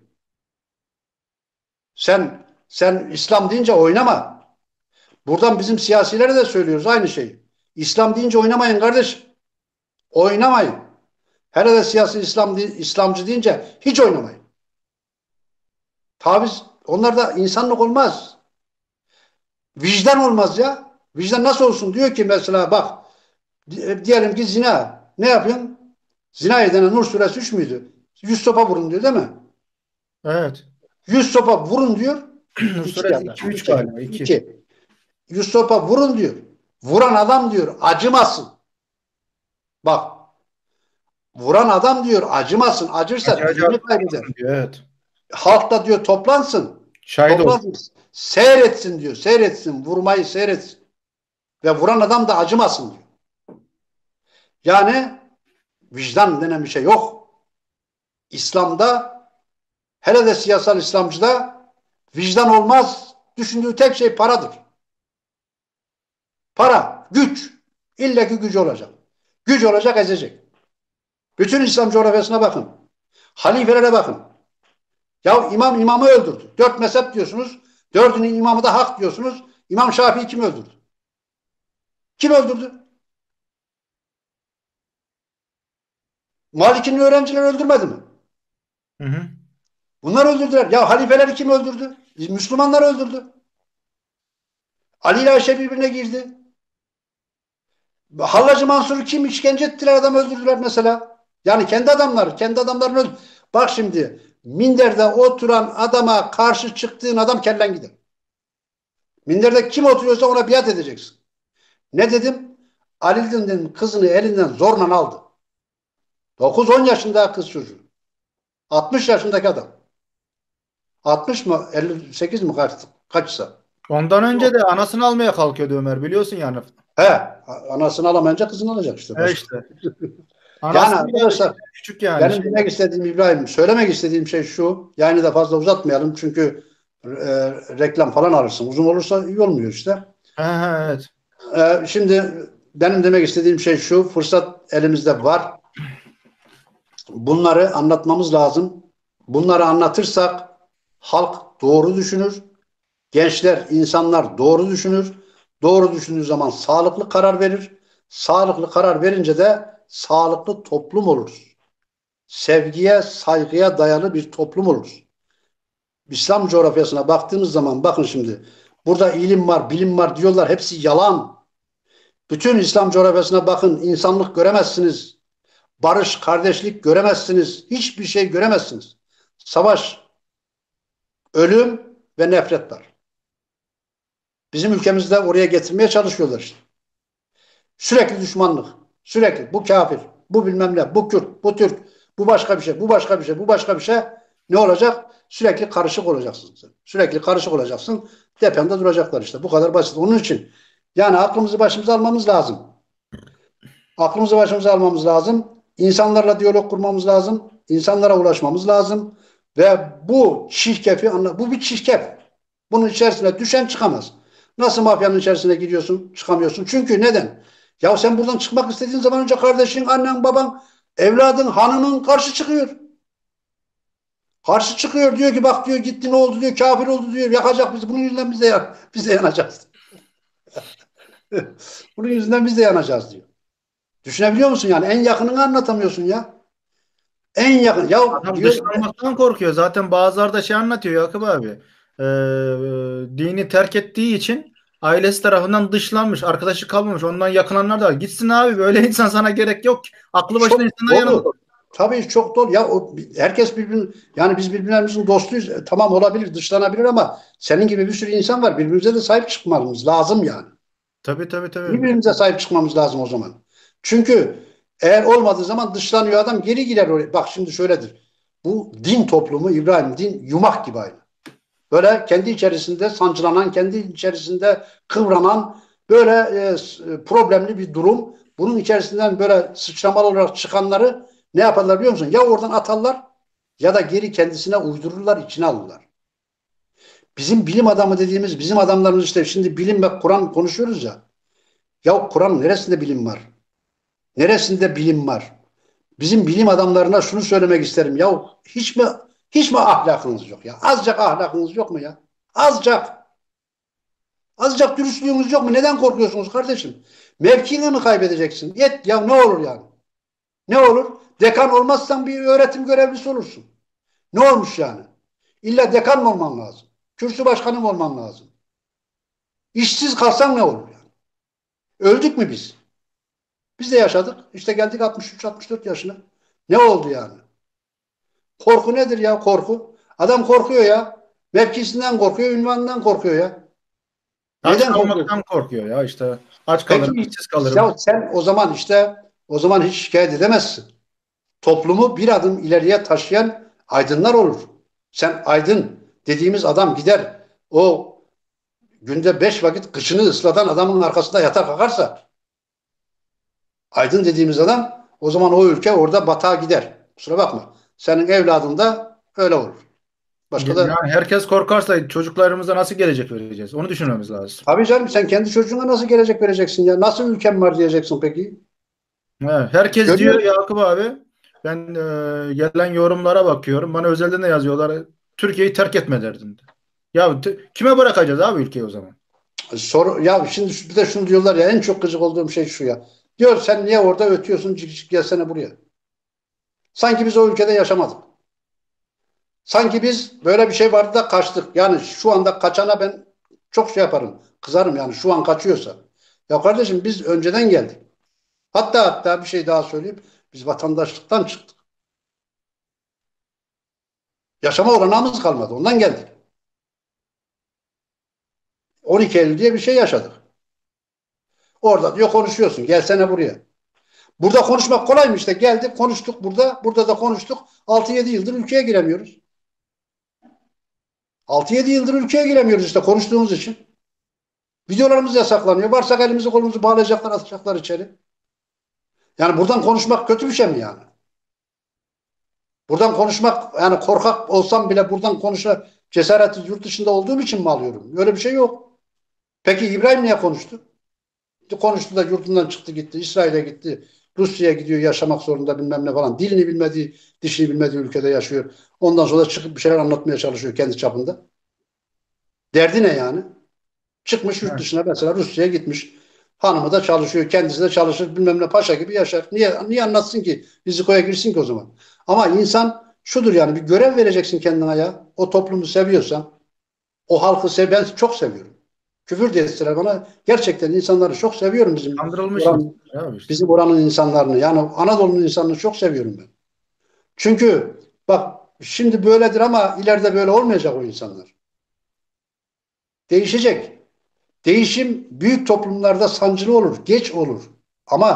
Sen İslam deyince oynama. Buradan bizim siyasilere de söylüyoruz aynı şeyi. İslam deyince oynamayın kardeşim. Oynamayın. Hele de siyasi İslamcı deyince hiç oynamayın. Taviz, onlarda insanlık olmaz. Vicdan olmaz ya. Vicdan nasıl olsun? Diyor ki mesela bak diyelim ki zina. Ne yapıyorsun? Zina edene Nur suresi 3 müydü? 100 sopa vurun diyor değil mi? Evet. 100 sopa vurun diyor. Nur 2 suresi yani. 2-3 galiba 2. 2. 100 sopa vurun diyor. Vuran adam diyor acımasın. Bak vuran adam diyor acımasın. Acırsa dilini kaybeder. Diyor, evet. Halk da diyor toplansın. Şahit ol. Toplansın. Seyretsin diyor. Seyretsin. Vurmayı seyretsin. Ve vuran adam da acımasın diyor. Yani vicdan denen bir şey yok. İslam'da hele de siyasal İslamcıda vicdan olmaz. Düşündüğü tek şey paradır. Para, güç. İlle ki gücü olacak. Güç olacak ezecek. Bütün İslam coğrafyasına bakın. Halifelere bakın. Ya imamı öldürdü. 4 mezhep diyorsunuz. 4'ünün imamı da hak diyorsunuz. İmam Şafii kim öldürdü? Kim öldürdü? Malik'in öğrencileri öldürmedi mi? Hı hı. Bunlar öldürdüler. Ya halifeleri kim öldürdü? Müslümanlar öldürdü. Ali ile Ayşe birbirine girdi. Hallacı Mansur'u kim işkence ettiler adam öldürdüler mesela. Yani kendi adamlarını öldürdü. Bak şimdi minderde oturan adama karşı çıktığın adam kellen gider. Minderde kim oturuyorsa ona biat edeceksin. Ne dedim? Ali'nin kızını elinden zorla aldı. 9-10 yaşında kız çocuğu. 60 yaşındaki adam. 60 mı 58 mi kaçsa. Ondan önce de anasını almaya kalkıyordu Ömer biliyorsun yani. He, anasını alamayınca kızını alacak işte. İşte. Yani Anası arkadaşlar küçük yani. benim demek istediğim İbrahim, söylemek istediğim şey şu. Yani da fazla uzatmayalım çünkü reklam falan alırsın. Uzun olursa iyi olmuyor işte. Evet. Şimdi benim demek istediğim şey şu. Fırsat elimizde var. Bunları anlatmamız lazım. Bunları anlatırsak halk doğru düşünür. Gençler, insanlar doğru düşünür. Doğru düşündüğü zaman sağlıklı karar verir. Sağlıklı karar verince de sağlıklı toplum olur. Sevgiye, saygıya dayalı bir toplum olur. İslam coğrafyasına baktığınız zaman bakın şimdi burada ilim var, bilim var diyorlar. Hepsi yalan. Bütün İslam coğrafyasına bakın. İnsanlık göremezsiniz. Barış, kardeşlik göremezsiniz. Hiçbir şey göremezsiniz. Savaş, ölüm ve nefret var. Bizim ülkemizde oraya getirmeye çalışıyorlar işte. Sürekli düşmanlık. Sürekli bu kafir, bu bilmem ne, bu Kürt, bu Türk, bu başka bir şey, bu başka bir şey, bu başka bir şey. Ne olacak? Sürekli karışık olacaksın sen. Sürekli karışık olacaksın. Tepende duracaklar işte. Bu kadar basit. Onun için yani aklımızı başımıza almamız lazım. Aklımızı başımıza almamız lazım. İnsanlarla diyalog kurmamız lazım. İnsanlara ulaşmamız lazım. Ve bu çirkefi, bu bir çirkef. Bunun içerisine düşen çıkamaz. Nasıl mafyanın içerisine giriyorsun, çıkamıyorsun? Çünkü neden? Ya sen buradan çıkmak istediğin zaman önce kardeşin, annen, baban, evladın, hanımın karşı çıkıyor. Karşı çıkıyor, diyor ki bak diyor, gitti ne oldu diyor, kafir oldu diyor, yakacak bizi. Bunun yüzünden biz de yanacağız. Bunun yüzünden biz de yanacağız diyor. Düşünebiliyor musun yani? En yakınını anlatamıyorsun ya. En yakın. Ya Adam diyor, dışlanmaktan korkuyor. Zaten bazıları da şey anlatıyor Yakup abi. Dini terk ettiği için ailesi tarafından dışlanmış. Arkadaşı kalmamış. Ondan yakınanlar da var. Gitsin abi. Böyle insan sana gerek yok ki. Aklı başında çok insanlar yanında. dolu. Tabii çok dolu. Ya herkes yani biz birbirlerimizin dostuyuz. Tamam, olabilir, dışlanabilir ama senin gibi bir sürü insan var. Birbirimize de sahip çıkmamız lazım yani. Tabii tabii tabii. Birbirimize sahip çıkmamız lazım o zaman. Çünkü eğer olmadığı zaman dışlanıyor adam, geri girer oraya. Bak şimdi şöyledir. Bu din toplumu, İbrahim, din yumak gibi aynı. Böyle kendi içerisinde sancılanan, kendi içerisinde kıvranan böyle problemli bir durum. Bunun içerisinden böyle sıçramalı olarak çıkanları ne yaparlar biliyor musun? Ya oradan atarlar ya da geri kendisine uydururlar, içine alırlar. Bizim bilim adamı dediğimiz bizim adamlarımız işte, şimdi bilim ve Kur'an konuşuyoruz ya. Ya Kur'an neresinde bilim var? Neresinde bilim var? Bizim bilim adamlarına şunu söylemek isterim. Ya hiç mi ahlakınız yok ya? Azıcık ahlakınız yok mu ya? Azıcık. Azıcık dürüstlüğünüz yok mu? Neden korkuyorsunuz kardeşim? Mevkini mi kaybedeceksin? Yet ya, ne olur yani? Ne olur? Dekan olmazsan bir öğretim görevlisi olursun. Ne olmuş yani? İlla dekan mı olman lazım? Kürsü başkanı mı olman lazım? İşsiz kalsan ne olur yani? Öldük mü biz? Biz de yaşadık. İşte geldik 63-64 yaşına. Ne oldu yani? Korku nedir ya, korku? Adam korkuyor ya. Mevkisinden korkuyor, ünvanından korkuyor ya. Aç Neden korkuyor? kalmaktan korkuyor ya işte. Aç kalırım, Peki işsiz kalırım. ya sen o zaman işte o zaman hiç şikayet edemezsin. Toplumu bir adım ileriye taşıyan aydınlar olur. Sen aydın dediğimiz adam gider, o günde 5 vakit kıçını ıslatan adamın arkasında yatar kalkarsa, aydın dediğimiz adam, o zaman o ülke orada batağa gider. Kusura bakma. Senin evladın da öyle olur. Başka Yani da herkes korkarsa çocuklarımıza nasıl gelecek vereceğiz? Onu düşünmemiz lazım. tabii canım, sen kendi çocuğuna nasıl gelecek vereceksin ya? Nasıl ülkem var diyeceksin peki? Evet, herkes Görüyor diyor musun? Yakup abi. Ben gelen yorumlara bakıyorum. Bana özelden de yazıyorlar. Türkiye'yi terk etme derdinde. Ya kime bırakacağız abi ülkeyi o zaman? Ya şimdi bir de şunu diyorlar ya, en çok gıcık olduğum şey şu ya. Diyor sen niye orada ötüyorsun, cik cik gelsene buraya. Sanki biz o ülkede yaşamadık. Sanki biz böyle bir şey vardı da kaçtık. Yani şu anda kaçana ben çok şey yaparım. Kızarım yani, şu an kaçıyorsa. Ya kardeşim, biz önceden geldik. Hatta bir şey daha söyleyeyim. Biz vatandaşlıktan çıktık. Yaşama olanağımız kalmadı. Ondan geldik. 12 Eylül diye bir şey yaşadık. Orada diyor konuşuyorsun. Gelsene buraya. Burada konuşmak kolay mı işte? Geldik konuştuk burada. Burada da konuştuk. 6-7 yıldır ülkeye giremiyoruz. 6-7 yıldır ülkeye giremiyoruz işte konuştuğumuz için. Videolarımız yasaklanıyor. Varsak elimizi kolumuzu bağlayacaklar, atacaklar içeri. Yani buradan konuşmak kötü bir şey mi yani? Buradan konuşmak, yani korkak olsam bile buradan konuşa cesareti yurt dışında olduğum için mi alıyorum? Öyle bir şey yok. Peki İbrahim niye konuştu? Konuştu da yurdundan çıktı gitti. İsrail'e gitti. Rusya'ya gidiyor, yaşamak zorunda bilmem ne falan. Dilini bilmediği, dişini bilmediği ülkede yaşıyor. Ondan sonra çıkıp bir şeyler anlatmaya çalışıyor kendi çapında. Derdi ne yani? Çıkmış yurt Evet. dışına, mesela Rusya'ya gitmiş. Hanımı da çalışıyor, kendisi de çalışır, bilmem ne, paşa gibi yaşar. Niye anlatsın ki? Rizikoya girsin ki o zaman. Ama insan şudur yani, bir görev vereceksin kendine ya. O toplumu seviyorsan, o halkı ben çok seviyorum. Küfür de etseler bana, gerçekten insanları çok seviyorum, Kandırılmış oranın, insanlar abi işte. bizim oranın insanlarını. Yani Anadolu'nun insanını çok seviyorum ben. Çünkü bak, şimdi böyledir ama ileride böyle olmayacak o insanlar. Değişecek. Değişim büyük toplumlarda sancılı olur, geç olur. Ama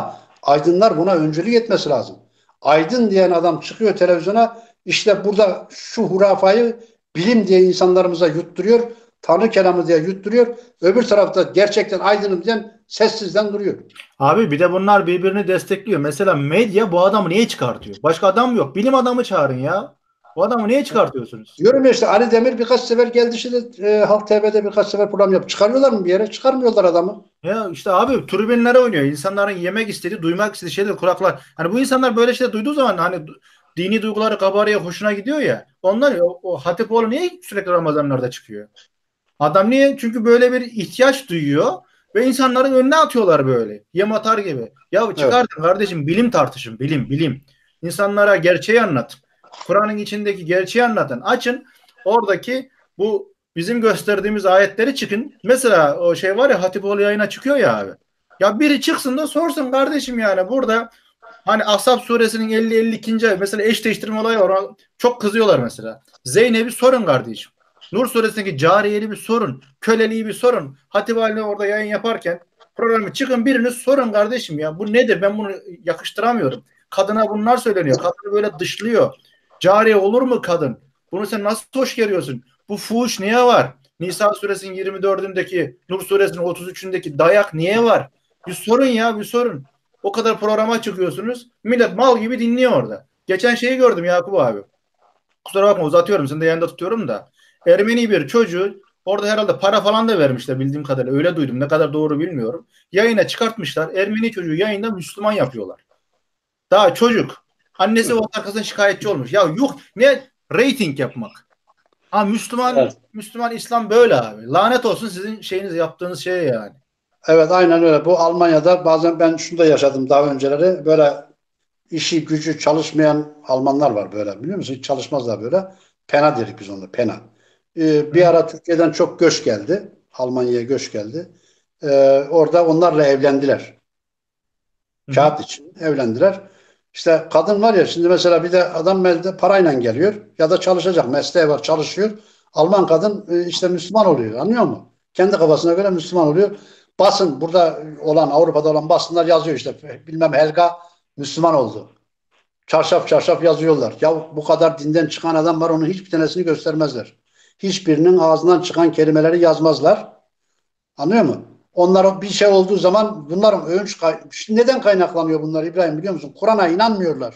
Aydınlar buna öncülük etmesi lazım. Aydın diyen adam çıkıyor televizyona, işte burada şu hurafayı bilim diye insanlarımıza yutturuyor. Tanrı kelamı diye yutturuyor. Öbür tarafta gerçekten aydınım diyen sessizden duruyor. Abi bir de bunlar birbirini destekliyor. Mesela medya bu adamı niye çıkartıyor? Başka adam yok. Bilim adamı çağırın ya. Bu adamı niye çıkartıyorsunuz? Diyorum ya, işte Ali Demir birkaç sefer geldi, şimdi Halk TV'de birkaç sefer program yapıp çıkarıyorlar mı bir yere? Çıkarmıyorlar adamı. Ya işte abi tribünlere oynuyor. İnsanların yemek istediği, duymak istediği şeyler kulaklar. Hani bu insanlar böyle şeyler duyduğu zaman hani dini duyguları kabarıyor, hoşuna gidiyor ya. Onlar o Hatipoğlu niye sürekli Ramazanlarda çıkıyor? Adam niye? Çünkü böyle bir ihtiyaç duyuyor ve insanların önüne atıyorlar böyle. Yem atar gibi. Ya Evet. çıkartın kardeşim, bilim tartışın. Bilim. İnsanlara gerçeği anlat. Kur'an'ın içindeki gerçeği anlatın. Açın oradaki bu bizim gösterdiğimiz ayetleri çıkın. Mesela o şey var ya, Hatipoğlu yayına çıkıyor ya abi. Ya biri çıksın da sorsun kardeşim, yani burada hani Ahzab suresinin 50-52. Mesela eş değiştirme olayı var. Çok kızıyorlar mesela. Zeynep'i sorun kardeşim. Nur suresindeki cariyeli bir sorun. Köleliği bir sorun. Hatip haline orada yayın yaparken programı çıkın biriniz sorun kardeşim ya. Bu nedir? Ben bunu yakıştıramıyorum. Kadına bunlar söyleniyor. Kadını böyle dışlıyor. Cariye olur mu kadın? Bunu sen nasıl hoş görüyorsun? Bu fuhuş niye var? Nisa suresinin 24'ündeki, Nur suresinin 33'ündeki dayak niye var? Bir sorun ya, bir sorun. O kadar programa çıkıyorsunuz. Millet mal gibi dinliyor orada. Geçen şeyi gördüm Yakup abi. Kusura bakma uzatıyorum. Seni de yanında tutuyorum da. Ermeni bir çocuğu orada herhalde para falan da vermişler bildiğim kadarıyla. Öyle duydum. Ne kadar doğru bilmiyorum. Yayına çıkartmışlar. Ermeni çocuğu yayında Müslüman yapıyorlar. Daha çocuk. Annesi ve arkasından şikayetçi olmuş. Ya yok ne rating yapmak. Ha Müslüman, Evet. Müslüman İslam böyle abi. Lanet olsun sizin şeyiniz, yaptığınız şeye yani. Evet, aynen öyle. Bu Almanya'da bazen ben şunu da yaşadım daha önceleri. Böyle işi gücü çalışmayan Almanlar var böyle, biliyor musun? Hiç çalışmazlar böyle. Pena dedik biz onlara, pena. Bir ara Türkiye'den çok göç geldi. Almanya'ya göç geldi. Orada onlarla evlendiler. Kağıt için evlendiler. İşte kadın var ya, şimdi mesela bir de adam parayla geliyor ya da çalışacak, mesleği var, çalışıyor. Alman kadın işte Müslüman oluyor, anlıyor musun? Kendi kafasına göre Müslüman oluyor. Basın burada olan, Avrupa'da olan basınlar yazıyor işte, bilmem Helga Müslüman oldu. Çarşaf çarşaf yazıyorlar. Ya bu kadar dinden çıkan adam var, onun hiçbir tanesini göstermezler. Hiçbirinin ağzından çıkan kelimeleri yazmazlar. Anlıyor musun? Onlara bir şey olduğu zaman bunların neden kaynaklanıyor bunlar İbrahim, biliyor musun? Kur'an'a inanmıyorlar.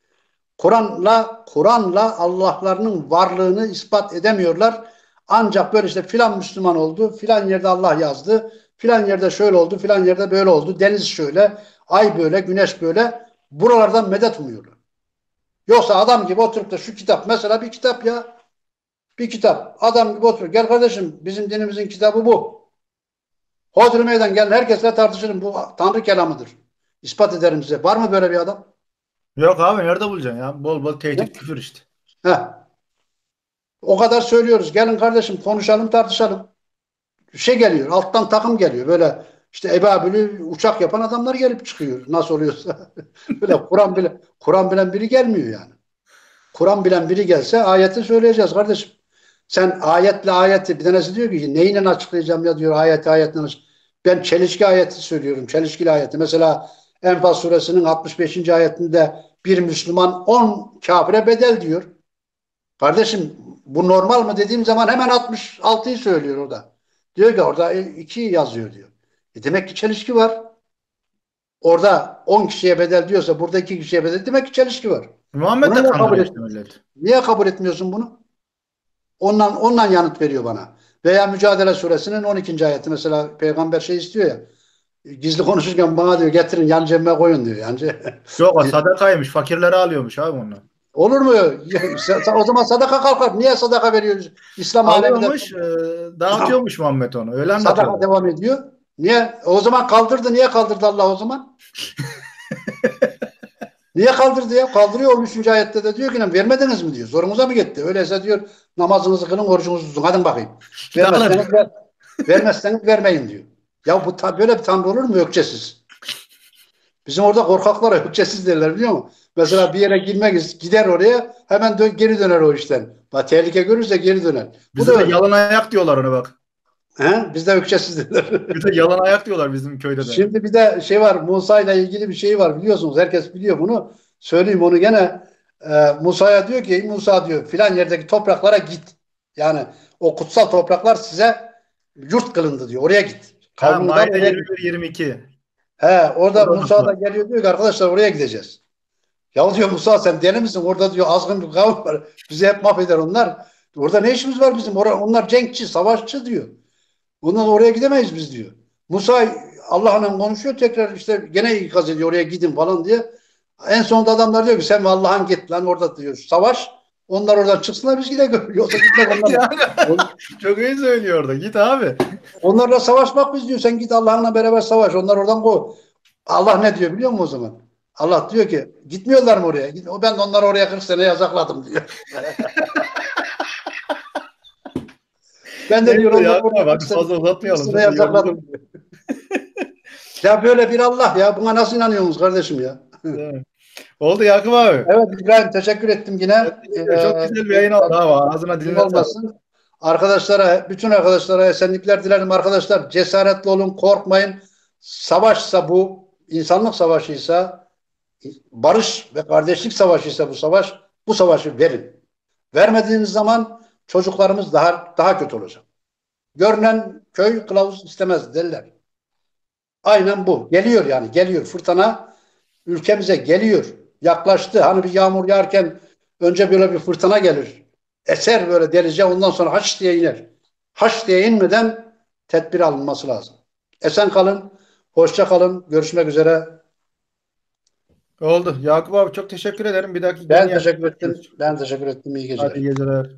Kur'an'la Allah'larının varlığını ispat edemiyorlar. Ancak böyle işte filan Müslüman oldu, filan yerde Allah yazdı, filan yerde şöyle oldu, filan yerde böyle oldu, deniz şöyle, ay böyle, güneş böyle, buralardan medet umuyorlar. Yoksa adam gibi oturup da şu kitap, mesela bir kitap ya, bir kitap, adam gibi oturup gel kardeşim bizim dinimizin kitabı bu. Hodri meydan gelin herkesle tartışırım, bu Tanrı kelamıdır. İspat ederim size. Var mı böyle bir adam? Yok abi nerede bulacaksın ya? Bol bol tehdit, küfür işte. Heh. O kadar söylüyoruz. Gelin kardeşim konuşalım, tartışalım. Şey geliyor, alttan takım geliyor. Böyle işte ebabilü uçak yapan adamlar gelip çıkıyor. Nasıl oluyorsa. Böyle Kur'an bilen biri gelmiyor yani. Kur'an bilen biri gelse ayeti söyleyeceğiz kardeşim. Sen ayetle ayeti, bir tanesi diyor ki neyle açıklayacağım ya diyor, ayetle ben çelişki ayeti söylüyorum. Çelişkili ayeti. Mesela Enfal suresinin 65. ayetinde bir Müslüman 10 kafire bedel diyor. Kardeşim bu normal mı dediğim zaman hemen 66'yı söylüyor orada. Diyor ki orada 2 yazıyor diyor. Demek ki çelişki var. Orada 10 kişiye bedel diyorsa burada 2 kişiye bedel, demek ki çelişki var. Muhammed Bunu de niye kabul kandırıyor et? işte millet. Niye kabul etmiyorsun bunu? Ondan yanıt veriyor bana. Veya Mücadele suresinin 12. ayeti mesela, peygamber şey istiyor ya, gizli konuşurken bana diyor getirin yan cebime koyun diyor. Yani Yok o sadakaymış. Fakirleri alıyormuş abi onlar. olur mu? O zaman sadaka kalkar. Niye sadaka veriyoruz? İslam aleminde Alıyormuş, dağıtıyormuş Muhammed onu. Öyle sadaka anlatıyor. devam ediyor. Niye? O zaman kaldırdı. Niye kaldırdı Allah o zaman? Niye kaldırdı ya? Kaldırıyor 13. ayette de diyor ki vermediniz mi diyor. Zorunuza mı gitti? Öyleyse diyor namazınızı kılın, orucunuzu tutun. Hadi bakayım. Vermezseniz vermeyin diyor. Ya böyle bir tanrı olur mu ökçesiz? Bizim orada korkaklara ökçesiz derler, biliyor musun? Mesela bir yere gider oraya, hemen geri döner o işten. Bak, tehlike görürse geri döner. Bu da Bize de öyle. yalın ayak diyorlar ona bak. He? Bizde ökçesiz derler. Bir de yalan ayak diyorlar bizim köyde de. Şimdi bir de şey var, Musa ile ilgili bir şey var biliyorsunuz. Herkes biliyor bunu. Söyleyeyim onu gene. Musa'ya diyor ki, "Ey Musa diyor filan yerdeki topraklara git. Yani o kutsal topraklar size yurt kılındı diyor. Oraya git. Ha, Kavmini de al, Maide oraya git." 21-22. Orada Orada Musa da unutma. geliyor diyor ki arkadaşlar oraya gideceğiz. Ya diyor Musa sen deli misin? Orada diyor azgın bir kavim var. Bizi hep mahveder onlar. Orada ne işimiz var bizim? Onlar cenkçi, savaşçı diyor. Bundan oraya gidemeyiz biz diyor. Musa Allah'la konuşuyor tekrar işte gene ikaz ediyor oraya gidin falan diye. En sonunda adamlar diyor ki sen ve Allah'ın git lan orada diyor savaş. Onlar oradan çıksınlar biz gidelim. Yoksa gitmek onlarla. Yani çok iyi söylüyor orada. Git abi. Onlarla savaşmak biz diyor. Sen git Allah'ınla beraber savaş. Onlar oradan ko. Allah ne diyor biliyor musun o zaman? Allah diyor ki gitmiyorlar mı oraya? Ben onları oraya 40 sene yasakladım diyor. Ben de diyor Neyse onları ya. oraya 40 Hadi sene, fazla 40 uzatmayalım. sene Çok da yorulduk. yasakladım diyor. Ya böyle bir Allah ya. Buna nasıl inanıyorsunuz kardeşim ya? Değil mi? Oldu Yakup abi. Evet İbrahim teşekkür ettim yine. Çok güzel bir yayın oldu abi. Ağzına Eksik diline sağlık. olmasın. Arkadaşlara, bütün arkadaşlara esenlikler dilerim arkadaşlar. Cesaretli olun, korkmayın. Savaşsa bu, insanlık savaşıysa, barış ve kardeşlik savaşıysa bu savaş, bu savaşı verin. Vermediğiniz zaman çocuklarımız daha kötü olacak. Görünen köy kılavuz istemez derler. Aynen bu. Geliyor yani, geliyor. Fırtına ülkemize geliyor. Yaklaştı. Hani bir yağmur yağarken önce böyle bir fırtına gelir. Eser böyle delice ondan sonra haş diye iner. Haş diye inmeden tedbir alınması lazım. Esen kalın. Hoşça kalın. Görüşmek üzere. Oldu. Yakup abi çok teşekkür ederim. Bir dahaki canlı Ben yayında teşekkür ettim. görüşürüz. Ben teşekkür ettim. İyi Hadi geceler. iyi geceler.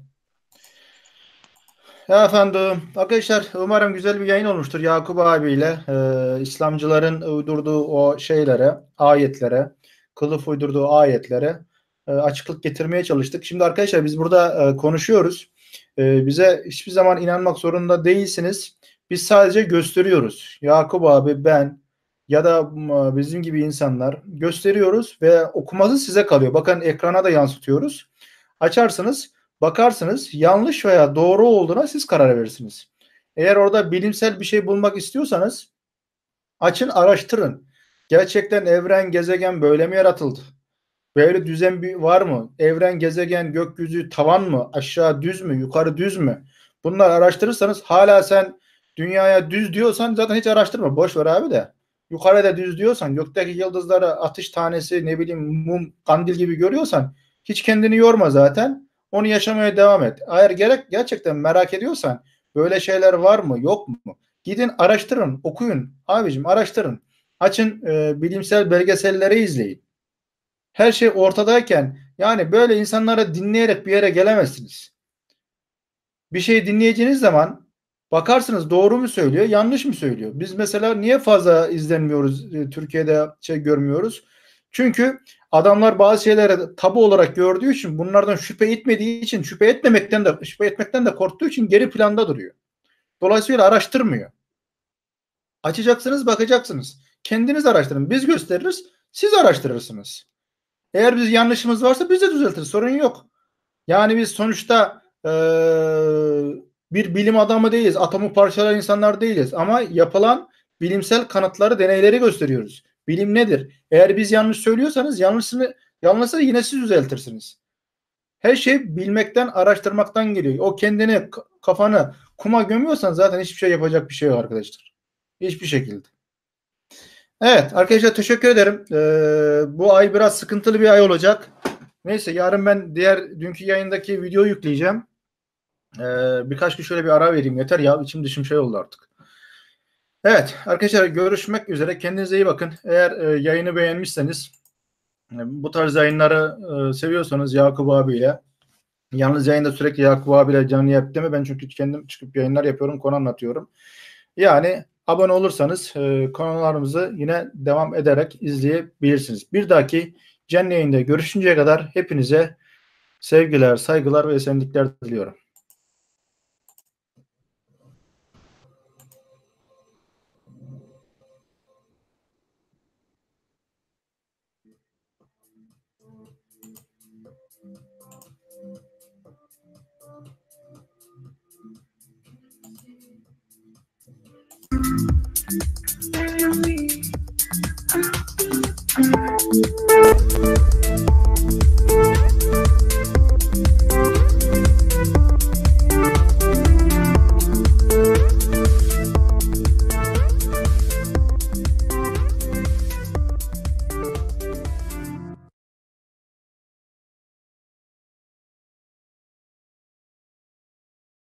Ya efendim, arkadaşlar umarım güzel bir yayın olmuştur Yakup abiyle. İslamcıların uydurduğu o şeylere, ayetlere, kılıf uydurduğu ayetlere açıklık getirmeye çalıştık. Şimdi arkadaşlar biz burada konuşuyoruz. Bize hiçbir zaman inanmak zorunda değilsiniz. Biz sadece gösteriyoruz. Yakup abi, ben ya da bizim gibi insanlar gösteriyoruz ve okuması size kalıyor. Bakın ekrana da yansıtıyoruz. Açarsınız. Bakarsınız yanlış veya doğru olduğuna siz karar verirsiniz. Eğer orada bilimsel bir şey bulmak istiyorsanız açın araştırın. Gerçekten evren, gezegen böyle mi yaratıldı? Böyle düzen bir var mı? Evren, gezegen, gökyüzü tavan mı? Aşağı düz mü? Yukarı düz mü? Bunları araştırırsanız hala sen dünyaya düz diyorsan zaten hiç araştırma. Boş ver abi de. Yukarıda düz diyorsan, gökteki yıldızları atış tanesi, ne bileyim mum, kandil gibi görüyorsan hiç kendini yorma zaten. Onu yaşamaya devam et. Eğer gerçekten merak ediyorsan böyle şeyler var mı yok mu? Gidin araştırın, okuyun. Abicim araştırın. Açın bilimsel belgeselleri izleyin. Her şey ortadayken yani böyle insanları dinleyerek bir yere gelemezsiniz. Bir şey dinleyeceğiniz zaman bakarsınız doğru mu söylüyor, yanlış mı söylüyor? Biz mesela niye fazla izlenmiyoruz, Türkiye'de şey görmüyoruz? Çünkü adamlar bazı şeyleri tabu olarak gördüğü için, bunlardan şüphe etmediği için, şüphe etmekten de korktuğu için geri planda duruyor. Dolayısıyla araştırmıyor. Açacaksınız, bakacaksınız. Kendiniz araştırın. Biz gösteririz, siz araştırırsınız. Eğer biz yanlışımız varsa biz de düzeltiriz. Sorun yok. Yani biz sonuçta bir bilim adamı değiliz. Atomu parçalayan insanlar değiliz. Ama yapılan bilimsel kanıtları, deneyleri gösteriyoruz. Bilim nedir? Eğer biz yanlış söylüyorsanız yanlışsa yine siz düzeltirsiniz. Her şey bilmekten, araştırmaktan geliyor. O kendini, kafanı kuma gömüyorsan zaten hiçbir şey yapacak bir şey yok arkadaşlar. Hiçbir şekilde. Evet arkadaşlar teşekkür ederim. Bu ay biraz sıkıntılı bir ay olacak. Neyse yarın ben dünkü yayındaki videoyu yükleyeceğim. Birkaç gün şöyle bir ara vereyim yeter ya, içim dışım şey oldu artık. Evet arkadaşlar görüşmek üzere, kendinize iyi bakın. Eğer yayını beğenmişseniz, bu tarz yayınları seviyorsanız Yakup abiyle, yalnız yayında sürekli Yakup abiyle canlı yap deme, ben çünkü kendim çıkıp yayınlar yapıyorum, konu anlatıyorum. Yani abone olursanız konularımızı yine devam ederek izleyebilirsiniz. Bir dahaki canlı yayında görüşünceye kadar hepinize sevgiler, saygılar ve esenlikler diliyorum.